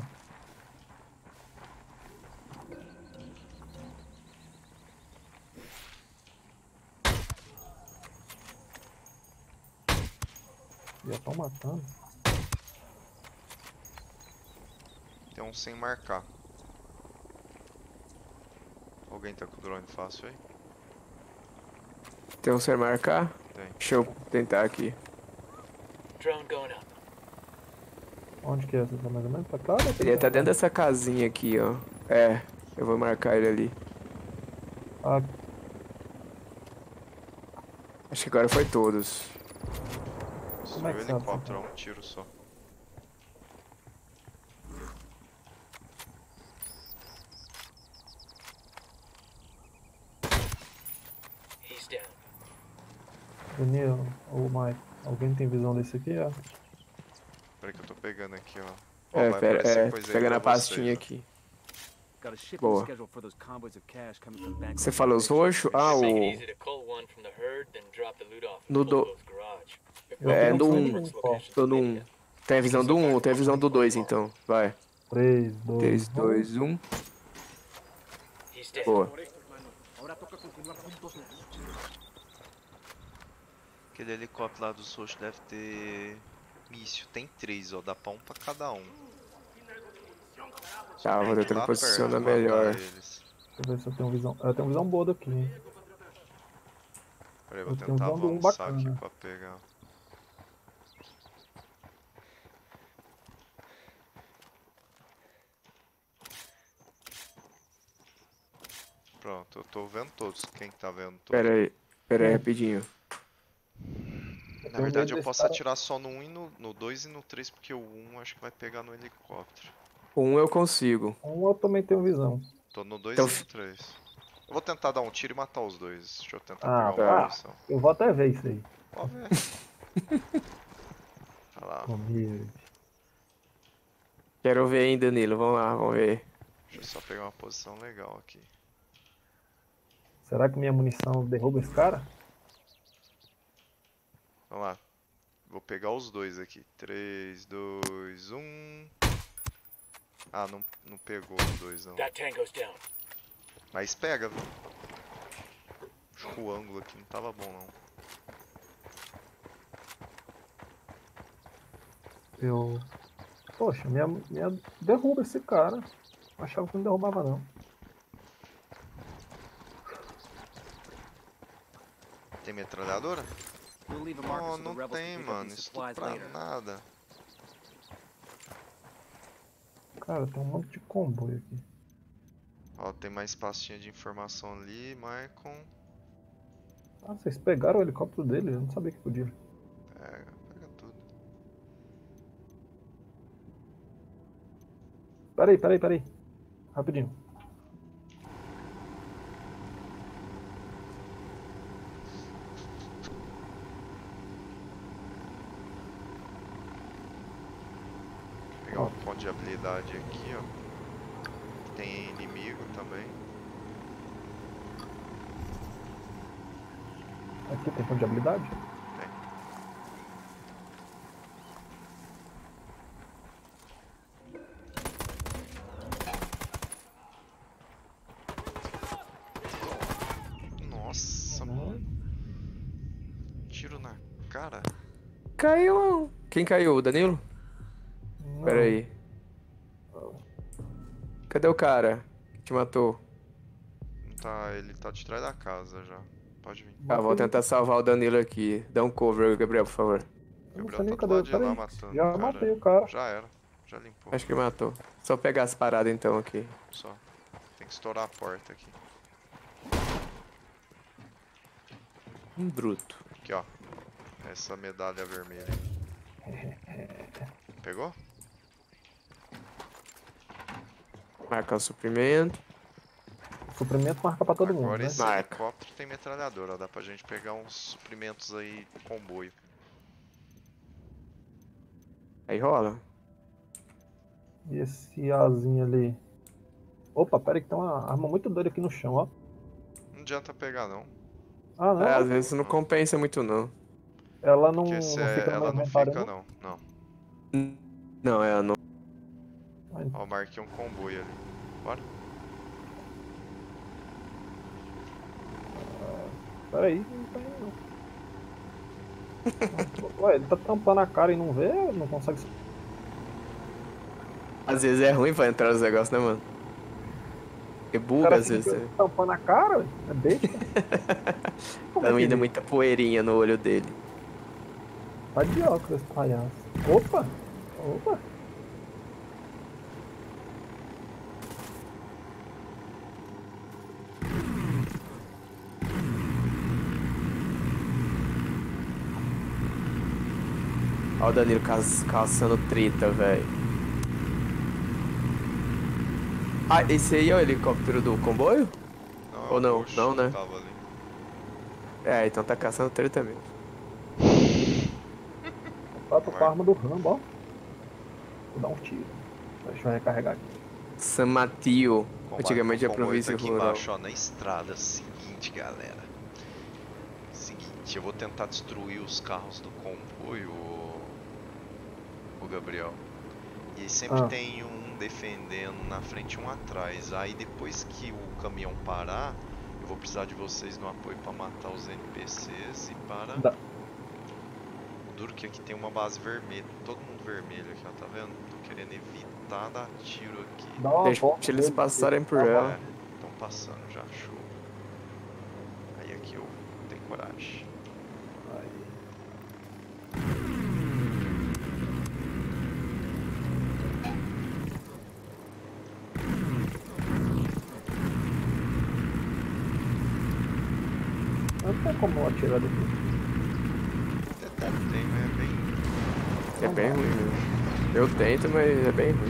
Já estão matando.
Tem um sem marcar. Alguém tá com o drone fácil aí?
Tem um sem marcar?
Tem.
Deixa eu tentar aqui.
Drone going up.
Onde que é? Você tá mais ou menos pra cá?
Ele tá dentro dessa casinha aqui, ó. Eu vou marcar ele ali.
Ah,
Acho que agora foi todos.
Como é que
Destruiu o
sabe?
helicóptero a um tiro só.
Danilo, ou Mike, alguém tem visão desse aqui? Ó?
Peraí que eu tô pegando aqui, ó.
É,
Vai
pera,
aparecer coisa aí
pega
pra
na pastinha
vocês, ó.
aqui.
Got a shipment
Boa.
scheduled for those convoys of cash coming from Bangkok.
Você falou os roxos? Ah,
Make it
o...
easy to cull one from the herd, then drop the loot off in
No do...
Pulpo's garage.
É,
Eu
do
tenho
1.
visão de foco.
Tô no 1. Tem a visão do 1 ou tem a visão do 2, então? Vai.
3, 2,
3, 2, 1.
He's dead.
Boa.
Aquele helicóptero lá dos roxos deve ter míssil. Tem 3, ó. Dá pra um pra cada um.
Tá, vou tentar me posicionar melhor.
Eles.
Deixa eu ver se eu tenho visão. Eu tenho visão boa daqui, hein?
Peraí, vou
Eu tenho
tentar
visão do um
avançar aqui
bacana.
pra pegar. Pronto, eu tô vendo todos. Quem que tá vendo todos?
Pera aí, rapidinho.
Na verdade eu posso atirar só no 1 e no 2 e no 3, porque o 1 acho que vai pegar no helicóptero.
O 1 eu consigo.
Um eu também tenho visão.
Tô no 2
Então,
e no 3. Eu vou tentar dar um tiro e matar os dois. Deixa eu tentar
Ah,
pegar uma
tá.
posição.
Eu vou até ver isso aí.
Pode ver. Olha lá.
Humilde.
Quero ver, hein, Danilo. Vamos lá, vamos ver.
Deixa eu só pegar uma posição legal aqui.
Será que minha munição derruba esse cara?
Vamos lá. Vou pegar os dois aqui. 3, 2, 1. Ah, não pegou os dois não.
That tango's down.
Mas pega, viu? Acho que o ângulo aqui não tava bom não.
Poxa, minha derruba esse cara. Achava que não derrubava não.
Tem metralhadora?
We'll leave a marker
Oh,
so the
não
rebels
tem,
can pick up
mano.
these
Isso tudo
supplies
pra
later.
nada.
Cara, tem um monte de comboio aqui.
Ó, tem mais pastinha de informação ali, Maicon.
Ah, vocês pegaram o helicóptero dele? Eu não sabia que podia.
Pega tudo.
Peraí. Rapidinho.
Pegar um ponto de habilidade aqui, ó. Tem inimigo também.
Aqui tem ponto de habilidade?
Tem. Nossa, mano. Tiro na cara.
Caiu. Quem caiu? O Danilo? Pera aí. Cadê o cara que te matou?
Tá, ele tá de trás da casa já. Pode vir.
Ah, vou tentar salvar o Danilo aqui. Dá um cover, Gabriel, por favor.
Gabriel tá do lado de lá matando o
Já
cara.
matei o cara.
Já era. Já limpou.
Acho que matou. Só pegar as paradas então aqui.
Só. Tem que estourar a porta aqui.
Bruto.
Aqui, ó. Essa medalha vermelha. Pegou?
Marcar o suprimento.
Suprimento marca pra todo mundo,
Agora
né?
esse helicóptero tem metralhadora, ó. Dá pra gente pegar uns suprimentos aí de comboio.
Aí rola.
E esse Azinho ali? Opa, pera aí que tem uma arma muito doida aqui no chão, ó.
Não adianta pegar, não.
Ah, não?
Às vezes não compensa muito, não.
Ela não,
Porque
não fica no
ela não
inventário,
fica, não. Não.
Não, ela não.
Ó, eu marquei um comboio ali. Bora.
Pera aí, não tá indo não. Ué, ele tá tampando a cara e não vê? Não consegue...
Às vezes é ruim pra entrar nos negócios, né, mano? Porque
O
buga
cara
às vezes.
fica tampando a cara, ué. É besta.
Tá indo muita poeirinha no olho dele.
Tá de óculos esse palhaço. Opa!
Ó o Danilo caçando treta, velho. Ah, esse aí é o helicóptero do comboio?
Não,
Ou não?
roxo
Não, né?
Tava ali.
É, então tá caçando treta mesmo.
Ó, tô com a arma do Rambo, ó. Vou dar um tiro. Deixa eu recarregar aqui.
San Mateo. Antigamente
O
a
comboio
província
tá aqui
rural.
embaixo, ó, na estrada. Seguinte, galera. Seguinte, eu vou tentar destruir os carros do comboio, o Gabriel. E aí sempre tem um defendendo na frente e um atrás. Aí depois que o caminhão parar, eu vou precisar de vocês no apoio para matar os NPCs e para... O duro que aqui tem uma base vermelha, todo mundo vermelho aqui, ó, tá vendo? Tô querendo evitar dar tiro aqui.
Deixa eles passarem por ela.
Estão passando já, show. Aí aqui eu tenho coragem.
Não tem como atirar daqui.
Até tem, mas é bem...
É bem ruim mesmo. Eu tento, mas é bem ruim.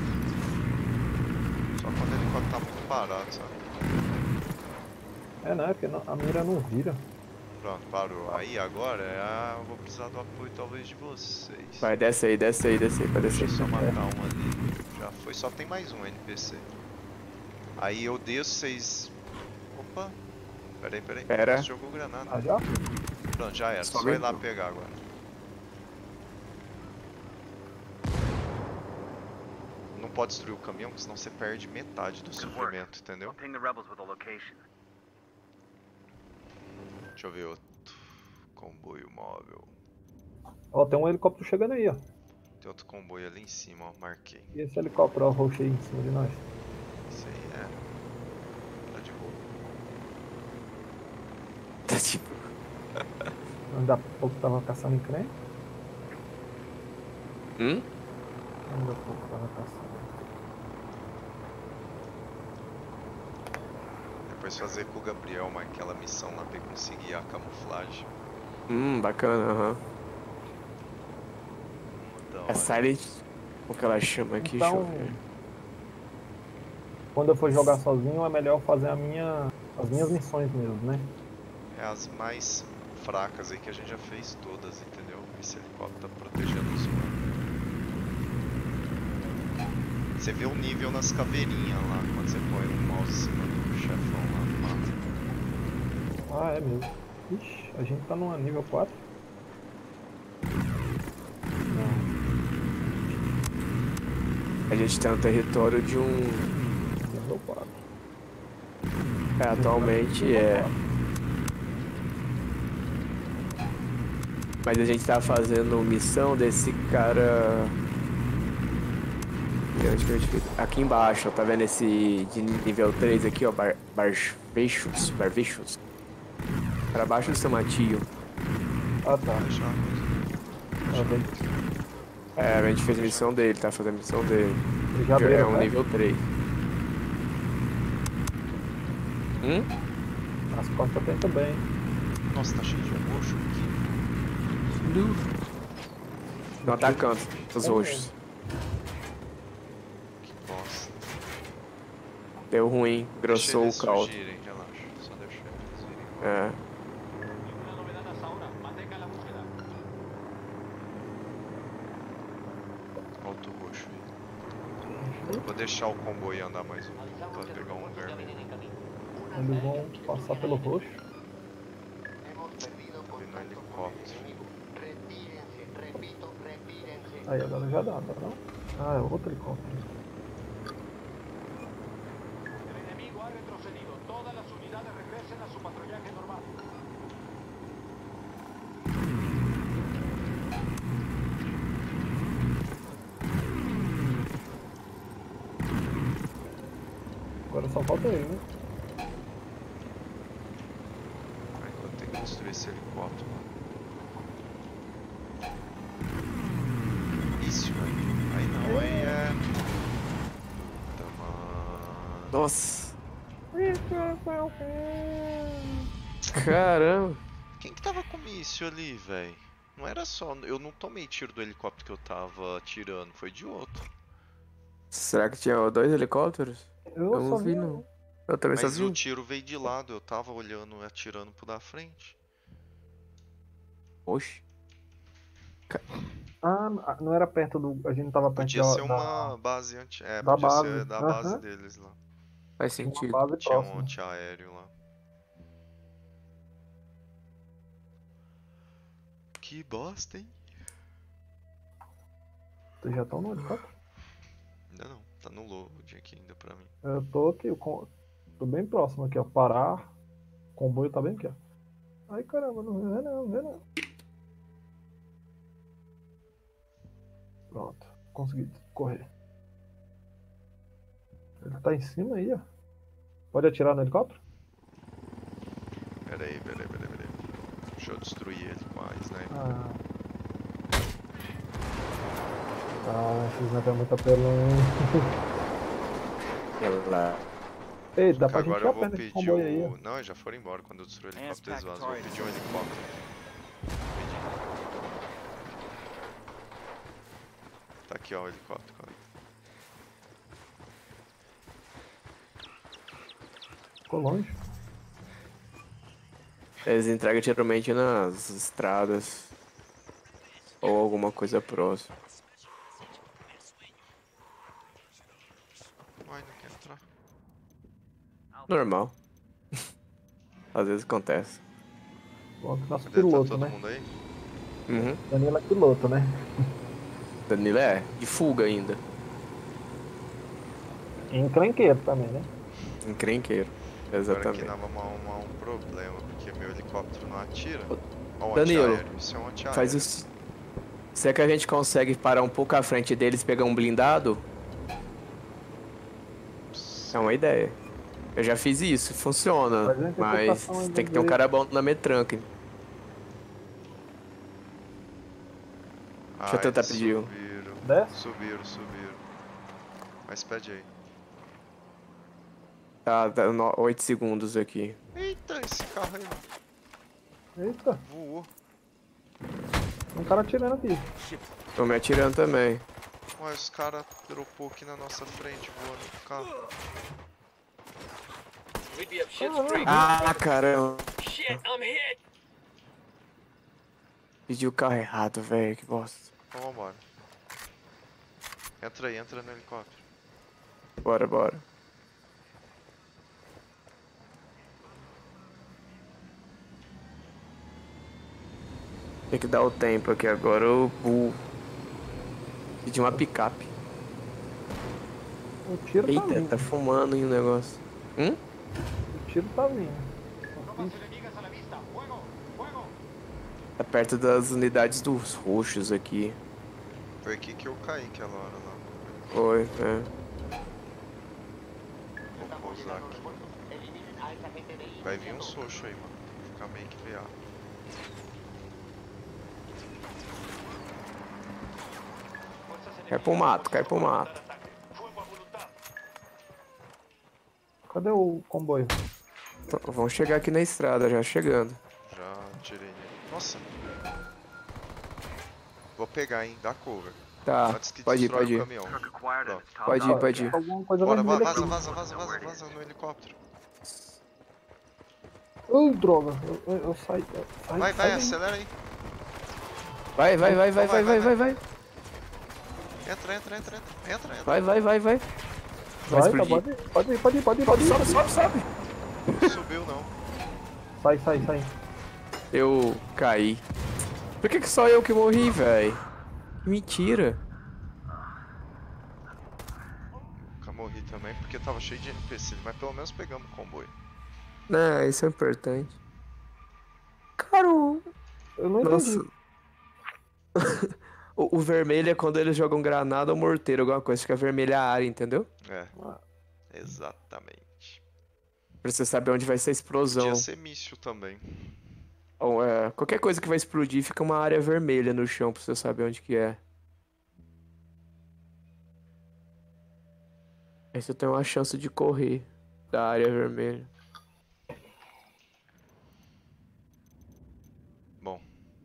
Só quando o helicóptero tá muito parado, sabe?
É, não, é porque a mira não vira.
Pronto, parou. Aí agora eu vou precisar do apoio talvez de vocês.
Vai, desce aí, pode descer.
Deixa eu só matar um ali. Já foi, só tem mais um NPC. Aí eu desço, vocês... Opa! Peraí. Você jogou granada.
Ah, já?
Pronto, já era. Só ir lá pegar agora. Não pode destruir o caminhão, porque senão você perde metade do suprimento, entendeu? Deixa eu ver outro. Comboio móvel.
Ó, tem um helicóptero chegando aí, ó.
Tem outro comboio ali em cima, ó. Marquei.
E esse helicóptero, ó, roxo aí em cima de nós?
Isso aí é. Tá de boa.
Tá de boa.
Ainda há pouco tava caçando encrenca. Ainda há pouco tava caçando.
Depois fazer com o Gabriel aquela missão lá pra ele conseguir a camuflagem.
Bacana, aham.
Então,
É Silent, o que ela chama aqui,
então,
deixa eu ver.
Quando eu for jogar sozinho, é melhor fazer as minhas missões mesmo, né?
É as mais fracas aí que a gente já fez todas, entendeu? Esse helicóptero tá protegendo os humanos. Você vê o nível nas caveirinhas lá, quando você põe o mouse em cima do chefão lá no mapa.
Ah, é mesmo. Ixi, a gente tá numa nível 4.
A gente tá no território de um...
Nível 4.
Atualmente é... Mas a gente tá fazendo missão desse cara... Aqui embaixo, ó, tá vendo esse de nível 3 aqui, ó, Barvechus. Pra baixo do San Mateo.
Ah, tá.
A gente fez a missão dele, tá fazendo a missão dele.
Já
é um
né?
nível 3.
As costas tem também.
Nossa, tá cheio de roxo aqui.
Estão atacando os roxos. Deu ruim, grossou o caldo.
Relaxa, só deixa eles virem. Alto roxo aí. Vou deixar o comboio andar mais um pouco pra pegar um lugar mesmo.
Eles vão passar pelo roxo.
Ali no helicóptero.
Aí agora já dá, não? Ah, é outro helicóptero. Agora só falta ele, né?
Aí eu tenho que destruir esse helicóptero, mano. Isso, velho. Aí não, aí é... Puta, mano.
Nossa. Caramba.
Quem que tava com míssil ali, velho? Não era só... Eu não tomei tiro do helicóptero que eu tava atirando, foi de outro.
Será que tinha 2 helicópteros?
Eu
não vi, não. Eu também só
Mas
vi.
o tiro veio de lado, eu tava olhando, atirando pro da frente.
Oxi.
Ah, não era perto do. A gente não tava perto
Podia ser
da,
uma base anti... É,
da
podia
base.
ser da
Aham.
base deles lá.
Faz
Tinha uma
sentido.
base
Tinha um
próxima.
antiaéreo lá. Que bosta, hein?
Vocês já estão no helicóptero?
Ainda não, tá no load aqui ainda pra mim.
Eu tô aqui, tô bem próximo aqui, ó. Parar. O comboio tá bem aqui, ó. Ai caramba, não vê não, não vê não. Pronto, consegui correr. Ele tá em cima aí, ó. Pode atirar no helicóptero?
Pera aí. Deixa eu destruir ele com a sniper.
Esse sniper é muito apelão.
Ela...
Ei, dá pra
Agora
gente ir
eu
a
vou
pé nesse
pedir
comboio aí, ó.
o... Não, eles já foram embora quando eu destruí o helicóptero, eles vazam. Vou pedir um helicóptero. Tá aqui, ó, o helicóptero.
Ficou longe.
Eles entregam geralmente nas estradas. Ou alguma coisa próxima.
Ai, não quer entrar.
Normal. Às vezes acontece.
Pronto, nosso
Cadê? Tá
piloto,
todo
né?
mundo aí?
Uhum.
Danilo é piloto, né?
Danilo é de fuga ainda.
Encrenqueiro também, né?
Encrenqueiro.
Agora
Exatamente.
aqui nós vamos arrumar um problema, porque meu helicóptero não atira. Ó, o
Danilo,
antiaéreo. Isso é um antiaéreo.
faz isso. Será que a gente consegue parar um pouco à frente deles e pegar um blindado? É uma ideia. Eu já fiz isso, funciona. Mas tem que ter um cara bom na metranca. Deixa eu tentar pedir um.
Subiram. Mas pede aí.
Tá, 8 segundos aqui.
Eita, esse carro aí, mano.
Eita,
Voou.
um cara atirando aqui.
Tô me atirando também.
Ué, os caras dropou aqui na nossa frente, voando com o carro.
We'd be up shit's creek.
Ah, caramba.
Shit, I'm hit.
Pedi o carro errado, velho. Que bosta.
Então vambora. Entra no helicóptero.
Bora. Tem que dar o tempo aqui agora. O pedi uma picape.
O tiro tá
Eita,
vindo.
tá fumando aí o negócio.
O tiro tá vindo.
Tá perto das unidades dos roxos aqui.
Foi aqui que eu caí aquela hora lá.
Foi, é.
Vou pousar aqui. Vai vir um soxo aí, mano. Vou ficar meio que veado.
Cai pro mato.
Cadê o comboio?
Vão chegar aqui na estrada, já chegando.
Já tirei nele. Nossa. Vou pegar, hein. Dá cover.
Tá,
Antes que
pode ir,
destrói
pode
o
ir.
caminhão. Pronto.
Pode ir.
Alguma coisa
Bora,
vermelha aqui.
vaza no helicóptero.
Droga. Eu saí.
Vai,
daí.
acelera aí.
Vai.
Entra.
Vai.
Vai,
explodir.
pode ir.
Sobe.
Não subiu, não.
Sai.
Eu caí. Por que só eu que morri, velho? Mentira.
Nunca morri também, porque tava cheio de NPC, mas pelo menos pegamos o comboio.
Não, isso é importante. Cara,
Eu não entendi.
nossa. O vermelho é quando eles jogam granada ou morteiro, alguma coisa. Fica vermelha a área, entendeu?
É, exatamente.
Pra você saber onde vai ser a explosão.
Podia ser míssil também.
Ou, qualquer coisa que vai explodir fica uma área vermelha no chão pra você saber onde que é. Aí você tem uma chance de correr da área vermelha.
Bom.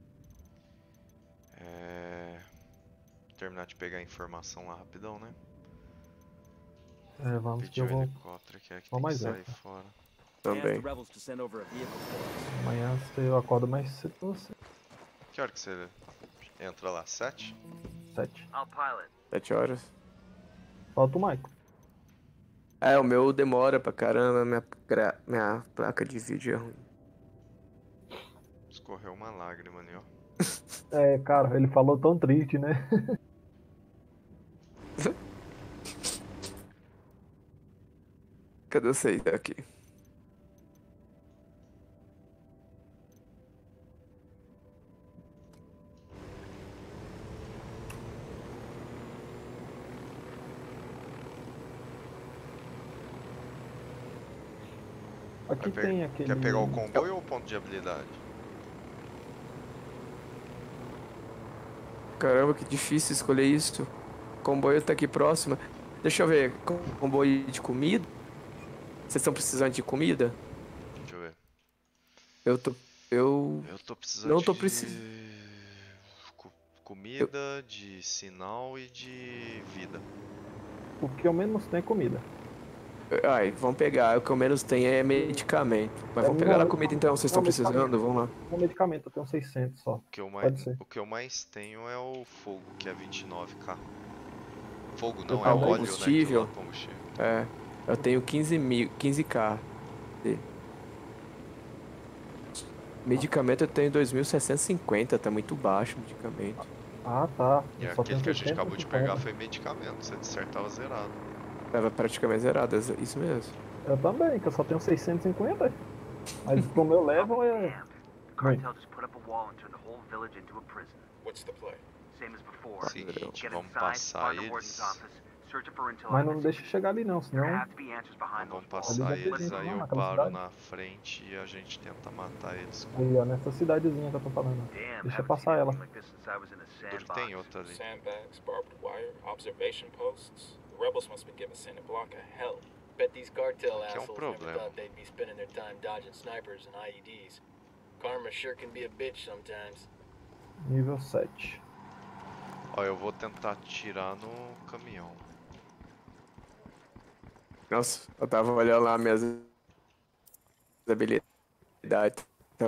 Terminar de pegar a informação lá rapidão, né?
Vamos que
Pedir
eu
o
vou.
helicóptero que é que
Vou
tem que
mais
sair
essa.
fora.
Também.
Amanhã eu acordo mais cedo que você.
Que hora que você Entra lá, 7?
7.
I'll pilot.
7 horas.
Falta o Michael.
É, o meu demora pra caramba, minha placa de vídeo é ruim.
Escorreu uma lágrima ali, ó.
É, cara, ele falou tão triste, né?
Cadê você aqui?
Aqui tem aquele...
Quer pegar o comboio ou o ponto de habilidade?
Caramba, que difícil escolher isso. O comboio tá aqui próximo. Deixa eu ver, comboio de comida? Vocês estão precisando de comida?
Deixa eu ver.
Eu
tô precisando
não tô
de
precisando.
comida, de sinal e de vida.
O que eu menos tenho é comida.
Ai, vamos pegar. O que eu menos tenho é medicamento. Mas vamos pegar a comida então, vocês estão precisando? Vamos lá.
Um medicamento, eu tenho 600 só.
O que eu mais tenho é o fogo, que é 29k. Fogo não,
Ah,
é
o
óleo,
combustível.
né? Combustível.
É, eu tenho 15k. Medicamento eu tenho 2.650, tá muito baixo o medicamento.
Ah, tá.
E aquele que a gente acabou de pegar foi medicamento, você de certo tava zerado.
Tava praticamente zerado, isso mesmo.
Eu também, que eu só tenho 650. Mas pro meu level é...
The cartel just put up a wall and turned the whole village into a prison.
What's the play?
Same as before.
Seguinte,
Get
vamos
inside,
passar
find the warden's
eles.
office, search for intel.
Mas não deixa chegar ali não, senão...
There have to be answers behind
Vamos
those walls.
passar
Ali já tem
eles,
gente
aí
lá
eu
naquela
paro
cidade.
na frente e a gente tenta matar eles.
Aí, ó, nessa cidadezinha que eu tô falando.
Damn,
Deixa eu
haven't
passar
seen
ela.
anything like this since I was in a
Duro que
sandbox.
tem outra ali.
Sandbags, barbed wire, observation posts. The rebels must be giving Santa Blanca hell. Bet these cartel
Que é um
assholes never
problema.
thought they'd be spending their time dodging snipers and IEDs. Karma sure can be a bitch sometimes.
Nível 7.
Ó, eu vou tentar atirar no caminhão.
Nossa, eu tava olhando lá minhas habilidades.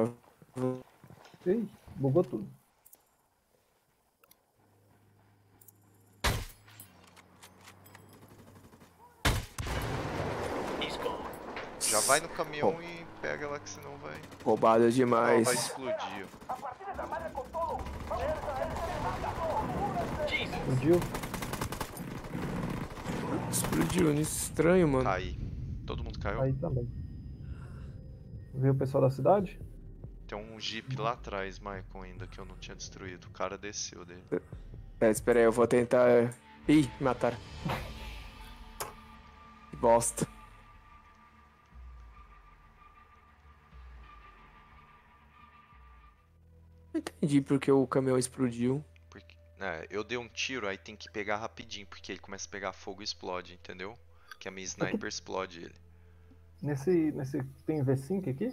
Ih, bugou tudo.
Já vai no caminhão e pega lá que senão vai...
Roubada
Não,
demais.
vai explodir.
Explodiu?
Explodiu, estranho, mano.
Caí. Todo mundo caiu?
Aí também. Viu o pessoal da cidade?
Tem um jeep lá atrás, Michael, ainda que eu não tinha destruído. O cara desceu dele.
Espera aí, eu vou tentar... Ih, me mataram. Que bosta. Não entendi porque o caminhão explodiu.
Eu dei um tiro, aí tem que pegar rapidinho, porque ele começa a pegar fogo e explode, entendeu? Que a minha sniper explode ele.
Nesse tem V5 aqui?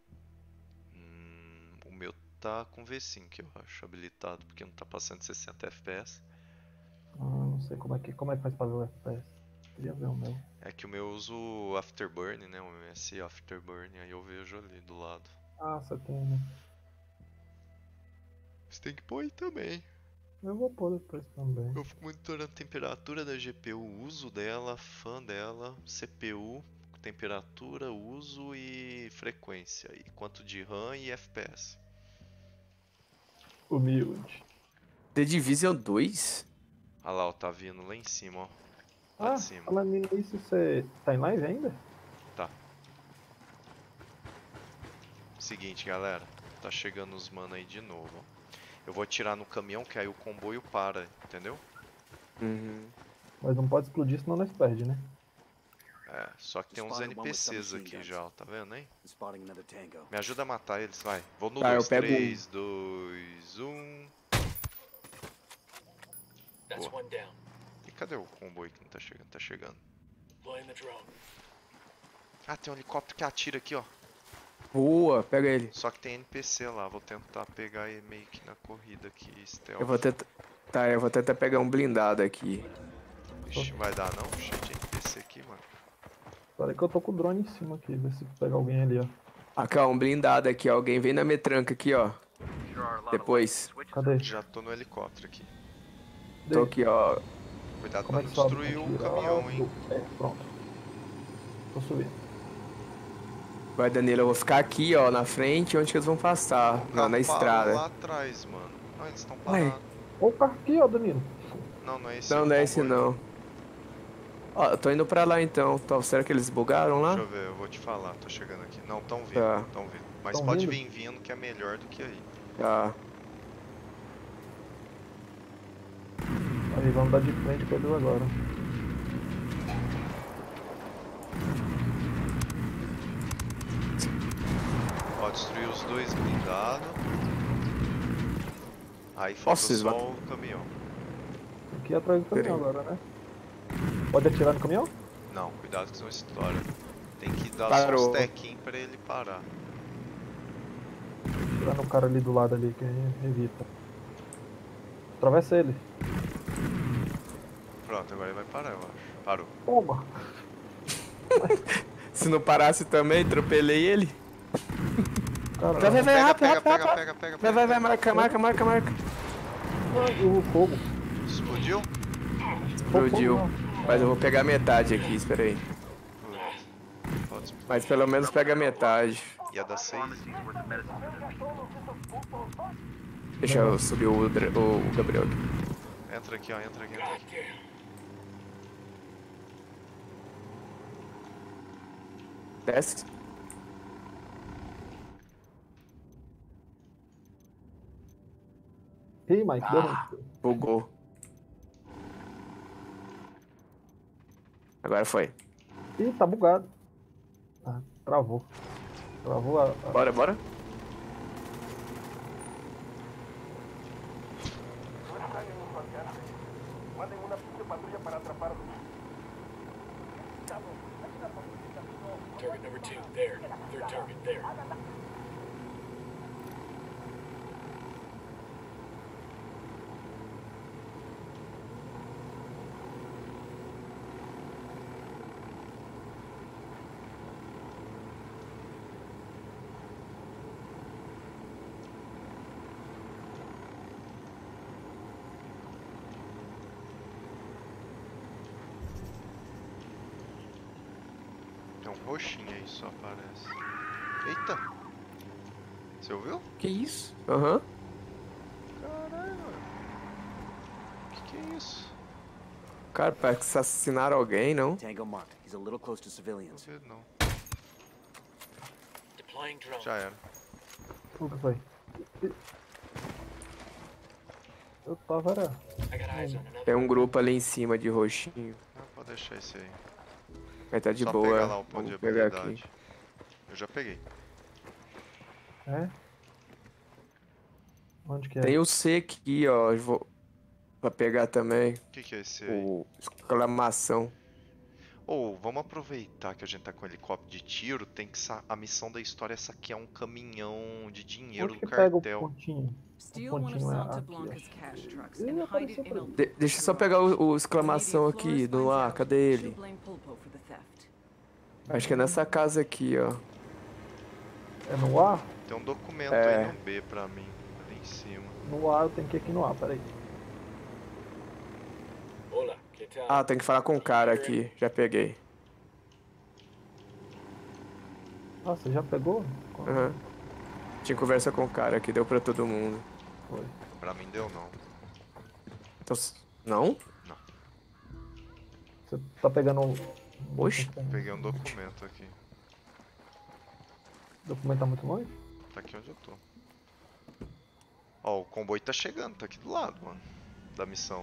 O meu tá com V5, eu acho, habilitado, porque não tá passando de 60 FPS.
Ah, não sei como é que faz pra ver o FPS. Queria ver o meu.
É que o meu eu uso o Afterburn, né? O MS Afterburn, aí eu vejo ali do lado.
Ah, você tem, né?
Você tem que pôr aí também.
Eu vou pôr depois também.
Eu fico monitorando a temperatura da GPU, o uso dela, fã dela, CPU, temperatura, uso e frequência. E quanto de RAM e FPS.
Humilde.
The Division 2?
Olha lá, ó, tá vindo lá em cima, ó. Lá de cima.
Falando nisso, você tá em live ainda?
Tá. Seguinte, galera. Tá chegando os mano aí de novo, ó. Eu vou atirar no caminhão, que aí o comboio para, entendeu?
Uhum.
Mas não pode explodir, senão nós perde, né?
É, só que tem uns NPCs aqui já, ó, tá vendo aí?
Spotting another tango.
Me ajuda a matar eles, vai. Vou no
Tá,
2,
eu pego
3, 2, 1.
That's
Boa.
one down.
E cadê o comboio que não tá chegando? Tá chegando.
Blowing the drone.
Ah, tem um helicóptero que atira aqui, ó.
Boa, pega ele.
Só que tem NPC lá, vou tentar pegar ele meio que na corrida aqui, stealth.
Eu vou tentar... Tá, eu vou tentar pegar um blindado aqui.
Ixi, vai dar não? Cheio de NPC aqui, mano.
Espera aí que eu tô com o drone em cima aqui, ver se pega alguém ali, ó.
Aqui, ó, um blindado aqui, ó. Alguém vem na metranca aqui, ó. Depois.
Cadê?
Já tô no helicóptero aqui.
Tô aqui, ó.
Cuidado
Como
pra
é
não
que sobe?
destruir o
Aqui, ó.
caminhão, hein?
É, pronto. Tô subindo.
Vai, Danilo, eu vou ficar aqui, ó, na frente, onde que eles vão passar?
O
Não,
carro
na
parou
estrada.
lá atrás, mano. Ah, eles estão
Ué.
parados.
Ó o carro aqui, ó, Danilo.
Não, não é esse
Não,
o
não é esse
comboio.
não. Ó, eu tô indo pra lá então. Será que eles bugaram lá?
Deixa eu ver, eu vou te falar, tô chegando aqui. Não, tão vindo,
Tá.
tão vindo. Mas
Tão
pode
vindo?
vir vindo que é melhor do que aí.
Tá.
Aí, vamos dar de frente com eles agora.
Ó, destruir os dois blindados. Aí falta
Nossa,
só
esma-
o caminhão.
Tem que ir atrás do caminhão
Peraí.
agora, né? Pode atirar no caminhão?
Não, cuidado que senão estoura. Tem que dar
Parou.
só uns tequinhos pra ele parar.
Atirar no cara ali do lado ali, que evita. Atravessa ele.
Pronto, agora ele vai parar, eu acho. Parou.
Toma!
Se não parasse também, atropelei ele.
Caramba.
Vai,
Pega,
rápido,
pega,
rápido,
pega,
rápido.
pega, pega,
Vai,
pega.
marca.
Ai, o fogo.
Explodiu?
Explodiu.
Fogo,
Mas eu vou pegar metade aqui, espera aí.
Pode explodir.
Mas pelo menos pega metade.
Ia dar 6.
Deixa eu subir o Gabriel aqui.
Entra aqui, ó, entra aqui.
Desce.
Ih, Mike, deu ruim.
Bugou. Agora foi.
Ih, tá bugado. Ah, travou. Travou a...
Bora.
Target number 2, there. Third target, there.
Tem um roxinho aí, só aparece. Eita! Você ouviu?
Que isso? Aham.
Caralho, mano. Que é isso?
Cara, parece que assassinaram alguém, não?
Tango marked. He's a little close to civilians.
Não vi, não.
Deploying drone.
Já era.
O que foi? Eu tava... Era...
I got eyes on another.
Tem um grupo ali em cima de roxinho.
Ah, pode deixar esse aí.
Mas tá de
Só
boa.
pegar lá o ponto de
Vamos pegar
habilidade.
aqui.
Eu já peguei.
É? Onde que é?
Tem o C aqui, ó. Eu vou... Pra pegar também.
O que é esse aí?
O exclamação.
Ou, vamos aproveitar que a gente tá com helicóptero de tiro, tem que a missão da história é saquear um caminhão de dinheiro
Onde
do
que pega o
cartel.
pontinho?
Steal
O
one of
pontinho é
Santa
aqui,
Blanca's
ó.
cash trucks
Ih,
and hide
apareceu
it
pra
in a
ele.
Deixa eu só pegar o exclamação aqui no ar. Cadê ele?
She'll blame Pulpo for the theft.
Acho que é nessa casa aqui, ó.
É no A?
Tem um documento
É.
aí no B pra mim, ali em cima.
No A, eu tenho que ir aqui no A, peraí.
Hola, ¿qué tal?
Ah, tem que falar com o cara aqui. Já peguei.
Ah, você já pegou?
Aham. Tinha conversa com o cara aqui, deu pra todo mundo.
Foi.
Pra mim deu não.
Então, não?
Você tá pegando o...
Oxe.
Peguei um documento aqui.
O documento tá muito longe?
Tá aqui onde eu tô. Ó, o comboio tá chegando, tá aqui do lado, mano. Da missão.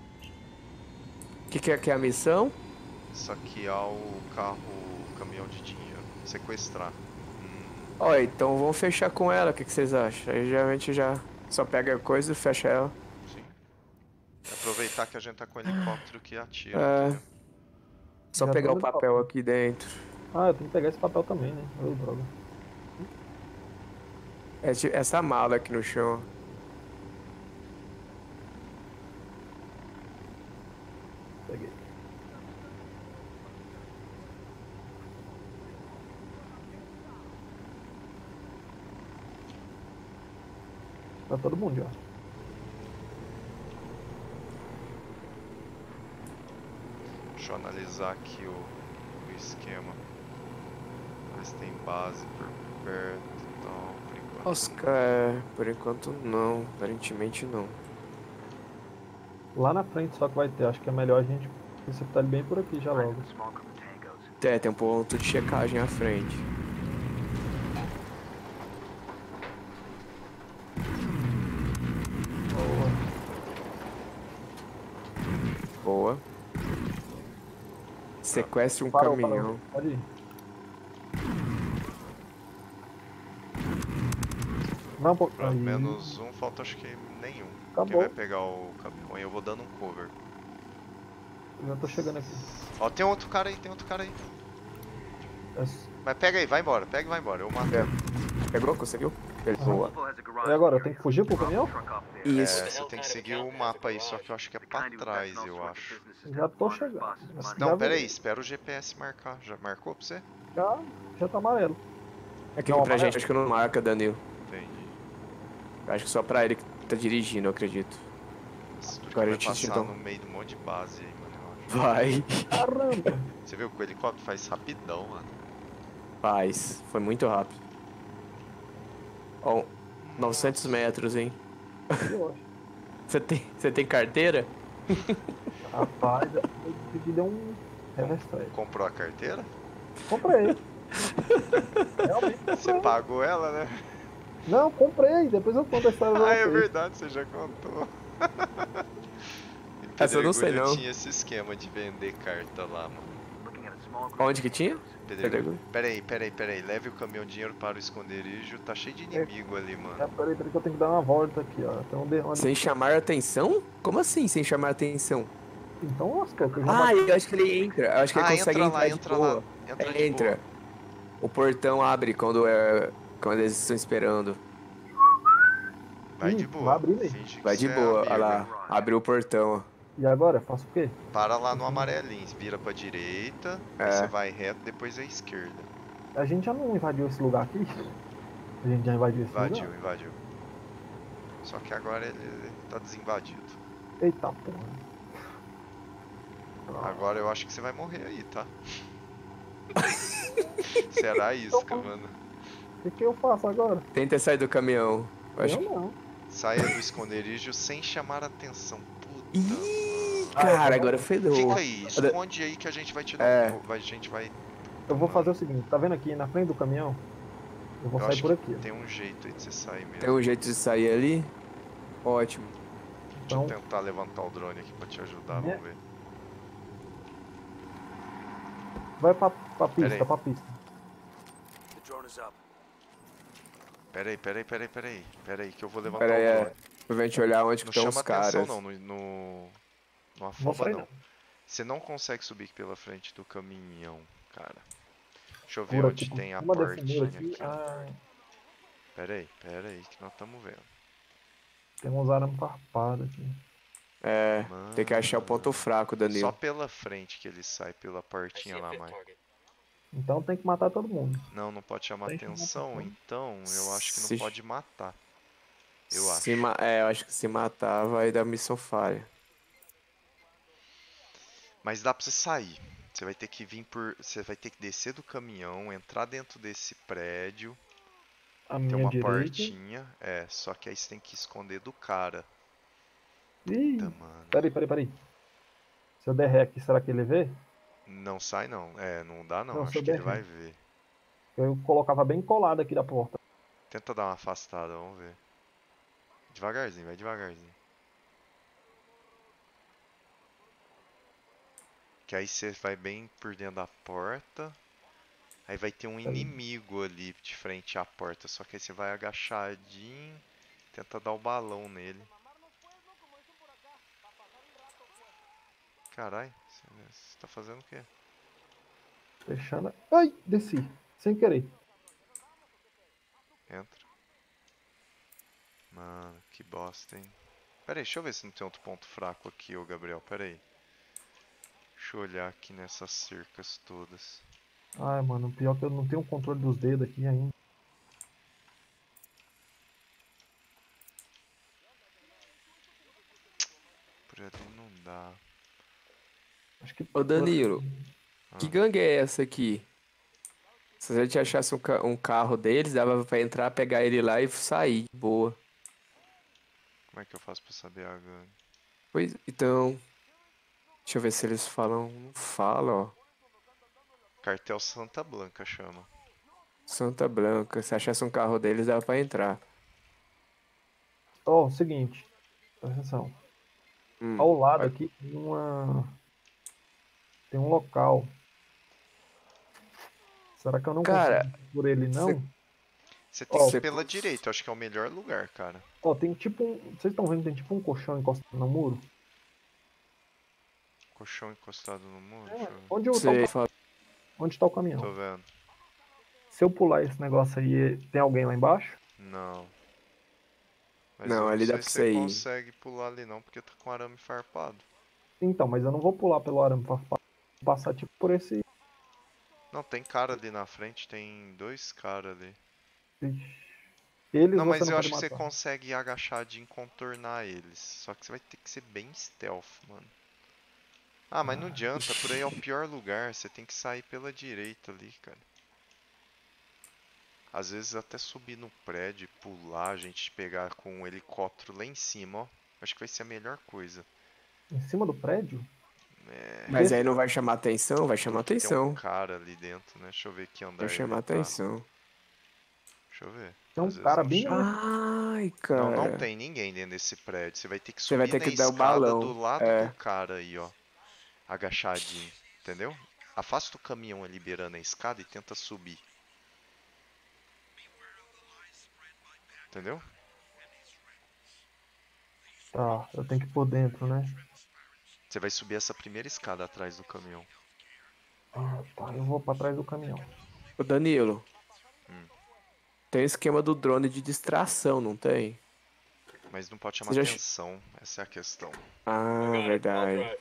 O que é a missão?
Saquear o carro, o caminhão de dinheiro. Sequestrar.
Ó, então vamos fechar com ela, o que vocês acham? Aí geralmente já só pega a coisa e fecha ela.
Sim. Aproveitar que a gente tá com helicóptero que atira.
É. Só
Já
pegar
tô
o
legal.
papel aqui dentro.
Ah, eu tenho que pegar esse papel também, né? Ô, droga.
Essa mala aqui no chão.
Peguei. Tá todo mundo já.
Deixa eu analisar aqui o esquema. Ver se tem base por perto e tal. Por enquanto.
Oscar, por enquanto não. Aparentemente não.
Lá na frente só que vai ter. Acho que é melhor a gente receptar ele bem por aqui já logo.
Tem um ponto de checagem à frente. Boa. Sequestre um
Parou,
caminhão.
Pode ir. Não, pô.
Pra
Aí.
menos um, falta acho que nenhum. Quem
Acabou.
vai pegar o caminhão e eu vou dando um cover.
Eu já tô chegando aqui.
Ó, tem outro cara aí, tem outro cara aí.
É...
Mas pega aí, vai embora, pega e vai embora. Eu mato.
Pegou? Conseguiu? Boa.
E agora, eu tenho que fugir pro caminhão?
Isso.
Você tem que seguir o mapa aí, só que eu acho que é pra trás, eu acho.
Já tô chegando.
Não, pera aí, espera o GPS marcar. Já marcou pra você?
Já tá amarelo.
Aqui pra gente, acho que não marca, Danilo.
Entendi.
Acho que só pra ele que tá dirigindo, eu acredito.
Agora a gente passar no meio de um monte de base aí, mano, eu acho.
Vai.
Caramba.
Você viu que o helicóptero faz rapidão, mano.
Faz. Foi muito rápido. Ó, 900 metros, hein? Você tem carteira?
Rapaz, eu deu um reverse.
Comprou a carteira?
Comprei. Realmente comprei.
Você pagou ela, né?
Não, comprei. Depois eu conto a história pra
Ah, é
vocês.
verdade, você já contou.
Essa eu não sei, não.
Tinha esse esquema de vender carta lá, mano.
Onde que tinha?
Pedregulho. Peraí. Leve o caminhão de dinheiro para o esconderijo. Tá cheio de inimigo ali, mano.
Peraí que eu tenho que dar uma volta aqui, ó. Então,
sem chamar atenção? Como assim, sem chamar atenção?
Então, Oscar, que eu já
Ah, eu acho que ele entra. Eu acho que ele consegue entrar de boa.
Lá.
Entra. O portão abre quando eles estão esperando.
Vai de boa.
Vai abrir mesmo.
Vai de boa. Olha lá, abriu o portão.
E agora, eu faço o quê?
Para lá no amarelinho, vira pra direita, aí você vai reto, depois à esquerda.
A gente já não invadiu esse lugar aqui? A gente já invadiu esse lugar?
Invadiu. Só que agora ele tá desinvadido.
Eita porra.
Agora eu acho que você vai morrer aí, tá? Será isca, mano.
O que eu faço agora?
Tenta sair do caminhão.
Eu não.
Saia do esconderijo sem chamar atenção.
Ih, cara, agora fedeu.
Fica aí, esconde aí que a gente vai te dar a gente vai...
Eu vou fazer o seguinte, tá vendo aqui na frente do caminhão? Eu vou sair por aqui.
Tem um jeito aí de você sair mesmo.
Tem um jeito de sair ali? Ótimo.
Deixa eu tentar levantar o drone aqui pra te ajudar, vamos ver.
Vai pra pista, pra pista.
Peraí, que eu vou levantar o drone.
Pra gente olhar onde que estão os caras.
Não chama atenção não, não afoba não. Você não consegue subir pela frente do caminhão, cara. Deixa eu ver onde tem a portinha aqui. Peraí, que nós estamos vendo.
Tem uns arames farpados aqui.
Mano, tem que achar o ponto fraco, Danilo.
Só pela frente que ele sai, pela portinha lá, mais.
Então tem que matar todo mundo.
Não pode chamar atenção, então eu acho que não pode matar. Eu acho.
Eu acho que se matar vai dar missão falha.
Mas dá pra você sair. Você vai ter que Você vai ter que descer do caminhão, entrar dentro desse prédio. Tem uma portinha. Só que aí você tem que esconder do cara.
Ih, peraí. Se eu der ré aqui, será que ele vê?
Não sai não. Não dá não. Acho que ele vai ver.
Eu colocava bem colado aqui da porta.
Tenta dar uma afastada, vamos ver. Devagarzinho, vai devagarzinho. Que aí você vai bem por dentro da porta. Aí vai ter um inimigo ali de frente à porta. Só que aí você vai agachadinho. Tenta dar o balão nele. Caralho, você tá fazendo o quê?
Fechando. Ai, desci. Sem querer.
Entra. Mano, que bosta, hein? Pera aí, deixa eu ver se não tem outro ponto fraco aqui, ô Gabriel. Pera aí. Deixa eu olhar aqui nessas cercas todas.
Ai, mano, pior que eu não tenho o controle dos dedos aqui ainda.
ali não dá.
Acho que...
Ô Danilo, que
Ah.
gangue é essa aqui? Se a gente achasse um carro deles, dava pra entrar, pegar ele lá e sair, de boa.
Como é que eu faço pra saber a gangue?
Pois, então... Deixa eu ver se eles falam... Não falam, ó.
Cartel Santa Blanca chama.
Santa Blanca. Se achasse um carro deles, dava pra entrar.
Ó, seguinte. Presta atenção. Ao lado aqui tem uma... Tem um local. Será que eu não
Cara,
consigo ir por ele, não?
Você tem que ir pela direita, eu acho que é o melhor lugar, cara.
Ó, tem tipo um... Vocês estão vendo? Tem tipo um colchão encostado no muro?
Colchão encostado no muro? Deixa eu ver.
Onde tá o caminhão?
Tô vendo.
Se eu pular esse negócio aí, tem alguém lá embaixo?
Não. Mas
Não,
eu
ali dá
sei
pra
se
você ir.
consegue pular ali não, porque tá com arame farpado.
Então, mas eu não vou pular pelo arame pra passar tipo por esse...
Não, tem cara ali na frente, tem 2 caras ali.
Eles
Não, mas
você
eu
não
acho
pode
que você
matar.
consegue agachadinho contornar eles. Só que você vai ter que ser bem stealth, mano. Ah, mas não adianta, por aí é o pior lugar. Você tem que sair pela direita ali, cara. Às vezes até subir no prédio e pular, a gente pegar com um helicóptero lá em cima, ó. Acho que vai ser a melhor coisa.
Em cima do prédio?
É...
Mas aí não vai chamar atenção? Vai chamar
Porque tem um
atenção.
cara ali dentro, né? Deixa eu ver que andar
Vai chamar
ele tá.
atenção.
Deixa eu ver.
Tem um
Às vezes
cara
não
bem...
chama.
Ai, cara.
Não, não tem ninguém dentro desse prédio. Você vai ter que
Você vai
subir
ter
na
que dar o
escada
balão.
do lado
É.
do cara aí, ó. Agachadinho. Entendeu? Afasta o caminhão ali beirando a escada e tenta subir. Entendeu?
Tá, eu tenho que ir por dentro, né?
Você vai subir essa primeira escada atrás do caminhão.
Ah, tá, eu vou pra trás do caminhão.
Ô Danilo. Tem o esquema do drone de distração, não tem?
Mas não pode chamar
Você já...
atenção. Essa é a questão.
Ah, verdade.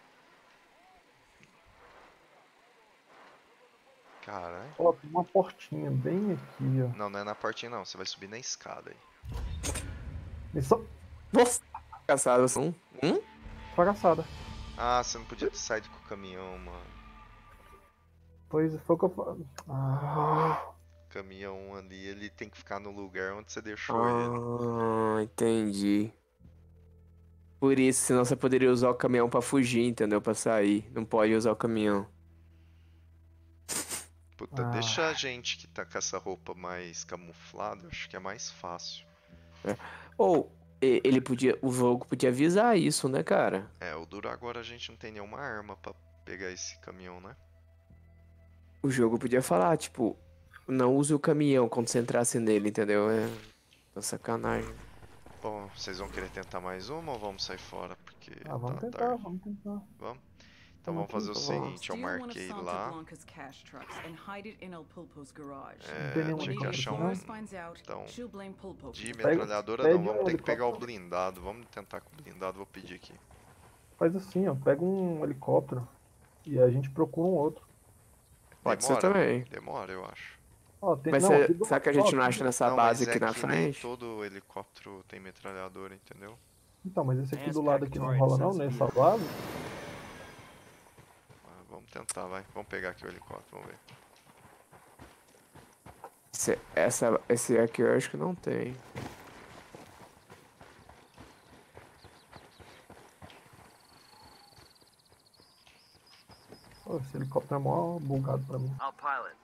Caralho.
Ó, tem uma portinha bem aqui, ó.
Não, não é na portinha não. Você vai subir na escada aí.
Isso...
Nossa, fracassada.
Fracassada.
Ah, você não podia ter saído com o caminhão, mano.
Pois foi o que eu falei. Ah...
O caminhão ali, ele tem que ficar no lugar onde você deixou ele.
Ah, entendi. Por isso, senão você poderia usar o caminhão pra fugir, entendeu? Pra sair. Não pode usar o caminhão.
Puta, deixa a gente que tá com essa roupa mais camuflada, eu acho que é mais fácil.
Ou, ele podia. O jogo podia avisar isso, né, cara?
É, o duro agora a gente não tem nenhuma arma pra pegar esse caminhão, né?
O jogo podia falar, tipo, não use o caminhão quando você entrasse nele, entendeu? É. Tá sacanagem.
Bom, vocês vão querer tentar mais uma ou vamos sair fora? Porque
vamos
tá
tentar,
tarde.
vamos tentar.
Vamos? Então vamos fazer o seguinte, eu marquei lá. Tinha que achar um... Então, de metralhadora não, vamos ter que pegar o blindado. Vamos tentar com o blindado, vou pedir aqui.
Faz assim, ó, pega um helicóptero e a gente procura um outro.
Pode ser também.
Demora, eu acho.
Ó, tem...
Mas
não,
será que a gente não acha nessa base aqui na
Nem
frente?
todo helicóptero tem metralhadora, entendeu?
Então, mas esse aqui do lado aqui não rola não, nessa base?
Vamos tentar, vai. Vamos pegar aqui o helicóptero, vamos ver.
Esse aqui eu acho que não tem.
Pô, esse helicóptero é mó bugado pra mim.
I'll pilot.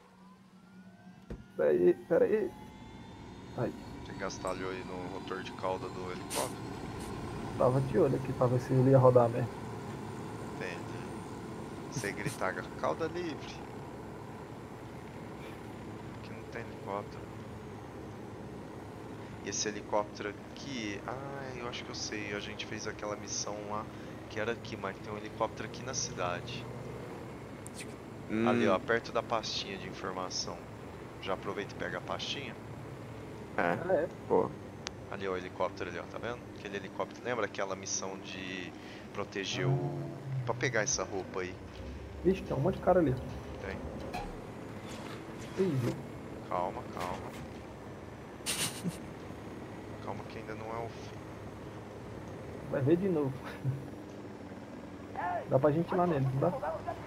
Pera aí. Aí.
Você gastalhou aí no rotor de cauda do helicóptero?
Tava de olho aqui pra ver se ele ia rodar mesmo.
Entendi. Você gritar, cauda livre. Aqui não tem helicóptero. E esse helicóptero aqui... Ah, eu acho que eu sei. A gente fez aquela missão lá que era aqui, mas tem um helicóptero aqui na cidade. Ali, ó, perto da pastinha de informação. Já aproveita e pega a pastinha.
É, pô.
Ali, ó, o helicóptero ali, ó, tá vendo? Aquele helicóptero, lembra aquela missão de proteger o... Pra pegar essa roupa aí.
Vixe, tem um monte de cara ali.
Tem.
Ih,
Calma, calma. Calma que ainda não é o fim.
Vai ver de novo. Dá pra gente ir lá nele, não dá?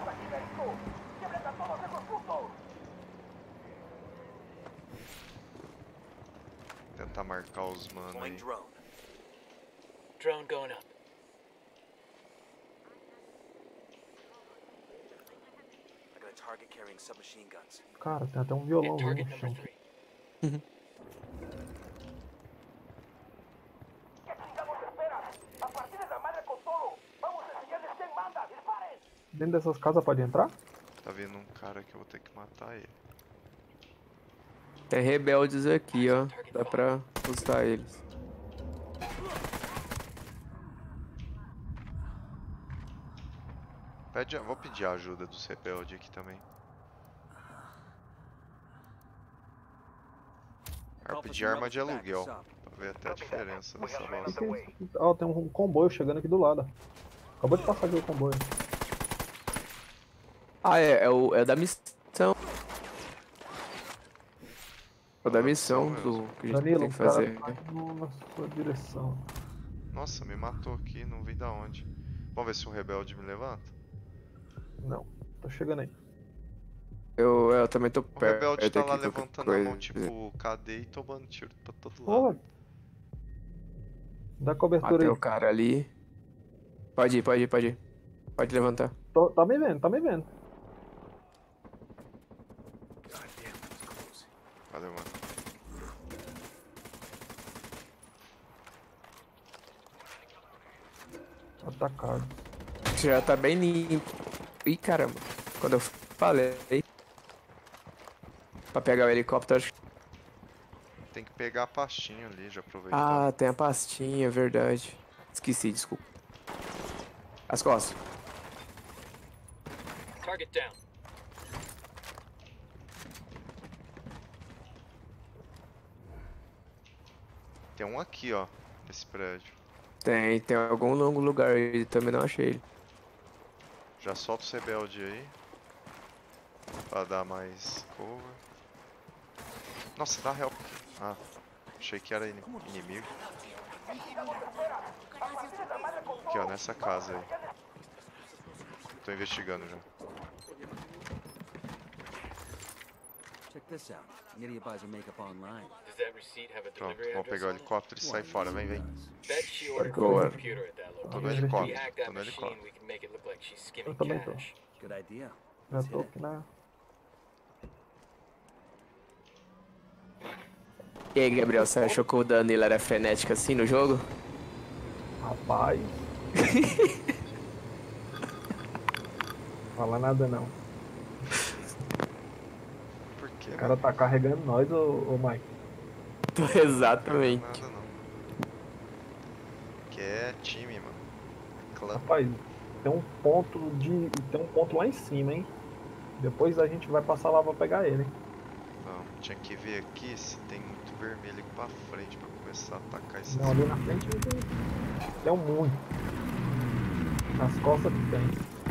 Tentar marcar os mano
Deploying
aí.
drone.
Drone going up.
I got a target carrying submachine guns.
Cara, tem até um
Hit
violão
target
no chão.
number 3.
Dentro dessas casas pode entrar?
Tá vindo um cara que eu vou ter que matar ele.
Tem rebeldes aqui, ó. Dá pra usar eles.
Vou pedir a ajuda dos rebeldes aqui também. Quero pedir arma de aluguel, pra ver até a diferença dessa bosta.
Que é isso? Ó, tem um comboio chegando aqui do lado. Acabou de passar aqui o comboio.
Ah, é da missão. É da missão do que a gente
Danilo,
tem
o
que
cara
fazer.
tá indo na sua direção.
Nossa, me matou aqui, não vi da onde. Vamos ver se um rebelde me levanta.
Não, tô chegando aí.
Eu também tô
O
perto
rebelde tá lá
aqui, qualquer
levantando a mão,
coisa.
tipo, cadê e tomando tiro pra todo
Porra!
lado.
Dá cobertura
Matei
aí.
o cara ali. Pode ir. Pode levantar.
Tá me vendo, tá me vendo.
Valeu, mano.
Atacado.
Já tá bem limpo. Ih, caramba. Quando eu falei pra pegar o helicóptero, acho que...
Tem que pegar a pastinha ali, já aproveitar.
Ah, tem a pastinha, verdade. Esqueci, desculpa. As costas.
Target down.
Tem um aqui, ó, nesse prédio.
Tem algum longo lugar aí, também não achei ele.
Já solta o rebelde aí. Pra dar mais cover. Nossa, dá help. Ah, achei que era inimigo. Aqui, ó, nessa casa aí. Tô investigando já.
Check this out. An idiot buys her makeup online.
Does that receipt have a
Pronto,
delivery
vamos
address
pegar o
on it?
helicóptero e sair fora. Vem, vem.
Bet she ordered
Agora.
from a computer at that
Tô no
location. If we
helicóptero,
hack
tô
that
no
machine,
helicóptero.
we can make it look like she's skimming
Eu também tô.
cash.
Good idea.
Já tô aqui na.
E aí, Gabriel, você achou que o Danilo era frenético assim no jogo?
Rapaz. Fala nada não.
Por quê?
O cara tá carregando nós, ô Mike.
Exatamente.
Nada não. Que é time, mano. Clã.
Rapaz, tem um ponto lá em cima, hein? Depois a gente vai passar lá pra pegar ele, hein?
Não, tinha que ver aqui se tem muito vermelho aqui pra frente pra começar a atacar esses.
Não, ali na frente não tem. Tem um muito. Nas costas que tem.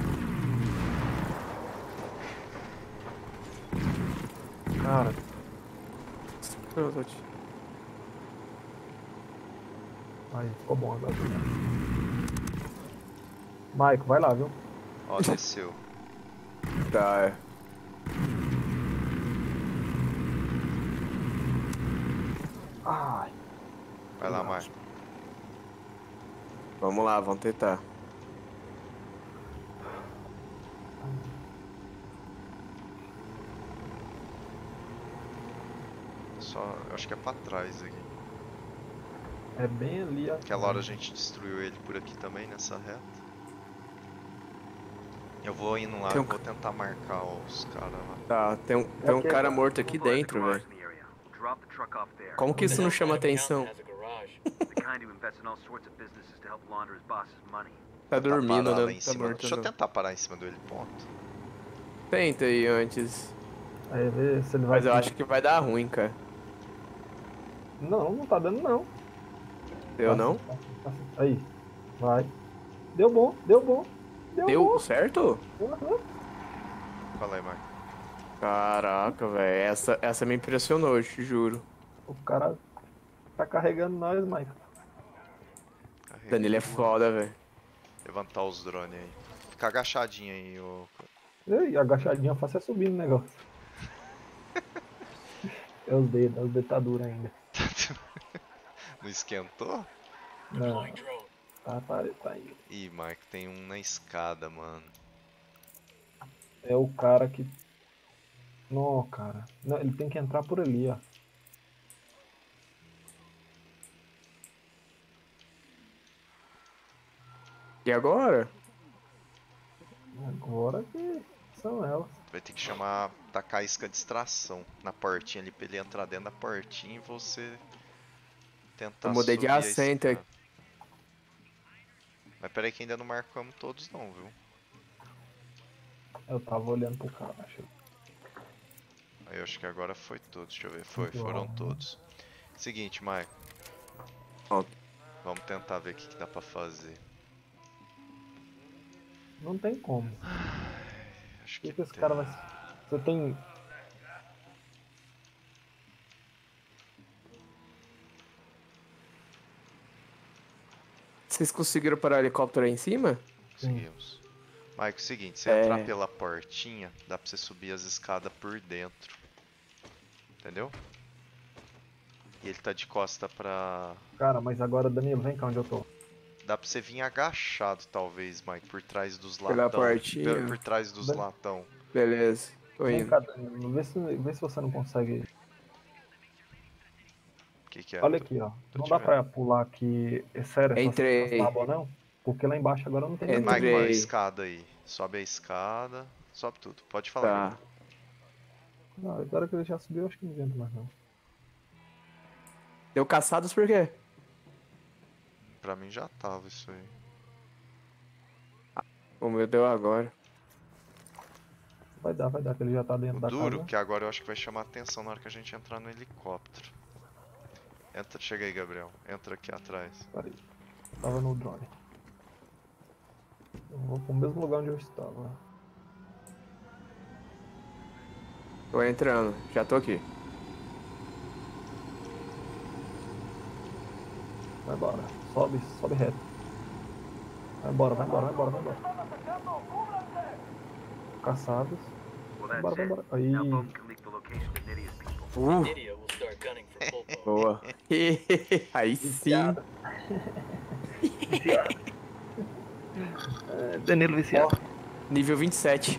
Cara, aí, ficou bom agora. Mike, vai lá, viu?
Ó, desceu.
Tá, é.
Ai,
Vai lá, Marco.
Vamos lá, vamos tentar.
Só, eu acho que é pra trás aqui.
é bem ali.
Aquela hora a gente destruiu ele por aqui também, nessa reta. Eu vou indo lá,
Tem
eu
um
vou tentar marcar os caras lá.
Tá, tem um cara morto aqui dentro, velho.
Drop the truck off there.
Como que isso não chama atenção?
Has a garage.
The kind who invests in all sorts of businesses to help launder his boss's money.
Tá dormindo,
parar lá
né?
em
Tá
cima.
morto,
Deixa eu
não.
tentar parar em cima do heliponto.
Tenta aí antes.
Aí vê se ele vai.
Mas eu acho que vai dar ruim, cara.
Não, não tá dando não.
Deu não?
Aí, vai. Deu bom, deu bom.
Deu
bom.
certo?
Uhum.
Fala aí, Marco.
Caraca, velho. Essa me impressionou, eu te juro.
O cara tá carregando nós, Mike.
Danilo é foda, velho.
Levantar os drones aí. Fica agachadinho aí, ô.
Ei, agachadinha fácil é subir no negócio. É os dedos tá duro ainda.
Não esquentou?
Não. Tá indo.
Ih, Marco, tem um na escada, mano.
É o cara que... Não, cara. Não, ele tem que entrar por ali, ó.
E agora?
Agora que são elas.
Vai ter que chamar, tacar isca de extração na portinha ali pra ele entrar dentro da portinha e você tentar
Eu mudei de
subir a
assento
escada. Mas peraí que ainda não marcamos todos não, viu?
Eu tava olhando pro cara, achei.
Aí eu acho que agora foi todos, deixa eu ver. Foram todos. Seguinte, Mike. Vamos tentar ver o que dá pra fazer.
Não tem como.
Acho
que esse cara vai... Você tem...
Vocês conseguiram parar o helicóptero aí em cima?
Conseguimos. Mike, é o seguinte, você entrar pela portinha, dá pra você subir as escadas por dentro. Entendeu? E ele tá de costa pra...
Cara, mas agora, Danilo, vem cá onde eu tô.
Dá pra você vir agachado, talvez, Mike, por trás dos
Pela
latão.
portinha.
Por trás dos latão.
Beleza, tô
Vem
indo.
cá, Danilo, vê se você não consegue...
Que é?
Olha aqui, ó. Não dá pra pular aqui. É sério,
Entrei.
Tábua, não? Porque lá embaixo agora não tem
Mike,
Entrei.
ó, a escada aí. Sobe a escada. Sobe tudo. Pode falar.
Tá.
Não, agora que ele já subiu, acho que não adianta mais não.
Deu caçados por quê?
Pra mim já tava isso aí.
O meu deu agora.
Vai dar, que ele já tá dentro da
Duro,
casa.
que agora eu acho que vai chamar a atenção na hora que a gente entrar no helicóptero. Entra, chega aí, Gabriel. Entra aqui atrás.
Peraí. Tava no drone. Eu vou pro mesmo lugar onde eu estava.
Tô entrando, já tô aqui.
Vai embora. Sobe reto. Vai embora. Caçados. Vai embora. Aí.
Nydia will start gunning for Pulpo.
Boa. Aí sim.
Danilo viciado.
Nível 27.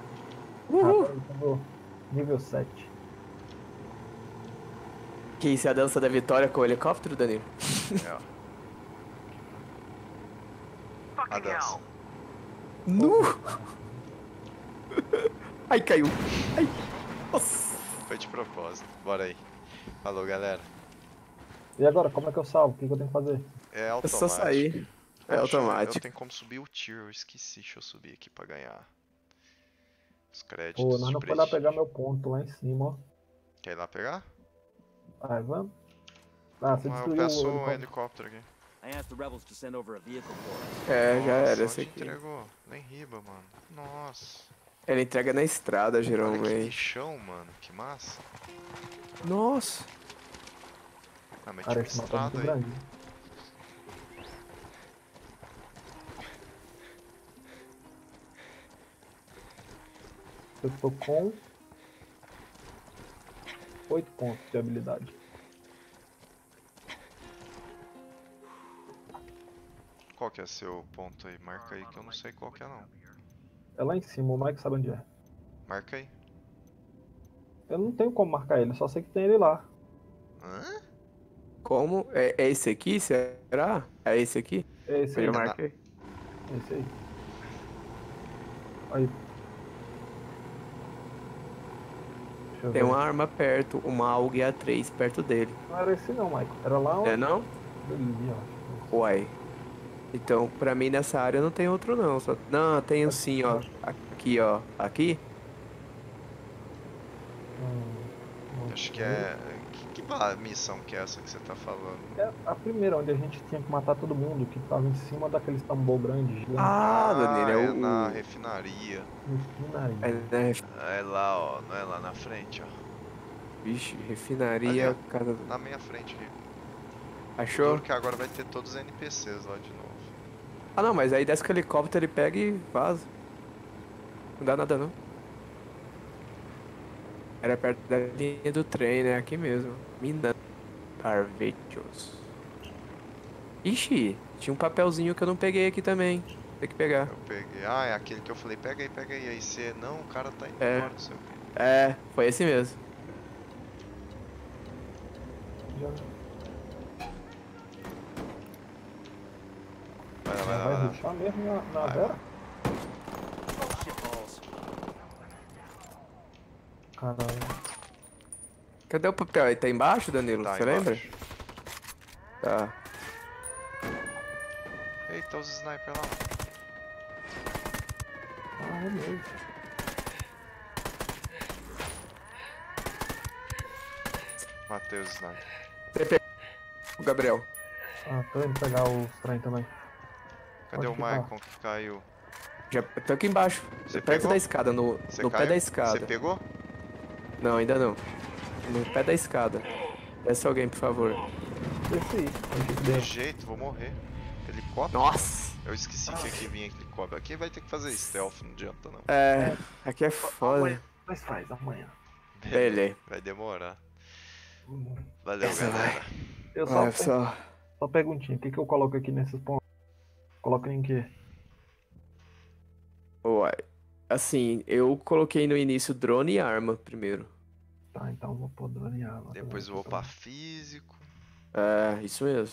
Nível 7.
Que isso é a dança da vitória com o helicóptero, Danilo?
É, ó. A dança.
Nu! Ai, caiu. Ai. Nossa.
Foi de propósito. Bora aí. Falou, galera.
E agora, como é que eu salvo? O que eu tenho que fazer?
É
É
automático.
só sair. É automático.
Eu tenho como subir o tier. Eu esqueci. Deixa eu subir aqui pra ganhar os créditos.
Pô, nós
de
não foi lá
prestígio.
pegar meu ponto lá em cima, ó.
Quer ir lá pegar?
Vai, vamos. Ah, você
Eu
destruiu
peço
o
um
helicóptero.
helicóptero aqui.
I asked the rebels to send over a vehicle for us.
É, já
Nossa,
era esse
onde
aqui.
entregou? Nem riba, mano. Nossa.
Ele entrega na estrada,
Olha que
geralmente.
chão, mano. Que massa.
Nossa.
Ah, mas
Cara,
tinha
esse
uma
mapa é muito
estrada aí.
grande. Eu tô com 8 pontos de habilidade.
Qual que é seu ponto aí? Marca aí que eu não sei qual que é não.
É lá em cima, o Mike sabe onde é.
Marca aí.
Eu não tenho como marcar ele, só sei que tem ele lá.
Hã?
Como? É esse aqui, será? É esse aqui?
É esse aí.
Eu marquei.
É esse aí. Aí. Deixa eu
Tem
ver.
uma arma perto, uma AUG A3 perto dele.
Não era esse não, Michael. Era lá onde...
É não?
Ali, ó.
Uai. Então, pra mim nessa área não tem outro não. Só... Não, tem um sim, ó. Aqui, ó. Aqui?
Acho que é... Que missão que é essa que você tá falando?
É a primeira, onde a gente tinha que matar todo mundo, que tava em cima daqueles tambor grande. Gigante.
Ah, Danilo,
é
é o...
na refinaria.
Refinaria.
É lá, ó. Não é lá na frente, ó.
Vixe, refinaria...
Ali, ó.
Casa...
Na minha frente ali.
Achou?
Porque agora vai ter todos os NPCs lá de novo.
Ah não, mas aí desce com o helicóptero, ele pega e vaza. Não dá nada não. Era perto da linha do trem, né? Aqui mesmo. Mina Parvechos. Ixi, tinha um papelzinho que eu não peguei aqui também. Tem que pegar.
Eu peguei. Ah, é aquele que eu falei, pega aí, pega aí. Aí você, não, o cara tá indo
É.
embora, não sei o quê.
É, foi esse mesmo.
Vai lá, vai lá,
Vai
vai lá.
rushar mesmo na
Vai,
Vera?
Oh, shit balls.
Caralho.
Cadê o papel? Ele tá embaixo, Danilo?
Tá
Você lembra?
embaixo.
Tá.
Eita, os sniper lá.
Ah, é mesmo.
Matei os sniper.
Você pegou o Gabriel.
Ah, tô indo pegar os trem também.
Cadê
Onde
o
que tá?
Maicon que caiu?
Já tô aqui embaixo.
Você
perto
pegou?
da escada, no pé
caiu?
da escada.
Você pegou?
Não, ainda não. No pé da escada. Desce alguém, por favor.
Esse aí. Onde que
De
deu?
jeito, vou morrer. Helicóptero?
Nossa!
Eu esqueci que aqui vinha helicóptero. Aqui vai ter que fazer stealth, não adianta não.
É, aqui é foda.
Amanhã. Nós faz, amanhã.
Beleza.
Vai demorar. Valeu,
Essa
galera.
Eu
Vai,
só,
só.
só perguntinha, o que eu coloco aqui nesses pontos? Coloco em quê?
Uai. Assim, eu coloquei no início drone e arma primeiro.
Tá, então vou pôr dronear.
Depois eu vou pra físico.
É, isso mesmo.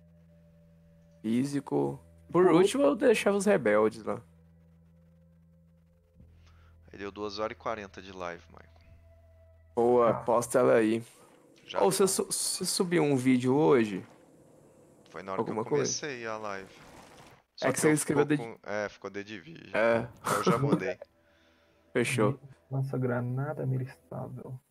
Físico. Por último, eu deixava os rebeldes lá.
Aí deu 2h40 de live, Michael.
Boa, posta ela aí.
Já
Ou você subiu um vídeo hoje?
foi na hora
alguma
que eu comecei a live.
É que você
eu
escreveu
ficou ficou The Division.
É.
Eu já mudei.
Fechou.
Lança granada mira estável.